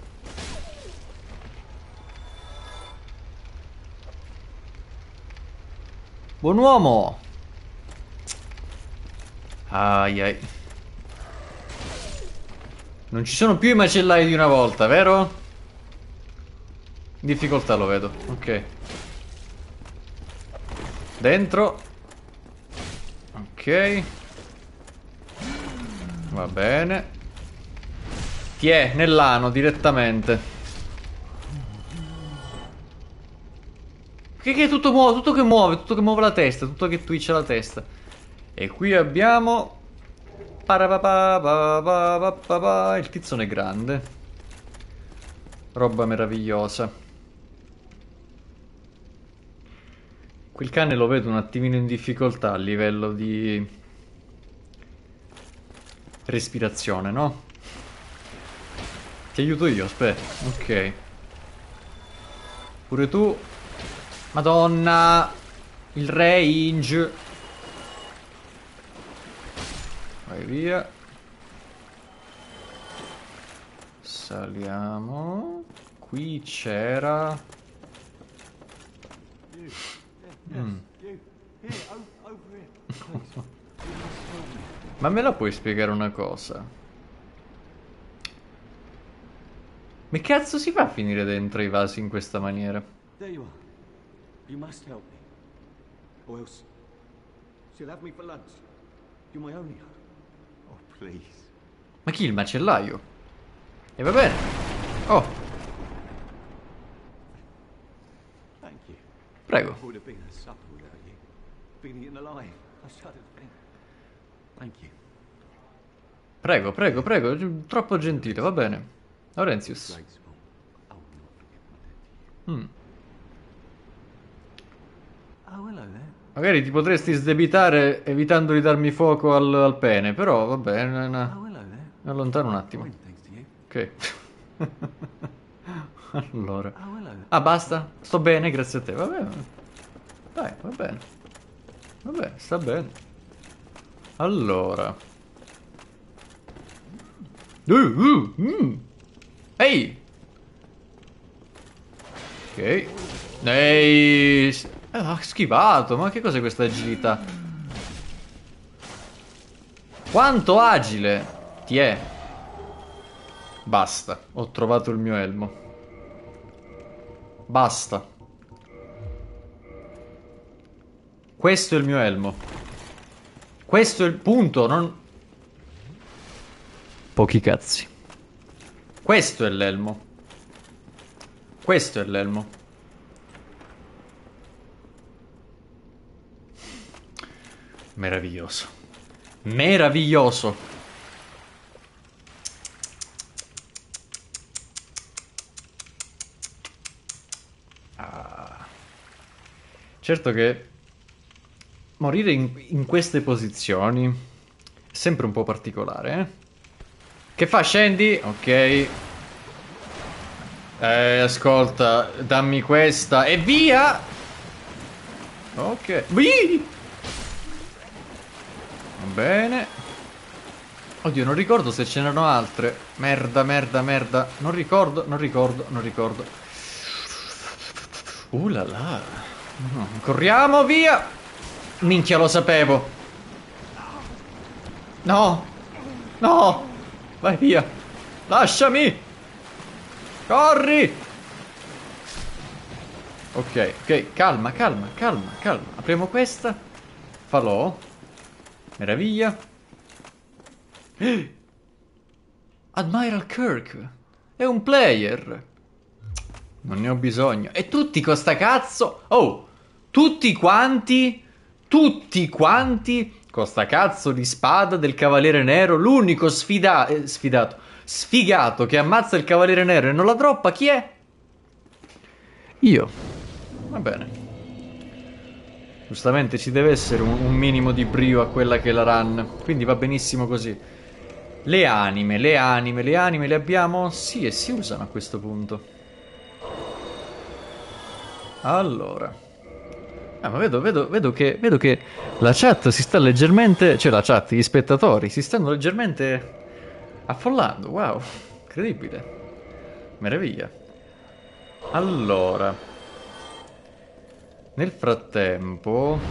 Buon uomo. Ai ai. Non ci sono più i macellai di una volta, vero? In difficoltà lo vedo. Ok. Dentro. Ok. Va bene. Ti è nell'ano direttamente. Che, che tutto muove, tutto che muove, tutto che muove la testa, tutto che twitcha la testa. E qui abbiamo... Il tizzone grande. Roba meravigliosa. Quel cane lo vedo un attimino in difficoltà a livello di respirazione, no? Ti aiuto io, aspetta. Ok. Pure tu. Madonna. Il range. Vai via. Saliamo. Qui c'era... Mm. Ma me la puoi spiegare una cosa? Ma cazzo si fa a finire dentro i vasi in questa maniera? There you are. You must help me. Or else she'll have me for lunch. You're my only hope. Oh, please. Ma chi, il macellaio? E va bene. Oh. Thank you. Prego. Would have been a supper without you. Been eaten alive. I shudder to think. Thank you. Prego, prego, prego. Troppo gentile, va bene. Laurentius. Mm. Oh, hello there. Magari ti potresti sdebitare evitando di darmi fuoco al, al pene, però va bene. Oh, hello there. Allontano un attimo. Fine, thanks to you. Ok. Allora. Oh, hello there. Ah, basta? Sto bene, grazie a te. Va bene. Dai, va bene. Va bene, sta bene. Allora. Uh, uh, mm. Ehi! Ok. Ehi! Ha schivato, ma che cos'è questa agilità? Quanto agile! Ti è? Basta, ho trovato il mio elmo. Basta. Questo è il mio elmo. Questo è il punto, non... Pochi cazzi. Questo è l'elmo. Questo è l'elmo. Meraviglioso. Meraviglioso. Ah. Certo che morire in, in queste posizioni è sempre un po' particolare, eh? Che fa, scendi? Ok. Eh, ascolta, dammi questa e via! Ok. Whee! Va bene. Oddio, non ricordo se ce n'erano altre. Merda, merda, merda. Non ricordo, non ricordo, non ricordo. Uh là là. No, corriamo, via! Minchia, lo sapevo. No! No! Vai via! Lasciami! Corri! Ok, ok, calma, calma, calma, calma. Apriamo questa. Falò. Meraviglia. Admiral Kirk. È un player. Non ne ho bisogno. E tutti con sta cazzo... Oh! Tutti quanti... Tutti quanti... Con sta cazzo di spada del Cavaliere Nero. L'unico sfida... eh, sfidato... Sfigato che ammazza il Cavaliere Nero e non la droppa. Chi è? Io. Va bene. Giustamente ci deve essere un, un minimo di brio a quella che è la run. Quindi va benissimo così. Le anime, le anime, le anime le abbiamo? Sì, e si usano a questo punto. Allora. Ah, ma vedo, vedo, vedo che, vedo che la chat si sta leggermente... Cioè la chat, gli spettatori si stanno leggermente affollando. Wow, incredibile. Meraviglia. Allora. Nel frattempo...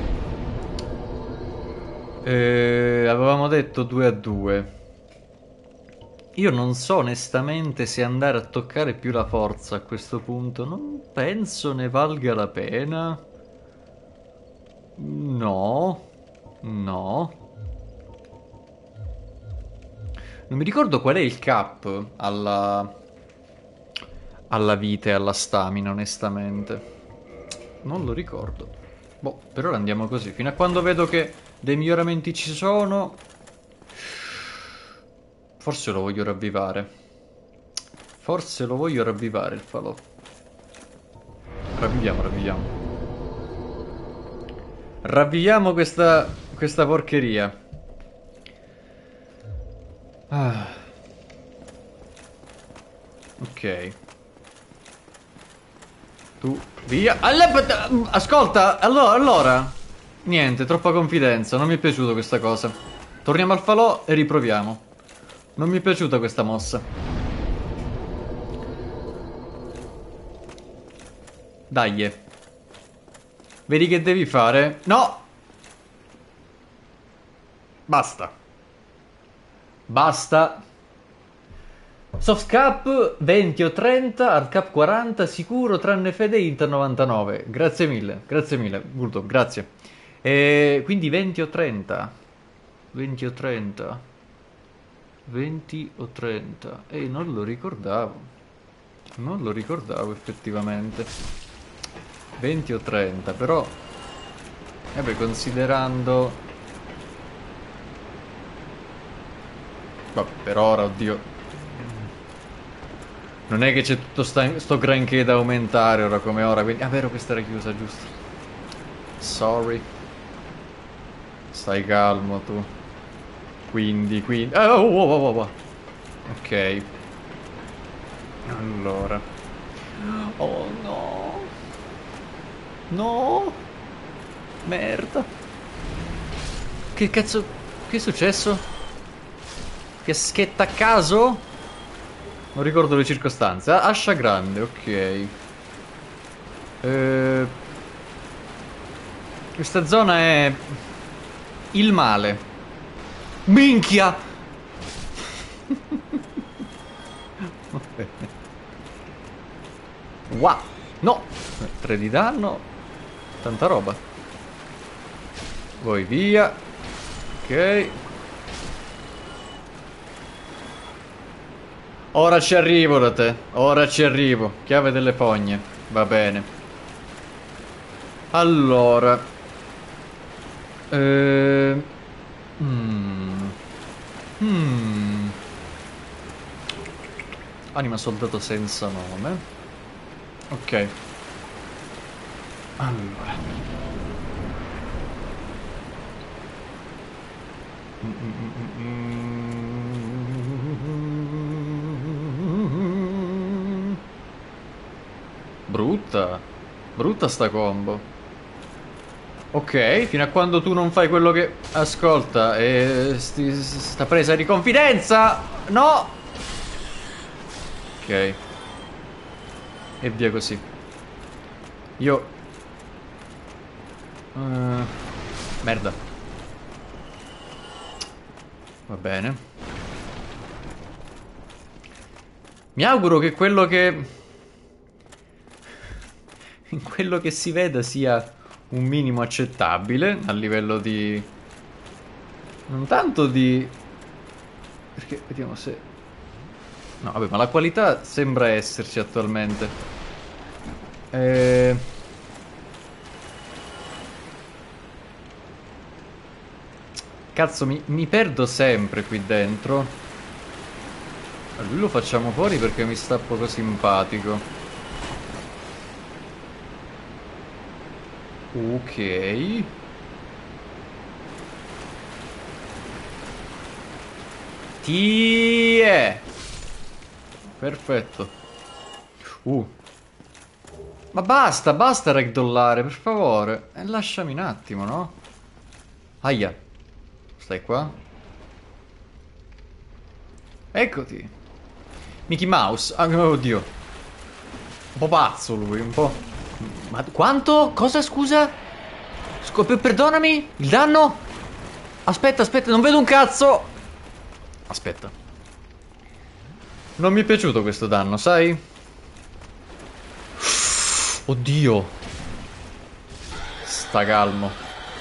Eh, avevamo detto due a due. Io non so onestamente se andare a toccare più la forza a questo punto. Non penso ne valga la pena. No. No. Non mi ricordo qual è il cap alla... alla vita e alla stamina, onestamente. Non lo ricordo. Boh, per ora andiamo così. Fino a quando vedo che dei miglioramenti ci sono... Forse lo voglio ravvivare. Forse lo voglio ravvivare il falò. Ravviviamo, ravviviamo. Ravviviamo questa, questa porcheria. Ah. Ok. Tu, via. Ascolta, allora, allora. Niente, troppa confidenza. Non mi è piaciuta questa cosa. Torniamo al falò e riproviamo. Non mi è piaciuta questa mossa. Dai. Vedi che devi fare? No! Basta. Basta. Soft cap venti o trenta, hard cap quaranta, sicuro, tranne Fede Inter novantanove. Grazie mille, grazie mille, Gulto, grazie. E quindi venti o trenta. venti o trenta. venti o trenta. E non lo ricordavo. Non lo ricordavo effettivamente. venti o trenta, però... Eh beh, considerando... Vabbè, per ora, oddio. Non è che c'è tutto sta, sto granché da aumentare ora come ora, quindi... Ah, vero, questa era chiusa, giusto. Sorry. Stai calmo, tu. Quindi, quindi... Oh, oh, oh, oh, oh. Ok. Allora. Oh, no. No. Merda. Che cazzo... Che è successo? Che schetta a caso? Non ricordo le circostanze. Ah, ascia grande, ok. Eh... Questa zona è... il male. Minchia! Wow! No! tre di danno. Tanta roba. Voi via. Ok. Ora ci arrivo da te. Ora ci arrivo. Chiave delle fogne. Va bene. Allora. Ehm... Hmm. Hmm. Anima soldato senza nome. Ok. Allora. Brutta. Brutta sta combo. Ok, fino a quando tu non fai quello che... Ascolta, eh, sti, sta presa di confidenza! No! Ok. E via così. Io Uh, merda. Va bene. Mi auguro che quello che... quello che si veda sia un minimo accettabile a livello di... non tanto di... perché vediamo se... no, vabbè, ma la qualità sembra esserci attualmente. Eh... Cazzo, mi, mi perdo sempre qui dentro. A lui lo facciamo fuori perché mi sta poco simpatico. Ok. Tie. Perfetto. Uh. Ma basta, basta ragdollare, per favore. E lasciami un attimo, no? Aia. Stai qua? Eccoti. Mickey Mouse. Ah, oddio. Un po' pazzo lui, un po'... Ma quanto? Cosa, scusa? Sc- perdonami? Il danno? Aspetta, aspetta, non vedo un cazzo. Aspetta. Non mi è piaciuto questo danno, sai? Oddio. Sta calmo.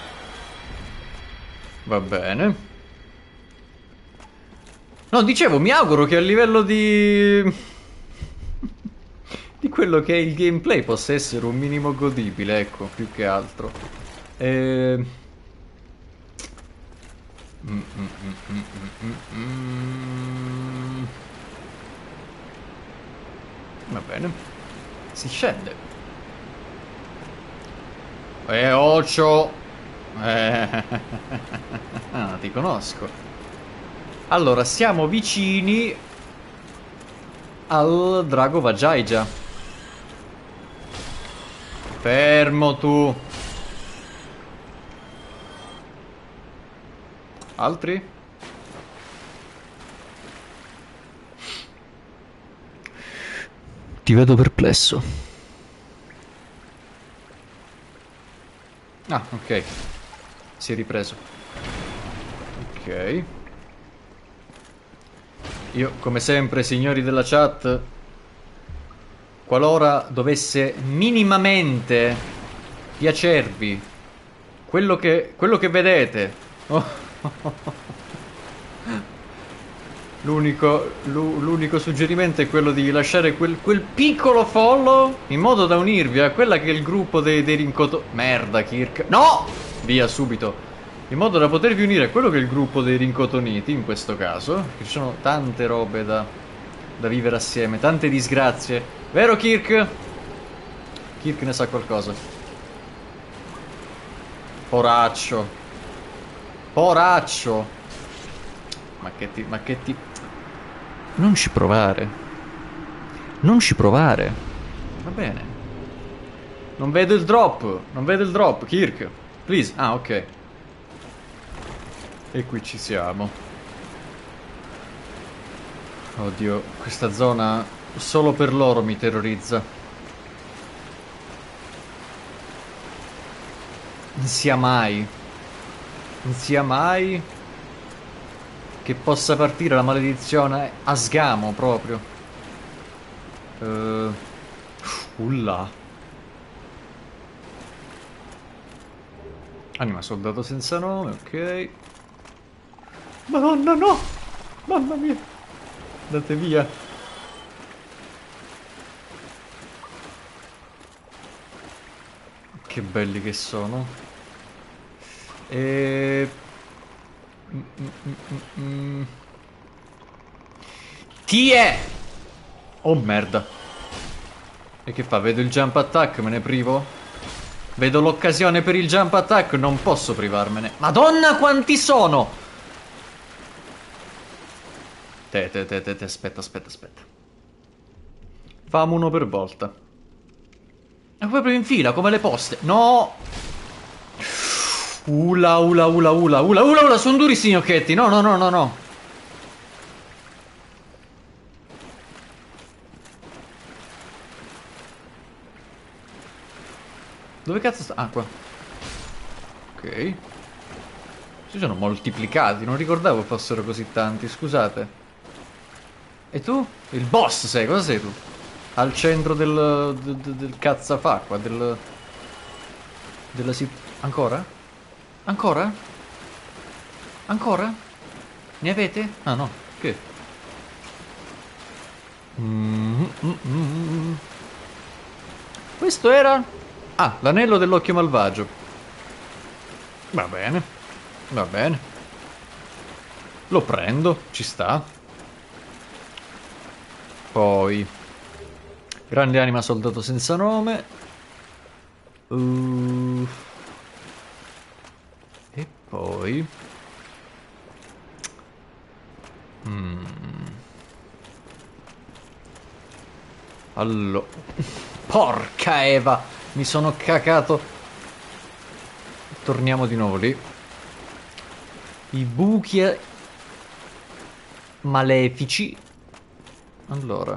Va bene. No, dicevo, mi auguro che a livello di... di quello che è il gameplay possa essere un minimo godibile, ecco, più che altro. E... Mm, mm, mm, mm, mm, mm. Va bene. Si scende. Eh, occhio! Eh, ti conosco. Allora, siamo vicini al drago Vajayja. Fermo tu. Altri? Ti vedo perplesso. Ah, ok. Si è ripreso. Ok. Io, come sempre, signori della chat, qualora dovesse minimamente piacervi quello che, quello che vedete, oh. L'unico, l'unico suggerimento è quello di lasciare quel, quel piccolo follow in modo da unirvi a quella che è il gruppo dei, dei rincoto... Merda, Kirk. No! Via, subito. In modo da potervi unire a quello che è il gruppo dei rincotoniti, in questo caso. Perché ci sono tante robe da, da vivere assieme, tante disgrazie. Vero, Kirk? Kirk ne sa qualcosa. Poraccio. Poraccio. Ma che ti... Ma che ti... Non ci provare. Non ci provare. Va bene. Non vedo il drop. Non vedo il drop, Kirk. Please. Ah, ok. E qui ci siamo. Oddio, questa zona solo per loro mi terrorizza. Non sia mai. Non sia mai che possa partire la maledizione a sgamo proprio. Uh, ulla. Anima soldato senza nome, ok. Madonna, no! Mamma mia! Andate via. Che belli che sono. E... Mm, mm, mm, mm. Tie! Oh merda. E che fa? Vedo il jump attack, me ne privo? Vedo l'occasione per il jump attack, non posso privarmene. Madonna quanti sono! Te, te, te, te, te, aspetta, aspetta, aspetta. Famo uno per volta. E proprio in fila, come le poste. No! Ula, ula, ula, ula, ula, ula, ula, sono duri sti gnocchetti. No, no, no, no, no. Dove cazzo sta? Ah, qua. Ok. Si sono moltiplicati, non ricordavo fossero così tanti, scusate. E tu? Il boss sei, cosa sei tu? Al centro del... del, del, del cazzafacqua, del... della si... Ancora? Ancora? Ancora? Ne avete? Ah no, che? Mm, mm, mm. Questo era... Ah, l'anello dell'occhio malvagio. Va bene, va bene. Lo prendo, ci sta. Poi... Grande anima soldato senza nome. Uh. E poi... Mm. Allora... Porca Eva! Mi sono cacato. Torniamo di nuovo lì. I buchi malefici. Allora.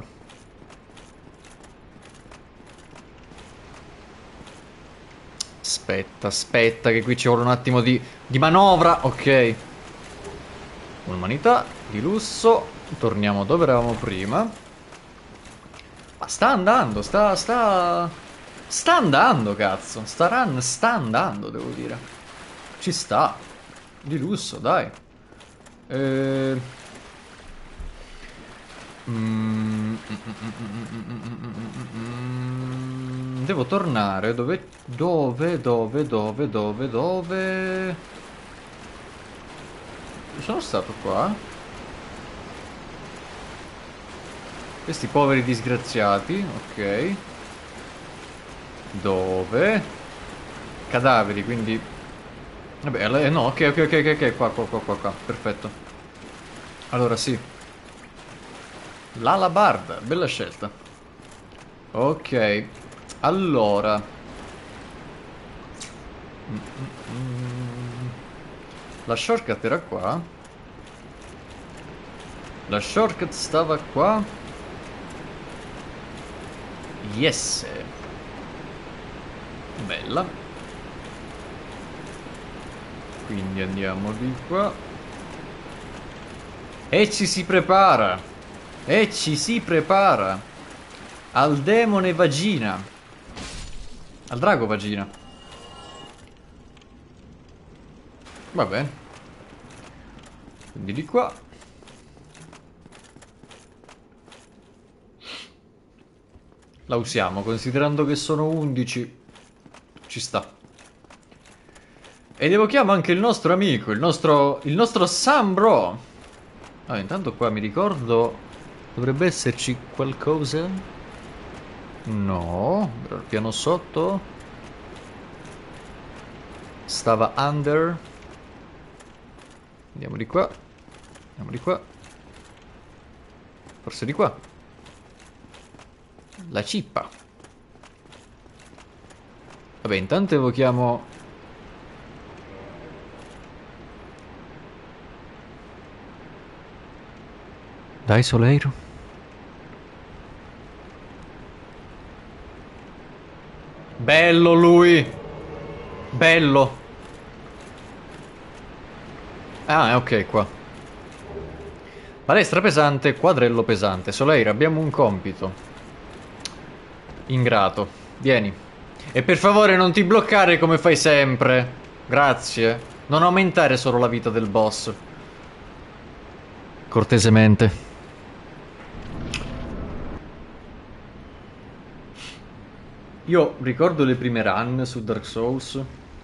Aspetta, aspetta, che qui ci vuole un attimo di, di manovra. Ok. Un'umanità di lusso. Torniamo dove eravamo prima. Ma sta andando, sta... sta... Sta andando, cazzo. Sta run sta andando, devo dire. Ci sta. Di lusso, dai. Eh... Mm... Devo tornare. Dove... Dove, dove, dove, dove, dove... Sono stato qua? Questi poveri disgraziati. Ok. Dove? Cadaveri, quindi... Vabbè, no, ok, ok, ok, ok, qua, qua, qua, qua, qua, perfetto. Allora, sì. L'alabarda, bella scelta. Ok, allora... La shortcut era qua. La shortcut stava qua. Yes. Bella. Quindi andiamo di qua. E ci si prepara. E ci si prepara. Al demone vagina. Al drago vagina. Va bene. Quindi di qua. La usiamo, considerando che sono undici. Ci sta. Ed evochiamo anche il nostro amico, il nostro, il nostro Sambro. Ah, intanto qua mi ricordo... Dovrebbe esserci qualcosa? No. Al piano sotto? Stava under. Andiamo di qua. Andiamo di qua. Forse di qua. La cippa. Vabbè, intanto evochiamo... Dai, Soleiro. Bello lui. Bello. Ah, ok, qua. Palestra pesante, quadrello pesante. Soleiro, abbiamo un compito. Ingrato. Vieni. E per favore non ti bloccare come fai sempre. Grazie. Non aumentare solo la vita del boss. Cortesemente. Io ricordo le prime run su Dark Souls.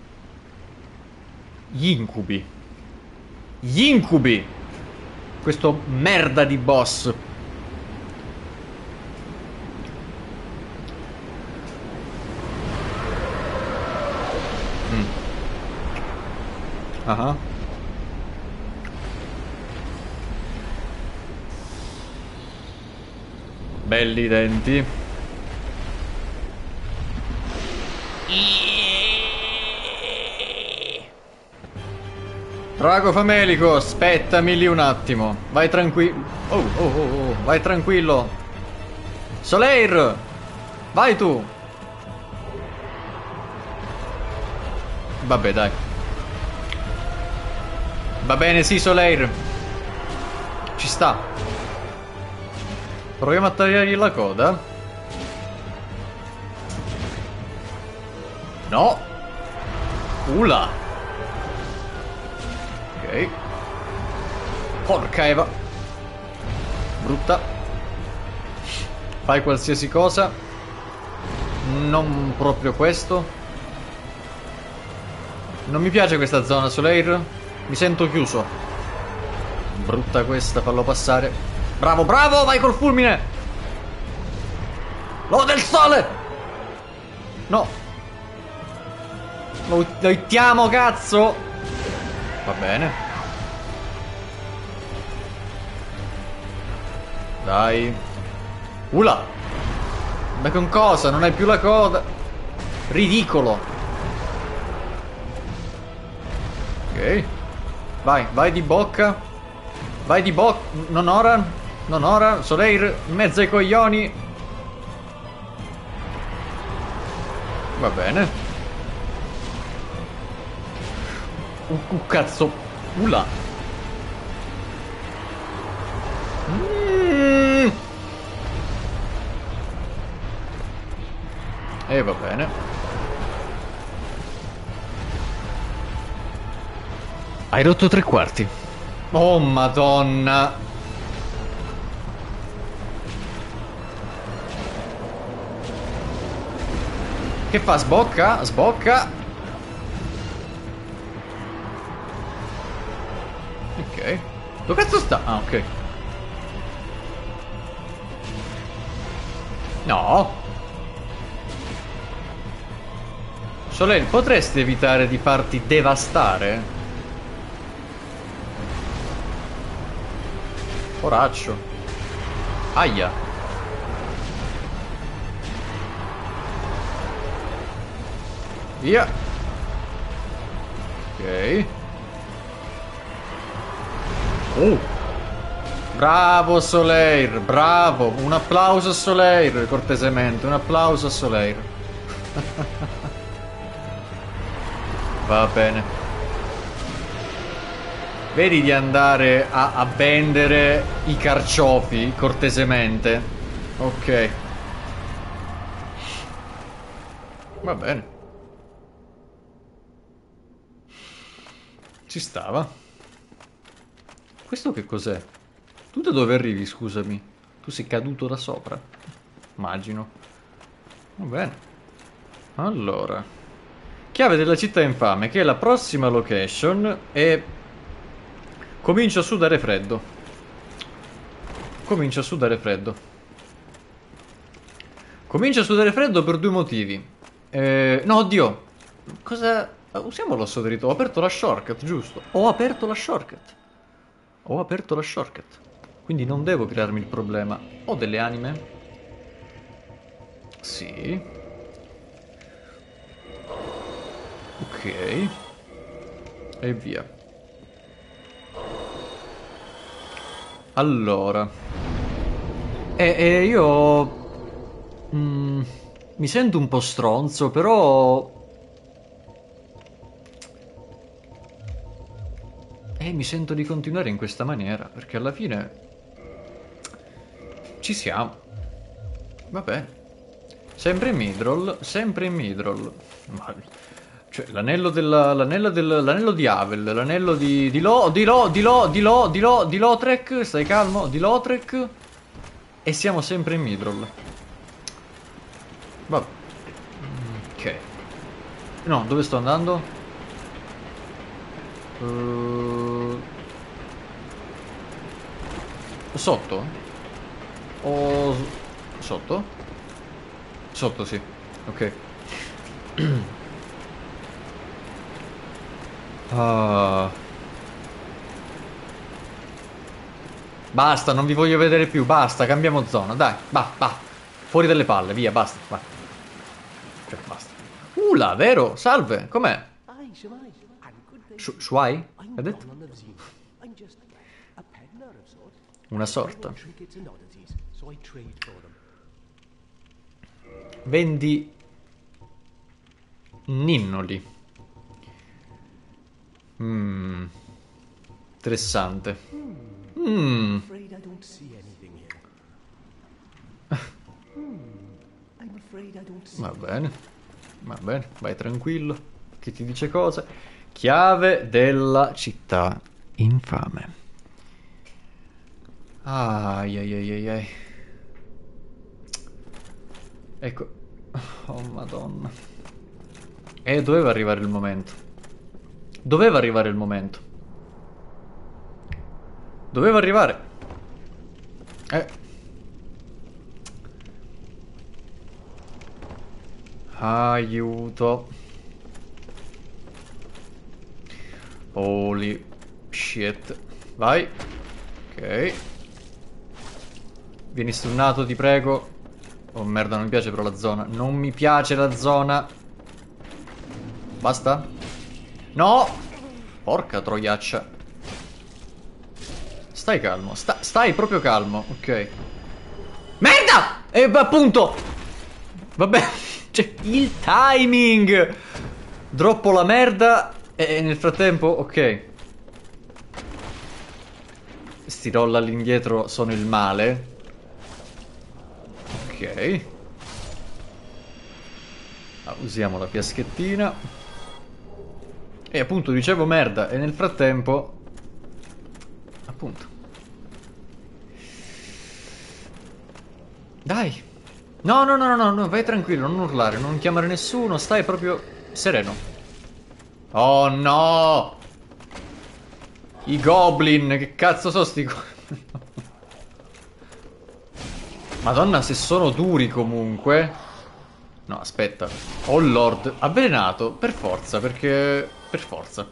Gli incubi. Gli incubi! Questo merda di boss. Mm. Ah. Belli denti. Drago famelico, aspettami lì un attimo. Vai tranquillo. Oh, oh, oh, oh, vai tranquillo. Soleir, vai tu. Vabbè, dai. Va bene, sì, Soleil. Ci sta. Proviamo a tagliargli la coda. No. Ula. Ok. Porca Eva. Brutta. Fai qualsiasi cosa. Non proprio questo. Non mi piace questa zona, Soleil. Mi sento chiuso. Brutta questa, fallo passare. Bravo, bravo, vai col fulmine. L'uovo del sole. No. Lo, lo hittiamo, cazzo. Va bene. Dai. Ula. Ma con cosa? Non hai più la coda. Ridicolo. Ok. Vai, vai di bocca. Vai di bocca. Non ora. Non ora. Soleil in mezzo ai coglioni. Va bene. Uh, uh cazzo. Ula. Mm. E va bene. Hai rotto tre quarti. Oh madonna. Che fa? Sbocca? Sbocca. Ok. Dove cazzo sta? Ah, ok. No. Soleil, potresti evitare di farti devastare? Poraccio. Aia. Via. Ok. Oh. Bravo Soleil, bravo. Un applauso a Soleil, cortesemente. Un applauso a Soleil. Va bene. Vedi di andare a, a vendere i carciofi, cortesemente. Ok. Va bene. Ci stava. Questo che cos'è? Tu da dove arrivi, scusami? Tu sei caduto da sopra? Immagino. Va bene. Allora. Chiave della città infame, che è la prossima location, e comincio a sudare freddo. Comincio a sudare freddo. Comincio a sudare freddo per due motivi. Eh, no, oddio. Cosa... Usiamo l'osso dritto. Ho aperto la shortcut, giusto? Ho aperto la shortcut. Ho aperto la shortcut. Quindi non devo crearmi il problema. Ho delle anime? Sì. Ok. E via. Allora. E, e io... Mm, mi sento un po' stronzo, però... E mi sento di continuare in questa maniera, perché alla fine... Ci siamo. Va bene. Sempre in midroll, sempre in midroll. Ma... Cioè, l'anello della... L'anello del... L'anello di Havel, l'anello di... Di Lo... Di Lo... Di Lo... Di Lo... Di Lo... Di Lautrec, stai calmo, di Lautrec. E siamo sempre in midroll. Vabbè. Ok. No, dove sto andando? Uh... Sotto? O... Sotto? Sotto, sì. Ok. Ah. Basta, non vi voglio vedere più. Basta, cambiamo zona. Dai, va, va. Fuori dalle palle, via, basta. Va. Cioè, basta. Ula, vero? Salve, com'è? Sh- Shuai? Hai detto? Una sorta. Vendi ninnoli. Mm. Interessante. Mm. Afraid I don't see anything here. Hmm. I'm afraid I don't see. Va bene. Va bene, vai tranquillo. Che ti dice cosa? Chiave della città infame. Ai ai ai ai ai. Ecco. Oh madonna. E doveva arrivare il momento. Doveva arrivare il momento. Doveva arrivare. Eh. Aiuto. Holy shit. Vai. Ok. Vieni stunnato, ti prego. Oh merda, non mi piace però la zona. Non mi piace la zona. Basta? No! Porca troiaccia. Stai calmo. Sta stai proprio calmo. Ok. Merda! E eh, appunto. Vabbè. Cioè, il timing. Droppo la merda. E nel frattempo, ok. Sti roll all'indietro sono il male. Ok. Ah, usiamo la piaschettina. E appunto dicevo merda. E nel frattempo appunto dai. No no no no no, vai tranquillo, non urlare, non chiamare nessuno. Stai proprio sereno. Oh no. I goblin. Che cazzo sono sti go- Madonna, se sono duri comunque. No, aspetta. Oh lord. Avvelenato. Per forza, perché... Per forza.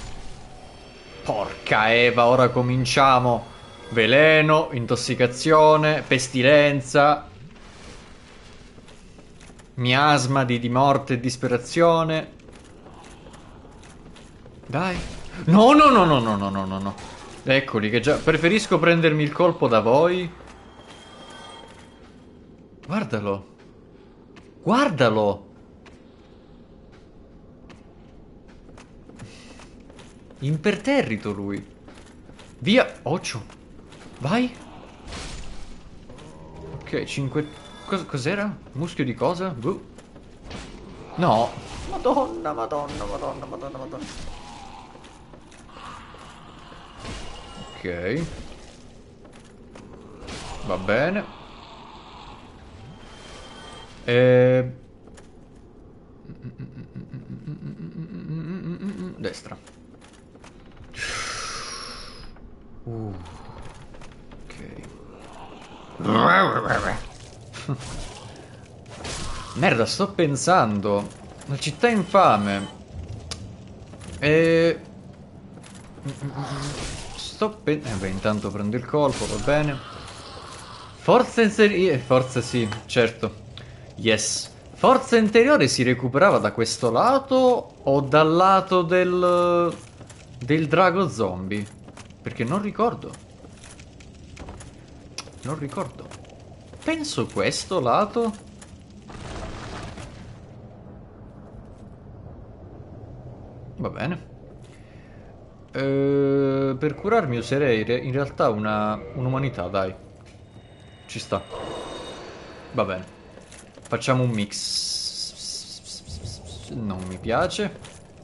Porca Eva, ora cominciamo. Veleno, intossicazione, pestilenza. Miasma di, di morte e disperazione. Dai. No, no, no, no, no, no, no, no, no. Eccoli che già... Preferisco prendermi il colpo da voi. Guardalo. Guardalo. Imperterrito lui. Via. Occhio. Vai. Ok, cinque... Cos cos'era? Muschio di cosa? Buh. No. Madonna, madonna, madonna, madonna, madonna. Ok. Va bene. E... Destra. Uh. Ok. Merda, sto pensando. Una città infame. E... Sto pen... Eh beh, intanto prendo il colpo, va bene. Forza interiore... Forza sì, certo. Yes. Forza interiore si recuperava da questo lato o dal lato del... del drago zombie? Perché non ricordo. Non ricordo. Penso questo lato. Va bene. Eh, per curarmi userei re in realtà una un'umanità, dai. Ci sta. Va bene. Facciamo un mix. Non mi piace.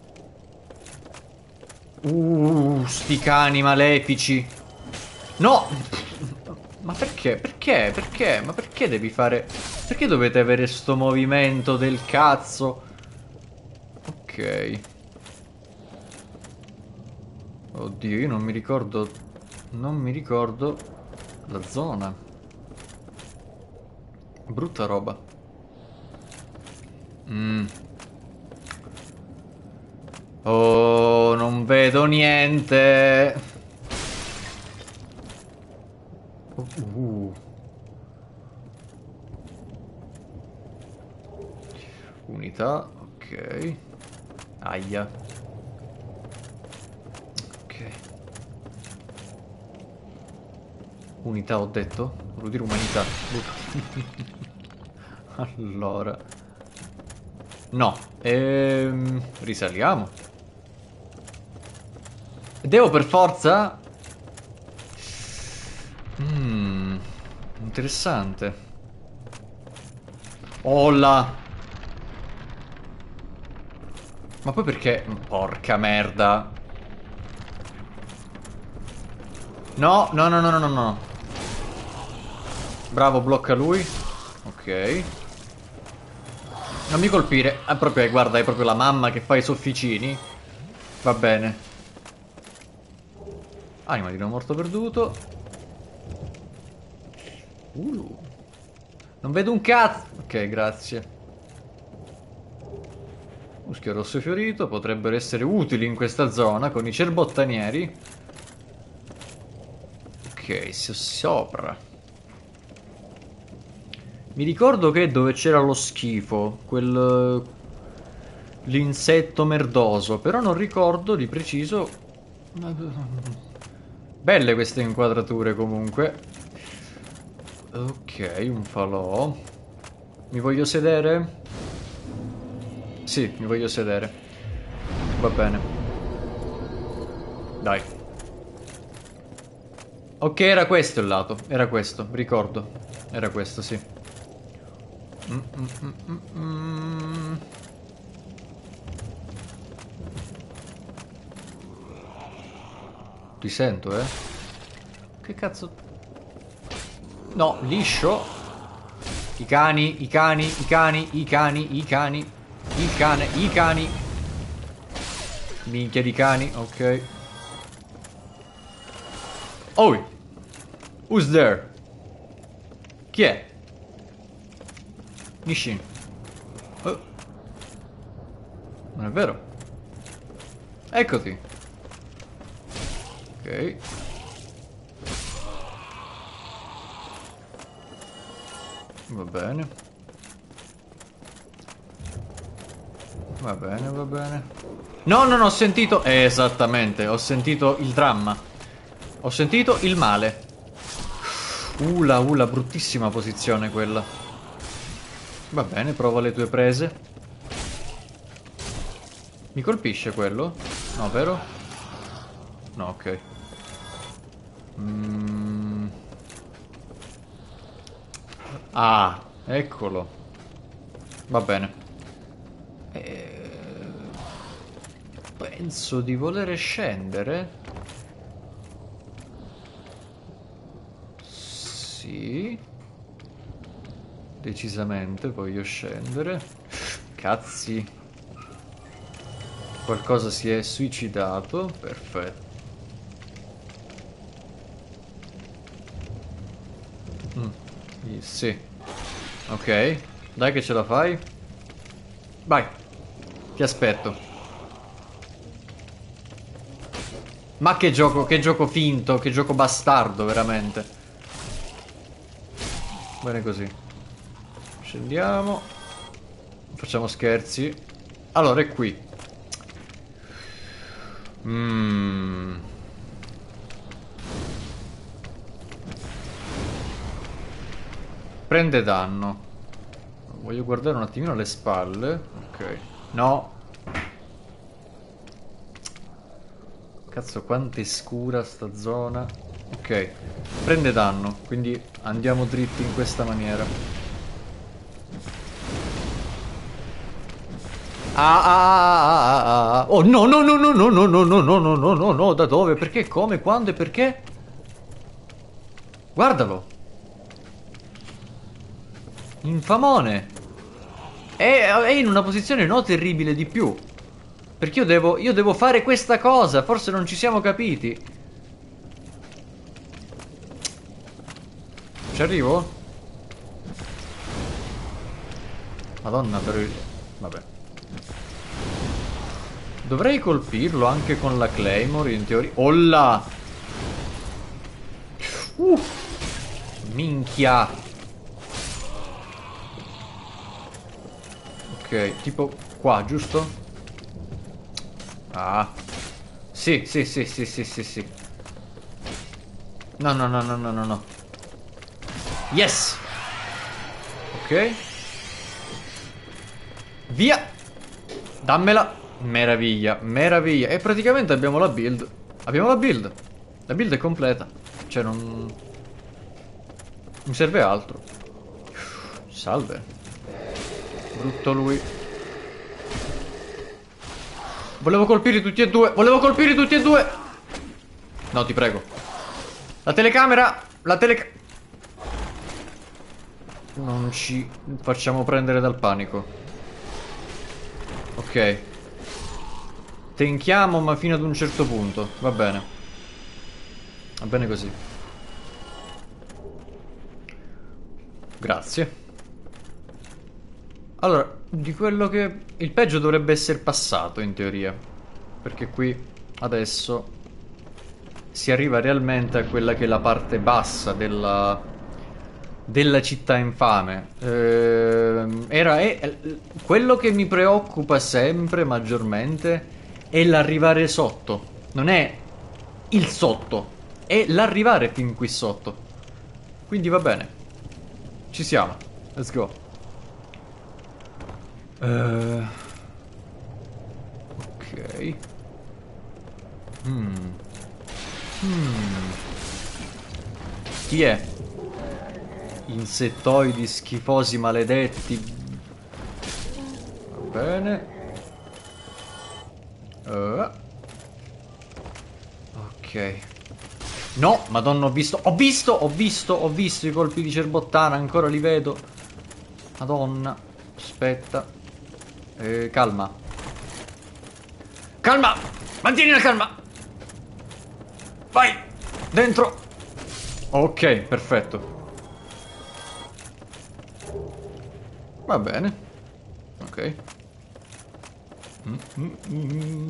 Uh, sti cani malefici. No! Ma perché? Perché? Perché? Ma perché devi fare... Perché dovete avere sto movimento del cazzo? Ok. Oddio, io non mi ricordo... Non mi ricordo la zona. Brutta roba. Mm. Oh, non vedo niente. Uh. Unità, ok. Aia. Ok. Unità ho detto? Volevo dire umanità. Allora. No. Ehm, risaliamo. Devo per forza? Mmm. Interessante. Olla. Ma poi perché? Porca merda. No, no, no, no, no, no, no. Bravo, blocca lui. Ok. Non mi colpire. È proprio, guarda, è proprio la mamma che fa i sofficini. Va bene. Anima di non morto perduto. Uh. Non vedo un cazzo. Ok, grazie. Muschio rosso fiorito. Potrebbero essere utili in questa zona con i cerbottanieri. Ok, si sopra. Mi ricordo che dove c'era lo schifo, quel... l'insetto merdoso, però non ricordo di preciso... Belle queste inquadrature comunque. Ok, un falò. Mi voglio sedere? Sì, mi voglio sedere. Va bene. Dai. Ok, era questo il lato, era questo, ricordo. Era questo, sì. Mm, mm, mm, mm, mm. Ti sento, eh? Che cazzo? No, liscio. I cani, i cani, i cani, i cani, i cani. Il cane, i cani. Minchia di cani, ok. Oh! Who's there? Chi è? Nishin. Oh. Non è vero? Eccoti. Ok. Va bene. Va bene, va bene. No, non ho sentito... Eh, esattamente, ho sentito il dramma. Ho sentito il male. Ula, ula, bruttissima posizione quella. Va bene, prova le tue prese. Mi colpisce quello? No, vero? No, ok. Mm. Ah, eccolo. Va bene. Eh, penso di volere scendere. Sì. Decisamente voglio scendere. Cazzi. Qualcosa si è suicidato. Perfetto. Mm. Sì. Ok. Dai che ce la fai. Vai. Ti aspetto. Ma che gioco, che gioco finto, che gioco bastardo, veramente. Bene così. Scendiamo. Facciamo scherzi. Allora, è qui. Mmm. Prende danno. Voglio guardare un attimino le spalle. Ok. No. Cazzo, quanto è scura sta zona. Ok. Prende danno, quindi andiamo dritti in questa maniera. Ah, ah, ah, ah, ah. Oh no, no, no, no, no, no, no, no, no, no, no, no, no, da dove? Perché? Come? Quando e perché? Guardalo. Infamone. È, è in una posizione no terribile di più. Perché io devo, io devo fare questa cosa. Forse non ci siamo capiti. Ci arrivo? Madonna, però... Vabbè. Dovrei colpirlo anche con la Claymore, in teoria. Olla! Uh! Minchia! Ok, tipo qua, giusto? Ah. Sì, sì, sì, sì, sì, sì, sì. No, no, no, no, no, no, no. Yes! Ok. Via! Dammela! Meraviglia, meraviglia. E praticamente abbiamo la build Abbiamo la build. La build è completa. Cioè non... mi serve altro. Salve. Brutto lui. Volevo colpire tutti e due. Volevo colpire tutti e due. No, ti prego. La telecamera. La telecamera. Non ci facciamo prendere dal panico. Ok. Tenchiamo, ma fino ad un certo punto. Va bene. Va bene così. Grazie. Allora, di quello che... il peggio dovrebbe essere passato, in teoria. Perché qui, adesso, si arriva realmente a quella che è la parte bassa della... della città infame. Eh, era... È, quello che mi preoccupa sempre, maggiormente, è l'arrivare sotto. Non è il sotto, è l'arrivare fin qui sotto. Quindi va bene. Ci siamo. Let's go. Uh, ok. Hmm. Hmm. Chi è? Insettoidi schifosi maledetti. Va bene. Uh. Ok. No, madonna, ho visto. Ho visto, ho visto, ho visto i colpi di cerbottana. Ancora li vedo. Madonna. Aspetta. Eh, calma. Calma! Mantieni la calma! Vai! Dentro! Ok, perfetto. Va bene. Ok. Mm, mm, mm.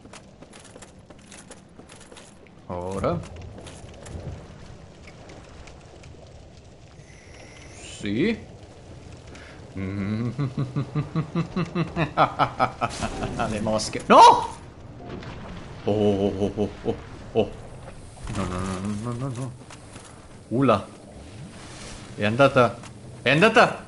Ora. Sì. Le mosche. No! Oh, oh, oh, oh, oh. No, no, no, no, no, no. Ula. È andata... È andata...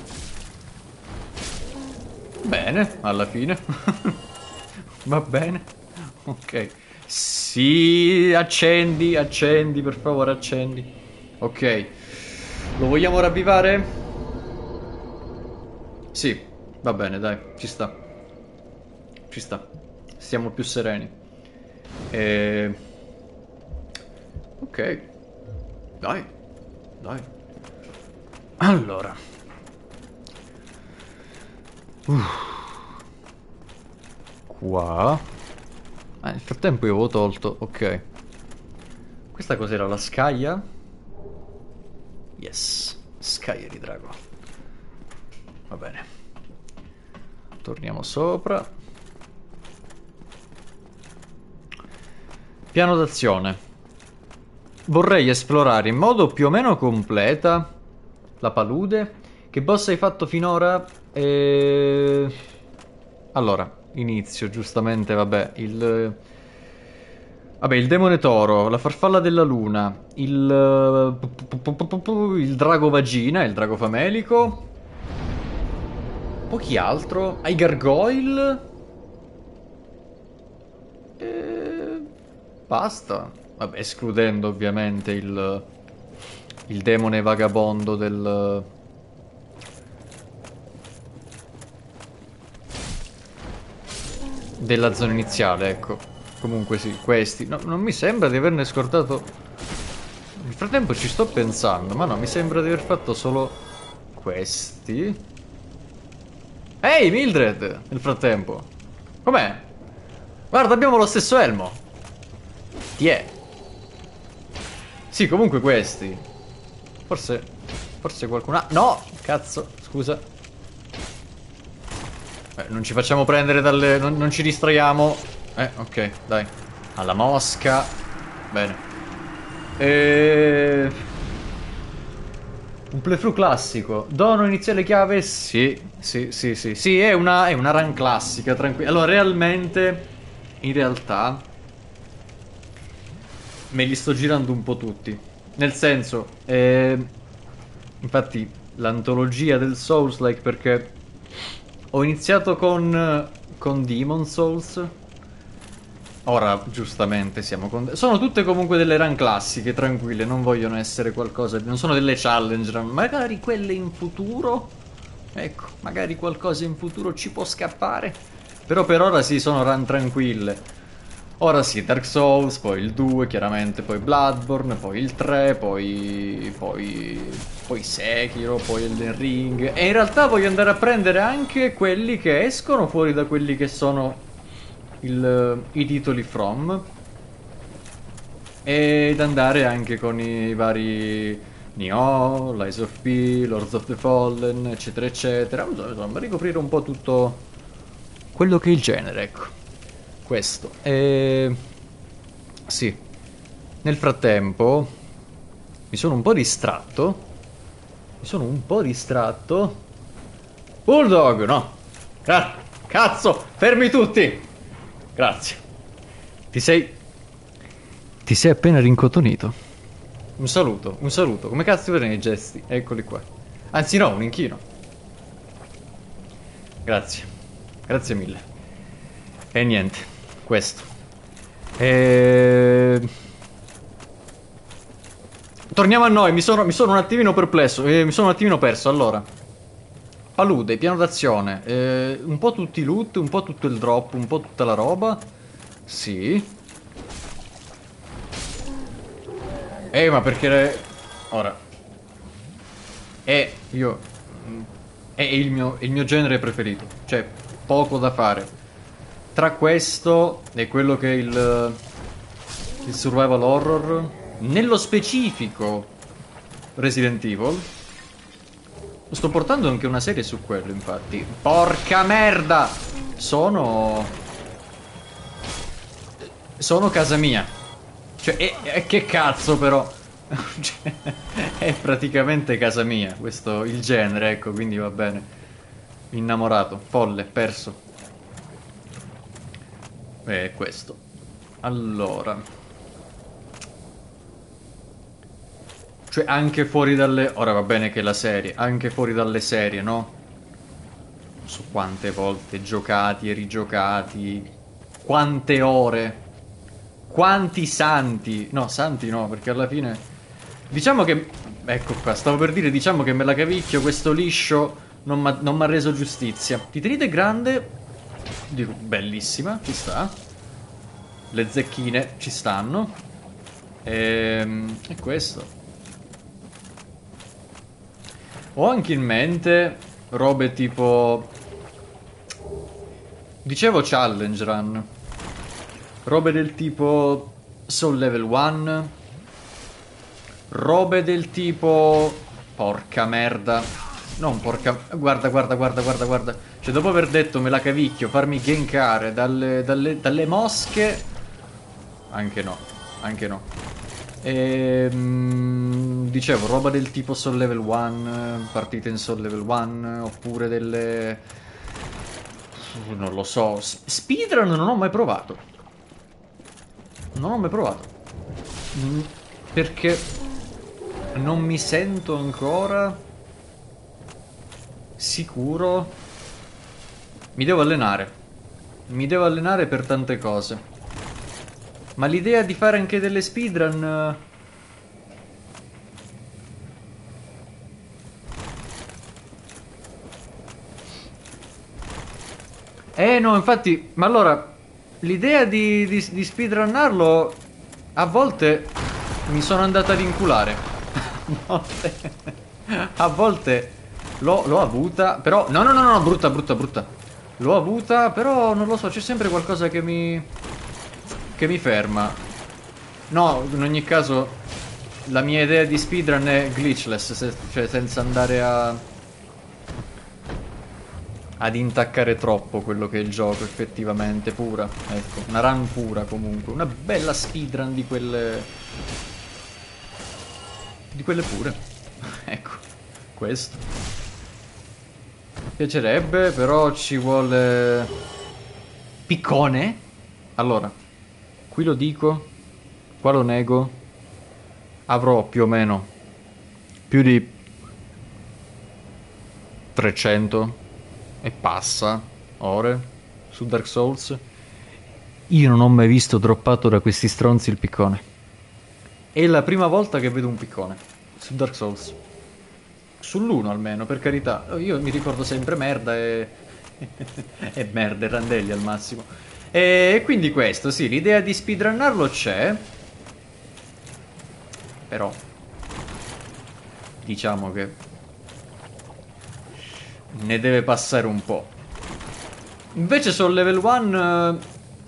bene, alla fine. Va bene. Ok. Sì, accendi, accendi, per favore, accendi. Ok. Lo vogliamo ravvivare? Sì, va bene, dai, ci sta. Ci sta. Stiamo più sereni. E... ok. Dai. Dai. Allora. Uff. Qua. Ah, nel frattempo io avevo tolto. Ok. Questa cos'era? La scaglia? Yes. Scaglia di drago. Va bene. Torniamo sopra. Piano d'azione. Vorrei esplorare in modo più o meno completa la palude. Che boss hai fatto finora? E... allora, inizio giustamente, vabbè, il... vabbè, il demone toro, la farfalla della luna, il... il drago vagina, il drago famelico... pochi altro. Ai gargoyle. E... basta. Vabbè, escludendo ovviamente il il demone vagabondo del della zona iniziale, ecco. Comunque sì, questi. No, non mi sembra di averne scordato. Nel frattempo ci sto pensando, ma no, mi sembra di aver fatto solo questi. Ehi, Mildred, nel frattempo. Com'è? Guarda, abbiamo lo stesso elmo. Ti è? Sì, comunque questi. Forse... forse qualcuno... ah, no! Cazzo, scusa. Eh, non ci facciamo prendere dalle... Non, non ci distraiamo. Eh, ok, dai. Alla mosca. Bene. E... un playthrough classico. Dono iniziale chiave? Sì, sì, sì, sì. Sì, è una, è una run classica, tranquillo. Allora, realmente, in realtà, me li sto girando un po' tutti. Nel senso, eh, infatti, l'antologia del Souls-like, perché ho iniziato con, con Demon Souls, Ora, giustamente, siamo con... Sono tutte comunque delle run classiche, tranquille, non vogliono essere qualcosa... Non sono delle challenge run, magari quelle in futuro... Ecco, magari qualcosa in futuro ci può scappare. Però per ora sì, sono run tranquille. Ora sì, Dark Souls, poi il due, chiaramente, poi Bloodborne, poi il tre, poi... Poi... Poi Sekiro, poi Elden Ring... E in realtà voglio andare a prendere anche quelli che escono fuori da quelli che sono... Il, i titoli From, ed andare anche con i vari Nioh, Lies of P, Lords of the Fallen, eccetera eccetera. Insomma, ricoprire un po' tutto quello che è il genere, ecco. Questo. E... sì. Nel frattempo mi sono un po' distratto. Mi sono un po' distratto. Bulldog, no. Ah, cazzo, fermi tutti. Grazie. Ti sei... Ti sei appena rincotonito. Un saluto, un saluto. Come cazzo vedono i gesti? Eccoli qua. Anzi no, un inchino. Grazie. Grazie mille. E niente. Questo. E... Torniamo a noi. Mi sono, mi sono un attimino perplesso. Eh, mi sono un attimino perso. Allora. Palude, piano d'azione, eh, un po' tutti i loot, un po' tutto il drop, un po' tutta la roba. Sì. Eh, ma perché... Ora. È... Io... È il mio, il mio genere preferito. Cioè, poco da fare. Tra questo e quello che è il... Il survival horror. Nello specifico Resident Evil. Sto portando anche una serie su quello, infatti. Porca merda! Sono... Sono casa mia. Cioè, e, e che cazzo però? Cioè, è praticamente casa mia, questo, il genere, ecco, quindi va bene. Innamorato, folle, perso. E questo. Allora... Cioè anche fuori dalle... Ora va bene che la serie, anche fuori dalle serie, no? Non so quante volte giocati e rigiocati. Quante ore. Quanti santi. No, santi no, perché alla fine... Diciamo che... Ecco qua, stavo per dire, diciamo che me la cavicchio, questo liscio non mi ha reso giustizia. Titride grande... Dico, bellissima, ci sta. Le zecchine ci stanno. Ehm... E questo... Ho anche in mente robe tipo... Dicevo challenge run. Robe del tipo Soul Level uno. Robe del tipo... Porca merda. Non porca... Guarda, guarda, guarda, guarda, guarda. Cioè dopo aver detto me la cavicchio, farmi gankare dalle, dalle, dalle mosche... Anche no. Anche no. E, mm, dicevo, roba del tipo Soul Level uno, partite in Soul Level uno, oppure delle... Non lo so, speedrun non ho mai provato. Non ho mai provato. Mm, perché non mi sento ancora sicuro. Mi devo allenare. Mi devo allenare per tante cose. Ma l'idea di fare anche delle speedrun... Eh no, infatti... Ma allora... L'idea di, di, di speedrunnarlo... A volte... Mi sono andata ad inculare. A volte... L'ho avuta... Però... No, no, no, no, brutta, brutta, brutta. L'ho avuta, però non lo so, c'è sempre qualcosa che mi... Che mi ferma. No, in ogni caso la mia idea di speedrun è glitchless, se, cioè senza andare a ad intaccare troppo quello che è il gioco, effettivamente, pura. Ecco, una run pura comunque, una bella speedrun di quelle di quelle pure. Ecco, questo mi piacerebbe, però ci vuole piccone. Allora, qui lo dico, qua lo nego, avrò più o meno più di trecento e passa ore su Dark Souls Io non ho mai visto droppato da questi stronzi il piccone. È la prima volta che vedo un piccone su Dark Souls. Sull'uno almeno, per carità. Io mi ricordo sempre merda e... e merda e randelli al massimo. E quindi questo, sì, l'idea di speedrunnarlo c'è. Però diciamo che ne deve passare un po'. Invece sul level uno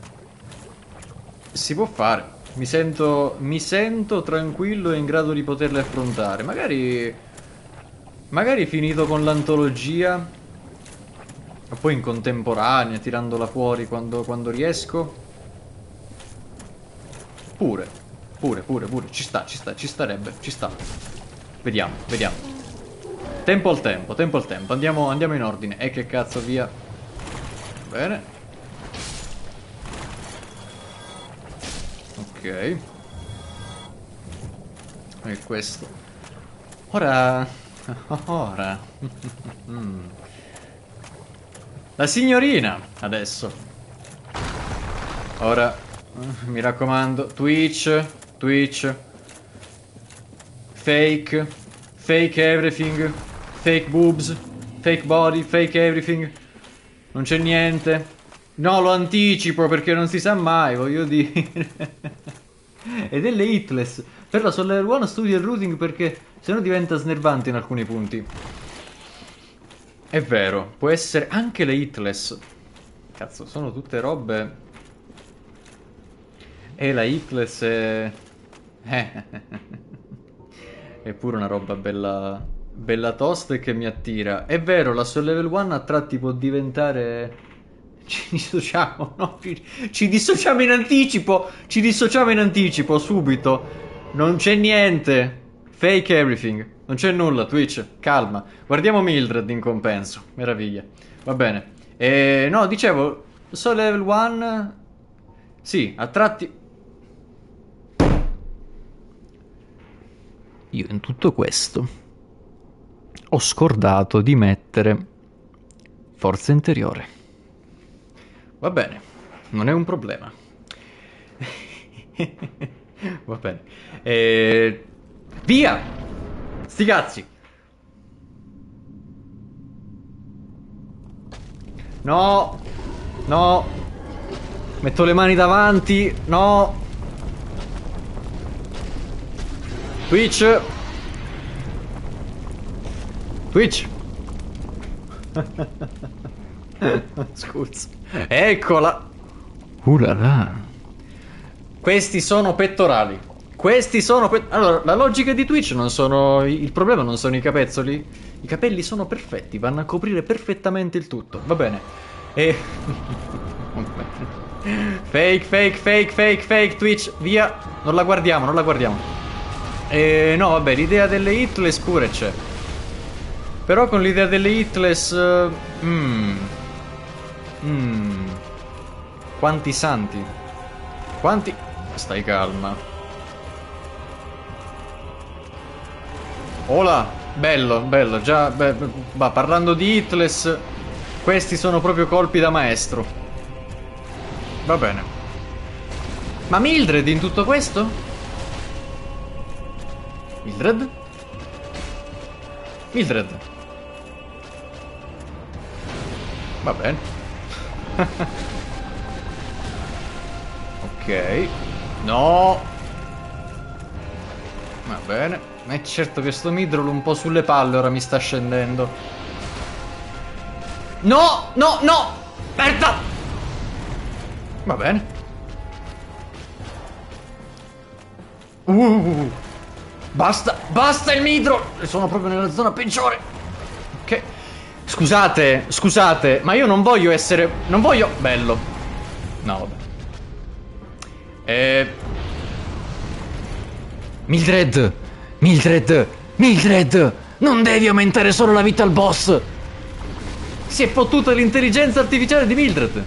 si può fare. Mi sento, mi sento tranquillo e in grado di poterle affrontare. Magari, magari finito con l'antologia, e poi in contemporanea, tirandola fuori quando, quando riesco. Pure, pure, pure, pure. Ci sta, ci sta, ci starebbe, ci sta. Vediamo, vediamo. Tempo al tempo, tempo al tempo. Andiamo, andiamo in ordine. E che cazzo, via. Bene. Ok. E questo. Ora... Ora... La signorina, adesso. Ora, mi raccomando, Twitch, Twitch. Fake, fake everything, fake boobs, fake body, fake everything. Non c'è niente. No, lo anticipo perché non si sa mai, voglio dire. E delle hitless. Per la Solar One studia il routing perché sennò diventa snervante in alcuni punti. È vero, può essere anche le hitless. Cazzo, sono tutte robe. E la hitless è... è pure una roba bella... bella tosta e che mi attira. È vero, la Soul Level uno a tratti può diventare... Ci dissociamo, no? Ci, ci dissociamo in anticipo. Ci dissociamo in anticipo, subito. Non c'è niente. Fake everything. Non c'è nulla, Twitch. Calma. Guardiamo Mildred in compenso. Meraviglia. Va bene. E, no, dicevo, Soul Level uno... Sì, a tratti... Io in tutto questo ho scordato di mettere forza interiore. Va bene, non è un problema. Va bene. E... Via! Sti cazzi! No! No! Metto le mani davanti! No! Twitch! Twitch! Scusa. Eccola! Ulala! Questi sono pettorali. Questi sono pet... Allora, la logica di Twitch non sono... Il problema non sono i capezzoli. I capelli sono perfetti, vanno a coprire perfettamente il tutto. Va bene. E... Fake, fake, fake, fake, fake, Twitch, via. Non la guardiamo, non la guardiamo. E... No, vabbè, l'idea delle hitless pure c'è. Però con l'idea delle hitless... Uh, mm, mm, quanti santi. Quanti... Stai calma. Ola, bello, bello, già... Beh, bah, parlando di hitless, questi sono proprio colpi da maestro. Va bene. Ma Mildred in tutto questo? Mildred? Mildred? Va bene. Ok. No. Va bene. Ma è certo che sto midroll un po' sulle palle ora mi sta scendendo. No, no, no. Merda. Va bene. Uh, basta, basta il midroll. Sono proprio nella zona peggiore. Ok. Scusate, scusate, ma io non voglio essere... Non voglio... Bello. No, vabbè. Eh... Mildred! Mildred! Mildred! Non devi aumentare solo la vita al boss! Si è fottuta l'intelligenza artificiale di Mildred!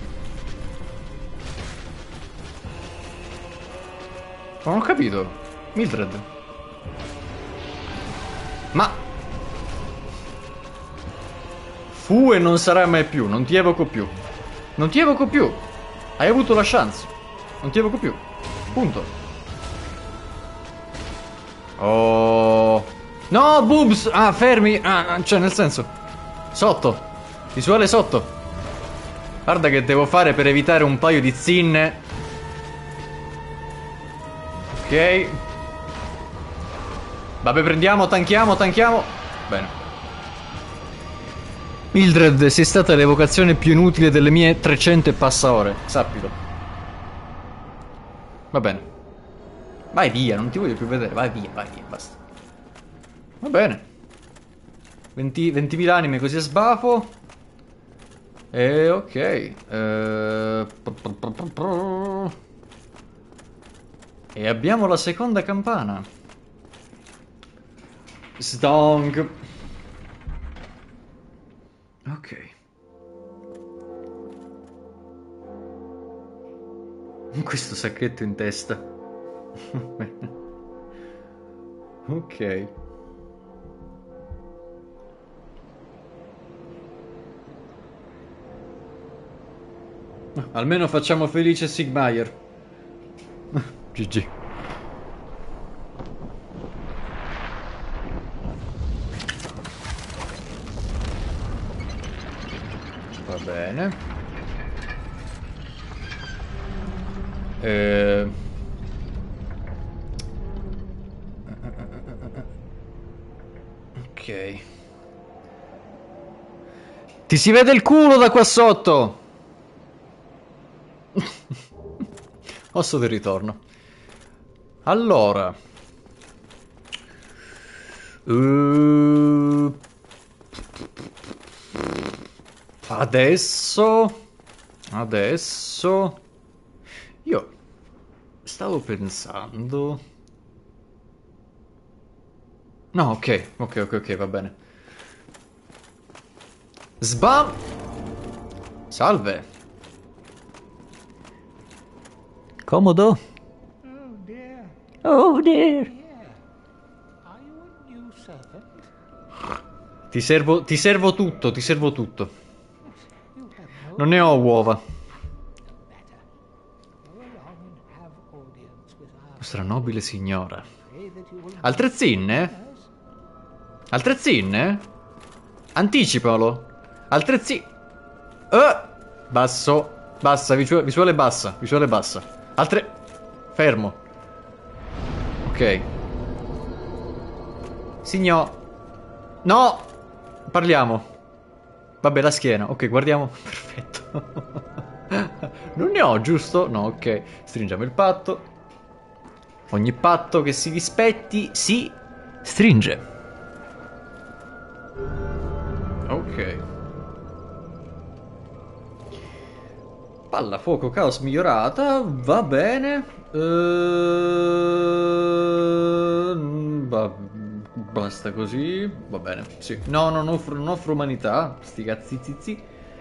Non ho capito. Mildred. Ma... Fu e non sarà mai più, non ti evoco più. Non ti evoco più. Hai avuto la chance. Non ti evoco più. Punto. Oh. No, boobs. Ah, fermi. Ah, cioè, nel senso. Sotto. Visuale sotto. Guarda che devo fare per evitare un paio di zinne. Ok. Vabbè, prendiamo, tanchiamo, tanchiamo. Bene. Mildred, sei stata l'evocazione più inutile delle mie trecento e passa ore. Sappilo. Va bene. Vai via, non ti voglio più vedere. Vai via, vai via, basta. Va bene. venti, ventimila anime così a sbafo. E ok. Eh... E abbiamo la seconda campana. Stonk. Ok. Questo sacchetto in testa. Ok. Almeno facciamo felice Sigmaier. G G. Va bene. Eh... Ok. Ti si vede il culo da qua sotto. Osso del ritorno. Allora. Uh... Adesso. Adesso. Io stavo pensando. No, ok, ok, ok, ok, va bene. Sbam. Salve. Comodo? Oh dear. Oh dear. Yeah. Are you a new servant? Ti servo, ti servo tutto, ti servo tutto. You have no Non ne ho uova. matter. Go along and have audience with our Nostra nobile signora. pray that you will Altre zinne? Altre zinne? Anticipalo. Altre zi... Eh! Basso. Bassa, visuale, visuale bassa. Visuale bassa. Altre... Fermo. Ok. Signor... No! Parliamo. Vabbè, la schiena. Ok, guardiamo. Perfetto. Non ne ho, giusto? No, ok. Stringiamo il patto. Ogni patto che si rispetti si stringe. Ok. Palla, fuoco, caos migliorata. Va bene. Ehm, va- basta così. Va bene. Sì. No, non offro, non offro umanità. Sti cazzi zizi.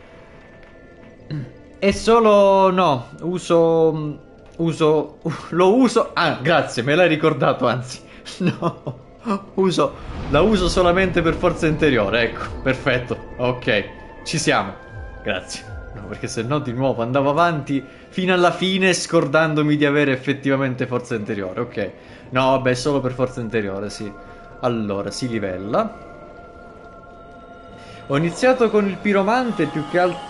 È solo... No. Uso... Uso... Lo uso... Ah, grazie. Me l'hai ricordato, anzi. No. Uso... La uso solamente per forza interiore. Ecco. Perfetto. Ok. Ci siamo. Grazie. No, perché se no di nuovo andavo avanti fino alla fine scordandomi di avere effettivamente forza interiore. Ok. No, vabbè, solo per forza interiore, sì. Allora, si livella. Ho iniziato con il piromante più che altro...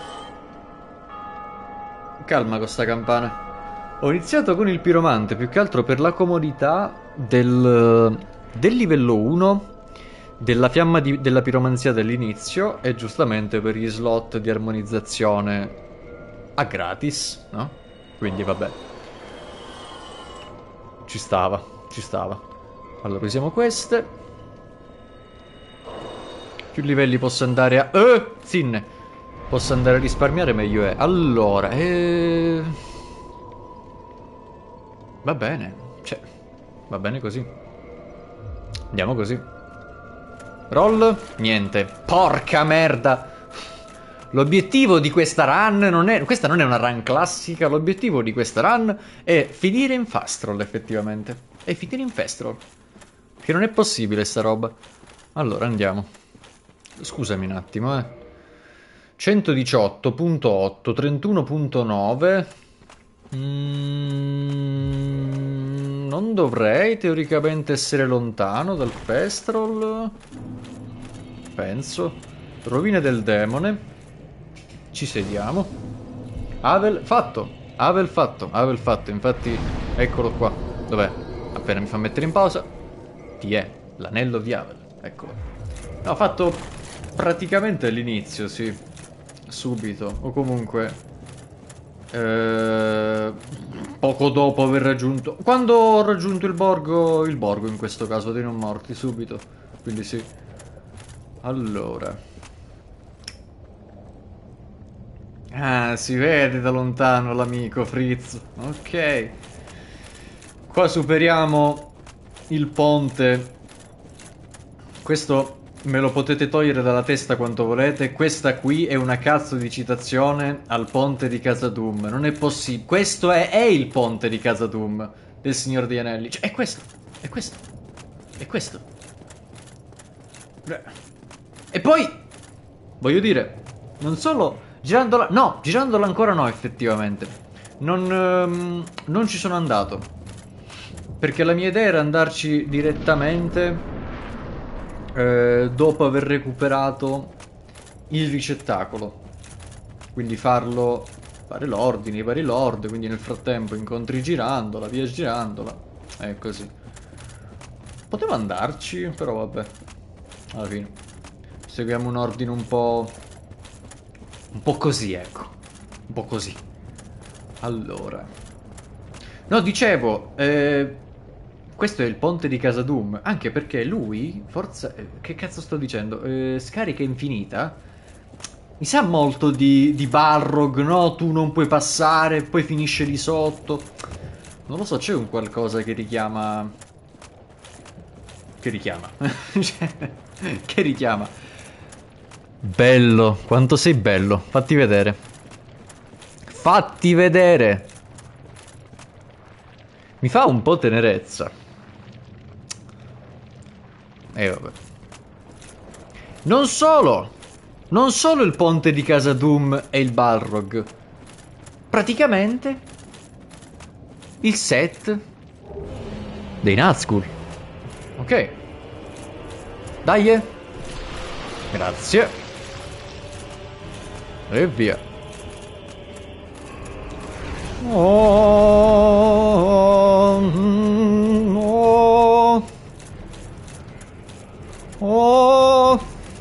Calma con sta campana. Ho iniziato con il piromante più che altro per la comodità del, del livello uno, della fiamma di, della piromanzia dell'inizio e giustamente per gli slot di armonizzazione a gratis, no? Quindi vabbè. Ci stava, ci stava. Allora usiamo queste. Più livelli posso andare a... Eh! Zinne! Posso andare a risparmiare meglio è. Allora, eh... Va bene, cioè, va bene così. Andiamo così. Roll, niente. Porca merda. L'obiettivo di questa run non è... Questa non è una run classica. L'obiettivo di questa run è finire in fast roll, effettivamente. È finire in fast roll. Che non è possibile sta roba. Allora, andiamo. Scusami un attimo, eh. centodiciotto punto otto, trentuno punto nove... Mm, non dovrei teoricamente essere lontano dal Festrol. Penso. Rovine del demone. Ci sediamo. Havel fatto. Havel fatto. Havel fatto. Infatti, eccolo qua. Dov'è? Appena mi fa mettere in pausa. Ti è l'anello di Havel. Eccolo. No, ho fatto praticamente all'inizio, sì. Subito. O comunque... Eh, poco dopo aver raggiunto... Quando ho raggiunto il borgo... Il borgo in questo caso dei non morti, subito. Quindi sì. Allora... Ah, si vede da lontano l'amico Fritz. Ok. Qua superiamo il ponte. Questo me lo potete togliere dalla testa quanto volete. Questa qui è una cazzo di citazione al ponte di Khazad-dûm. Non è possibile. Questo è, è il ponte di Khazad-dûm del Signore degli Anelli. Cioè, è questo. È questo. È questo. E poi, voglio dire, non solo girandola... No, girandola ancora no, effettivamente. Non, ehm, non ci sono andato. Perché la mia idea era andarci direttamente... Eh, dopo aver recuperato il ricettacolo, quindi farlo, fare l'ordine, i vari lord, quindi nel frattempo incontri girandola, via girandola, è così. Potevo andarci, però vabbè, alla fine seguiamo un ordine un po' un po' così, ecco, un po' così. Allora, no, dicevo, eh questo è il ponte di Khazad-dûm, anche perché lui, forza... Che cazzo sto dicendo? Eh, scarica infinita? Mi sa molto di, di Balrog, no? Tu non puoi passare, poi finisce lì sotto. Non lo so, c'è un qualcosa che richiama... Che richiama? Che richiama? Bello, quanto sei bello. Fatti vedere. Fatti vedere! Mi fa un po' tenerezza. E eh, vabbè. Non solo! Non solo il ponte di Khazad-dûm e il Balrog. Praticamente il set dei Nazgûl. Ok. Dai. Grazie. E via. Oh, mm, oh. Oh.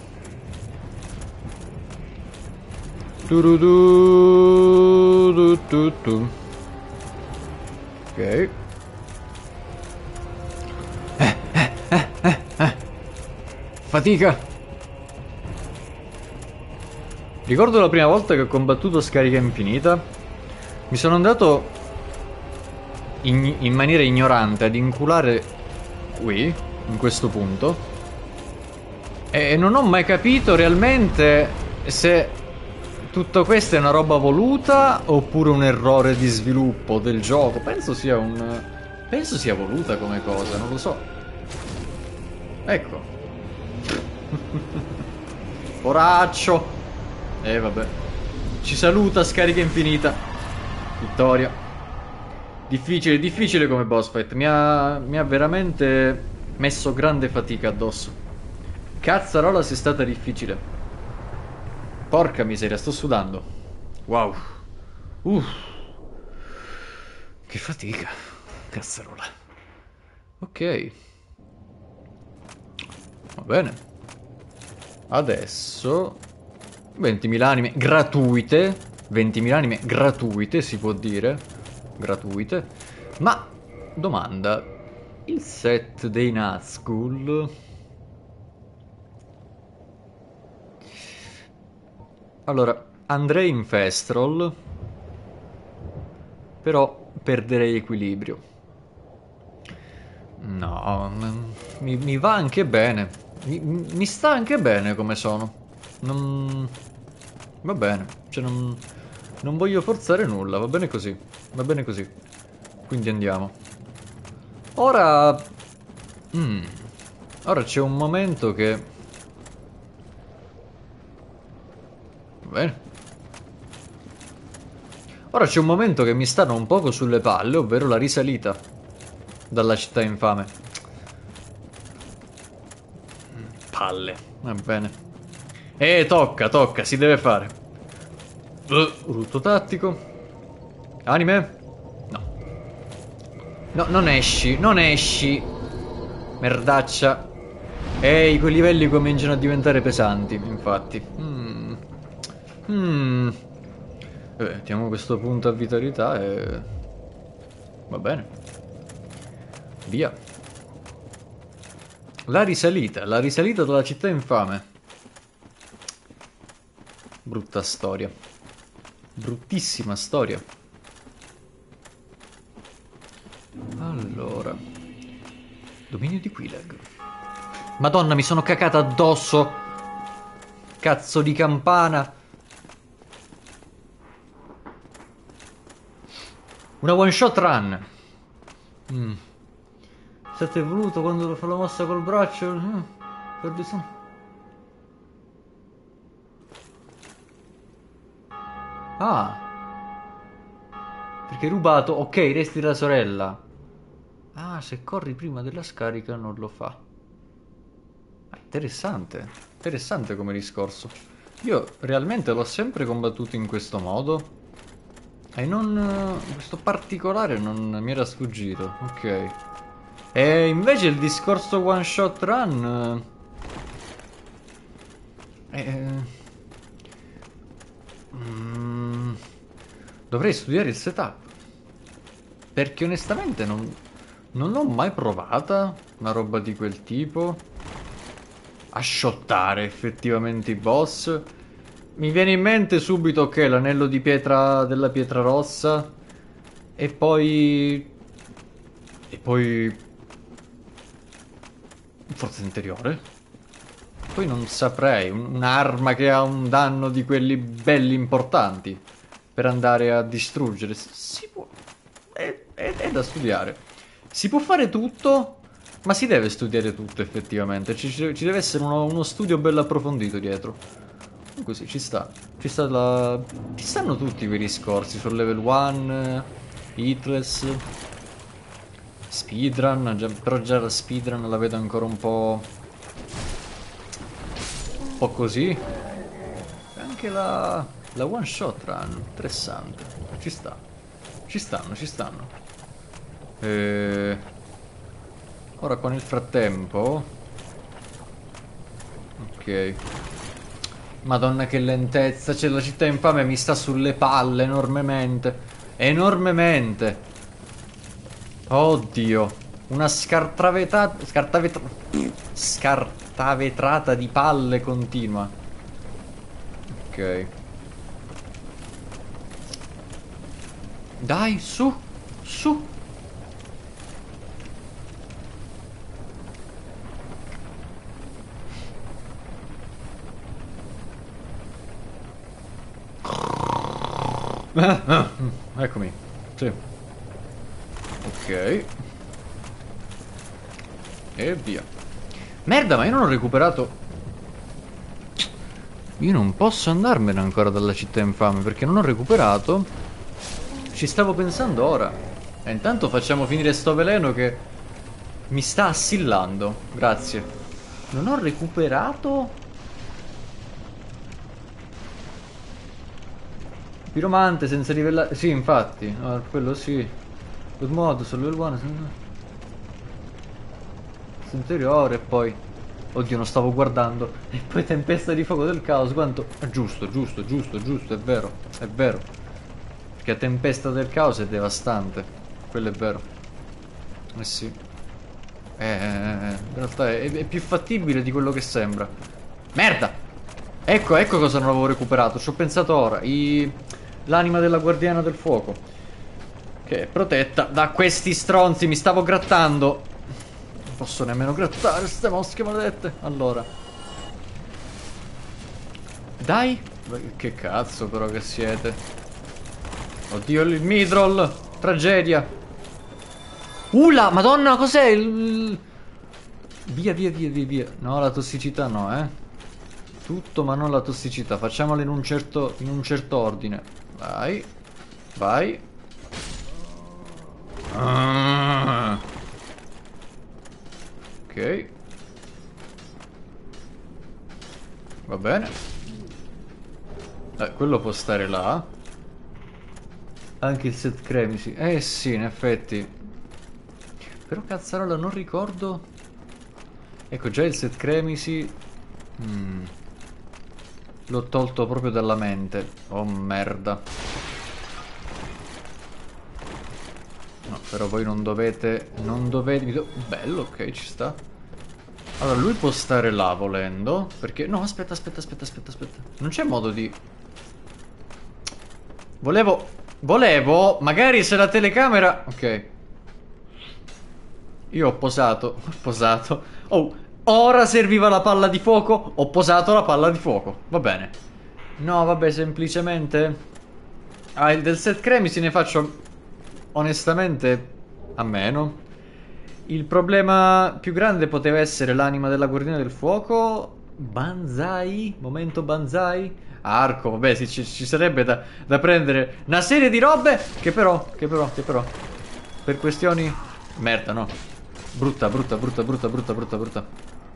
Du du du du du du. Ok. Eh, eh, eh, eh, eh. Fatica. Ricordo la prima volta che ho combattuto scarica infinita. Mi sono andato in, in maniera ignorante ad inculare qui, in questo punto, e non ho mai capito realmente se tutto questo è una roba voluta oppure un errore di sviluppo del gioco. Penso sia un... penso sia voluta come cosa, non lo so. Ecco. Poraccio. E eh, vabbè. Ci saluta scarica infinita. Vittoria. Difficile, difficile come boss fight. Mi ha, mi ha veramente messo grande fatica addosso. Cazzarola se è stata difficile. Porca miseria, sto sudando. Wow. Uff. Che fatica. Cazzarola. Ok. Va bene. Adesso ventimila anime gratuite. ventimila anime gratuite, si può dire. Gratuite. Ma, domanda. Il set dei Nazgûl... Allora, andrei in Festrol. Però perderei equilibrio. No, mi, mi va anche bene. Mi, mi sta anche bene come sono. Non... Va bene. Cioè non... Non voglio forzare nulla, va bene così. Va bene così. Quindi andiamo. Ora... Mm. Ora c'è un momento che... Va bene. Ora c'è un momento che mi stanno un poco sulle palle, ovvero la risalita dalla città infame. Palle, va bene. E tocca, tocca, si deve fare. Uh, rutto tattico. Anime? No. No, non esci, non esci. Merdaccia. Ehi, quei livelli cominciano a diventare pesanti, infatti. Mm. Mm. Eh, mettiamo questo punto a vitalità e... va bene. Via. La risalita, la risalita dalla città infame. Brutta storia. Bruttissima storia. Allora. Dominio di Quelaag. Madonna, mi sono cacata addosso. Cazzo di campana. Una one shot run. Mm. Se ti è voluto quando lo fa la mossa col braccio. Mm. Perdi su. Ah. Perché hai rubato. Ok, resti della sorella. Ah, se corri prima della scarica non lo fa. Ah, interessante. Interessante come discorso. Io realmente l'ho sempre combattuto in questo modo. E non... questo particolare non mi era sfuggito. Ok. E invece il discorso one shot run... Eh... Mm, dovrei studiare il setup. Perché onestamente non... non l'ho mai provata una roba di quel tipo. A shottare effettivamente i boss. Mi viene in mente subito, ok, l'anello di pietra della pietra rossa. E poi... E poi... forza interiore. Poi non saprei. Un'arma che ha un danno di quelli belli importanti. Per andare a distruggere. Si può... È, è, è da studiare. Si può fare tutto, ma si deve studiare tutto effettivamente. Ci, ci deve essere uno, uno studio bello approfondito dietro. Così ci sta. Ci sta la... Ci stanno tutti quei discorsi sul level one, hitless, speedrun, già, però già la speedrun la vedo ancora un po'... un po' così. E anche la... la one shot run, interessante. Ci sta. Ci stanno, ci stanno. E... ora qua nel frattempo... ok... Madonna che lentezza, c'è la città infame, mi sta sulle palle enormemente. Enormemente. Oddio. Una scartavetata... Scartavetra... Scartavetrata di palle continua. Ok. Dai, su. Su. Ah, ah, eccomi. Sì. Ok. E via. Merda, ma io non ho recuperato. Io non posso andarmene ancora dalla città infame perché non ho recuperato. Ci stavo pensando ora. E intanto facciamo finire sto veleno che mi sta assillando. Grazie. Non ho recuperato. Piromante senza livellare... Sì, infatti. No, quello sì. Good modo, solo il buono. Interiore e poi... Oddio, non stavo guardando. E poi tempesta di fuoco del caos. Quanto... Ah, giusto, giusto, giusto, giusto. È vero. È vero. Perché la tempesta del caos è devastante. Quello è vero. Eh sì. Eh, in realtà è, è più fattibile di quello che sembra. Merda! Ecco, ecco cosa non avevo recuperato. Ci ho pensato ora. I... L'anima della guardiana del fuoco. Che è protetta da questi stronzi. Mi stavo grattando. Non posso nemmeno grattare queste mosche maledette. Allora. Dai. Che cazzo però che siete. Oddio il midroll. Tragedia. Ula, madonna cos'è il... Via via via via via. No, la tossicità no, eh. Tutto ma non la tossicità. Facciamolo in un certo, in un certo ordine. Vai. Vai. Ah. Ok. Va bene. Eh, quello può stare là. Anche il set cremisi. Eh sì, in effetti. Però cazzarola, non ricordo. Ecco, già il set cremisi. Mm. L'ho tolto proprio dalla mente. Oh merda. No, però voi non dovete... Non dovete... Do... Bello, ok, ci sta. Allora, lui può stare là volendo. Perché... No, aspetta, aspetta, aspetta, aspetta, aspetta. Non c'è modo di... Volevo... Volevo... Magari se la telecamera... Ok. Io ho posato. Ho posato. Oh, ora serviva la palla di fuoco. Ho posato la palla di fuoco. Va bene. No, vabbè, semplicemente... Ah, il del set cremisi ne faccio... Onestamente, a meno. Il problema più grande poteva essere l'anima della guardiana del fuoco. Banzai? Momento banzai? Arco, vabbè, sì, ci, ci sarebbe da, da prendere una serie di robe che però, che però, che però, per questioni... Merda, no. Brutta, brutta, brutta, brutta, brutta, brutta, brutta.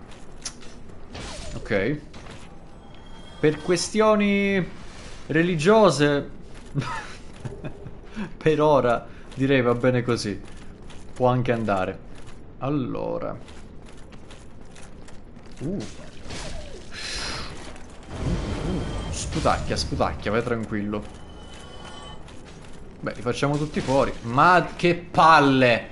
Ok. Per questioni religiose... Per ora... Direi va bene così. Può anche andare. Allora. Uh. Uh. Sputacchia, sputacchia, vai tranquillo. Beh, li facciamo tutti fuori. Ma che palle!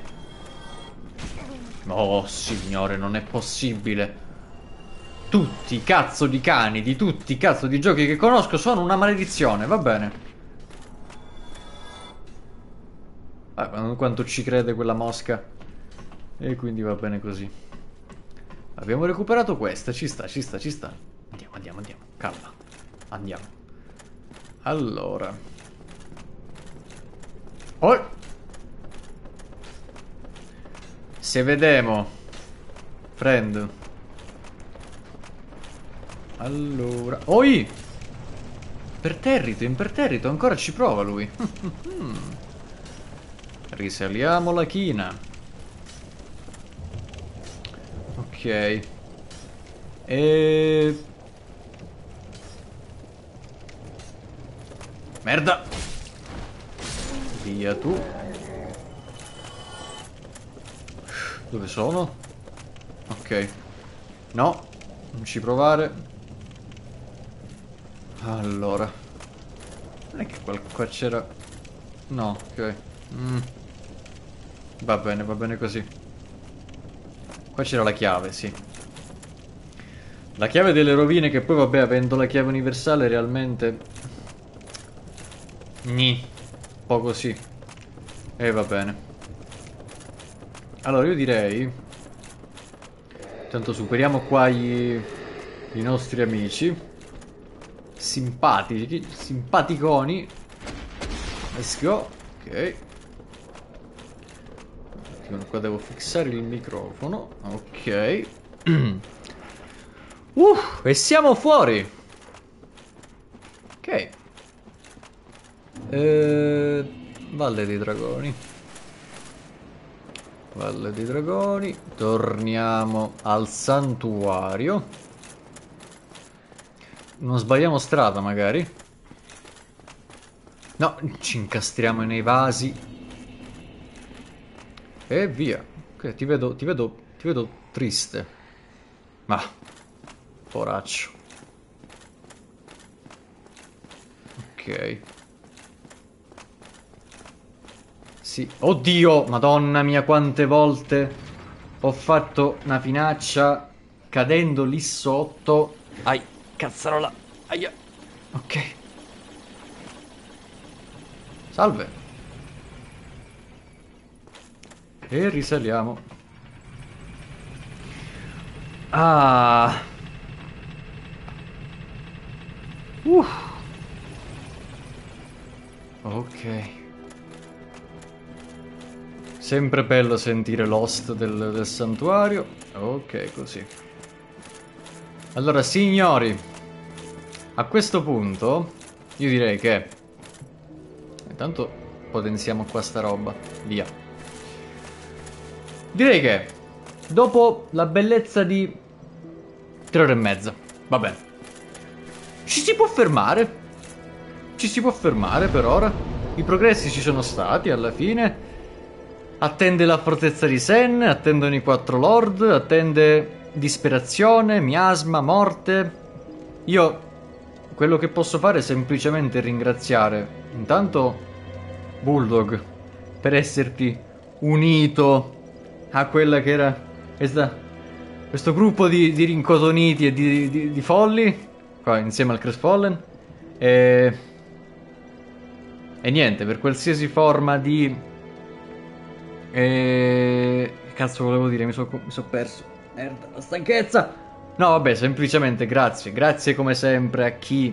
Oh, signore, non è possibile. Tutti i cazzo di cani di tutti i cazzo di giochi che conosco sono una maledizione, va bene. Ah, quanto ci crede quella mosca. E quindi va bene così. Abbiamo recuperato questa. Ci sta, ci sta, ci sta. Andiamo, andiamo, andiamo. Calma. Andiamo. Allora. Oh! Se vediamo. Friend. Allora. Oi! Imperterrito, imperterrito. Ancora ci prova lui. Risaliamo la china. Ok. E... Merda. Via tu. Dove sono? Ok. No. Non ci provare. Allora. Non è che qua c'era... No, ok. Mm. Va bene, va bene così. Qua c'era la chiave, sì. La chiave delle rovine che poi, vabbè, avendo la chiave universale realmente... Gni. Un po' così. E va bene. Allora io direi... Tanto superiamo qua gli... i nostri amici. Simpatici. Simpaticoni. Let's go. Ok. Qua devo fissare il microfono. Ok. uh, e siamo fuori. Ok. Eh, Valle dei Dragoni. Valle dei Dragoni. Torniamo al santuario. Non sbagliamo strada magari. No, ci incastriamo nei vasi. E via. Ok, ti vedo, ti vedo, ti vedo triste. Ma, poraccio. Ok. Sì. Oddio, madonna mia, quante volte ho fatto una finaccia cadendo lì sotto. Ai, cazzarola. Aia. Ok. Salve. E risaliamo. Ah. Uh. Ok. Sempre bello sentire l'host del, del santuario. Ok, così. Allora, signori, a questo punto io direi che Intanto potenziamo qua sta roba. Via. Direi che dopo la bellezza di tre ore e mezza, va bene, ci si può fermare. Ci si può fermare per ora. I progressi ci sono stati alla fine. Attende la fortezza di Sen, attendono i quattro lord, attende disperazione, miasma, morte. Io quello che posso fare è semplicemente ringraziare intanto Bulldog per esserti unito a quella che era questa, questo gruppo di, di rincotoniti e di, di, di folli qua insieme al Crestfallen, e, e niente, per qualsiasi forma di e... cazzo volevo dire, mi sono mi so perso, merda, la stanchezza. No vabbè, semplicemente grazie, grazie come sempre a chi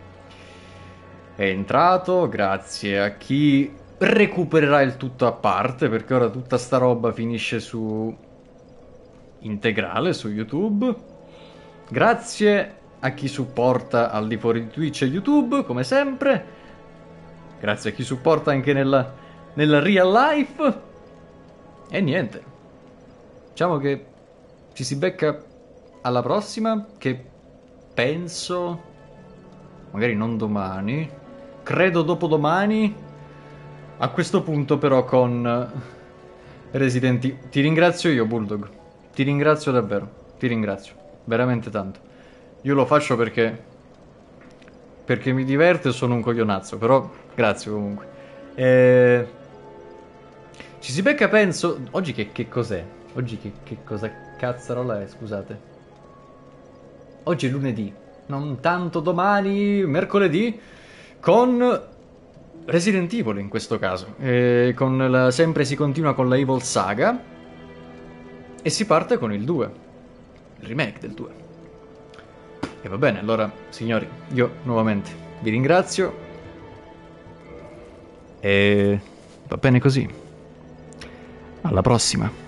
è entrato, grazie a chi recupererà il tutto a parte, perché ora tutta sta roba finisce su integrale su YouTube. Grazie a chi supporta al di fuori di Twitch e YouTube, come sempre. Grazie a chi supporta anche nella, nella real life. E niente, diciamo che ci si becca alla prossima, che penso magari non domani, credo dopodomani. A questo punto però con Resident Evil. Ti ringrazio io, Bulldog, ti ringrazio davvero, ti ringrazio veramente tanto. Io lo faccio perché perché mi diverte e sono un coglionazzo, però grazie comunque. E... ci si becca, penso oggi. Che, che cos'è? Oggi che, che cosa cazzarola è, scusate? Oggi è lunedì, non tanto domani, mercoledì, con Resident Evil in questo caso, e con la, sempre si continua con la Evil Saga e si parte con il due, il remake del due. E va bene, allora signori, io nuovamente vi ringrazio e va bene così. Alla prossima.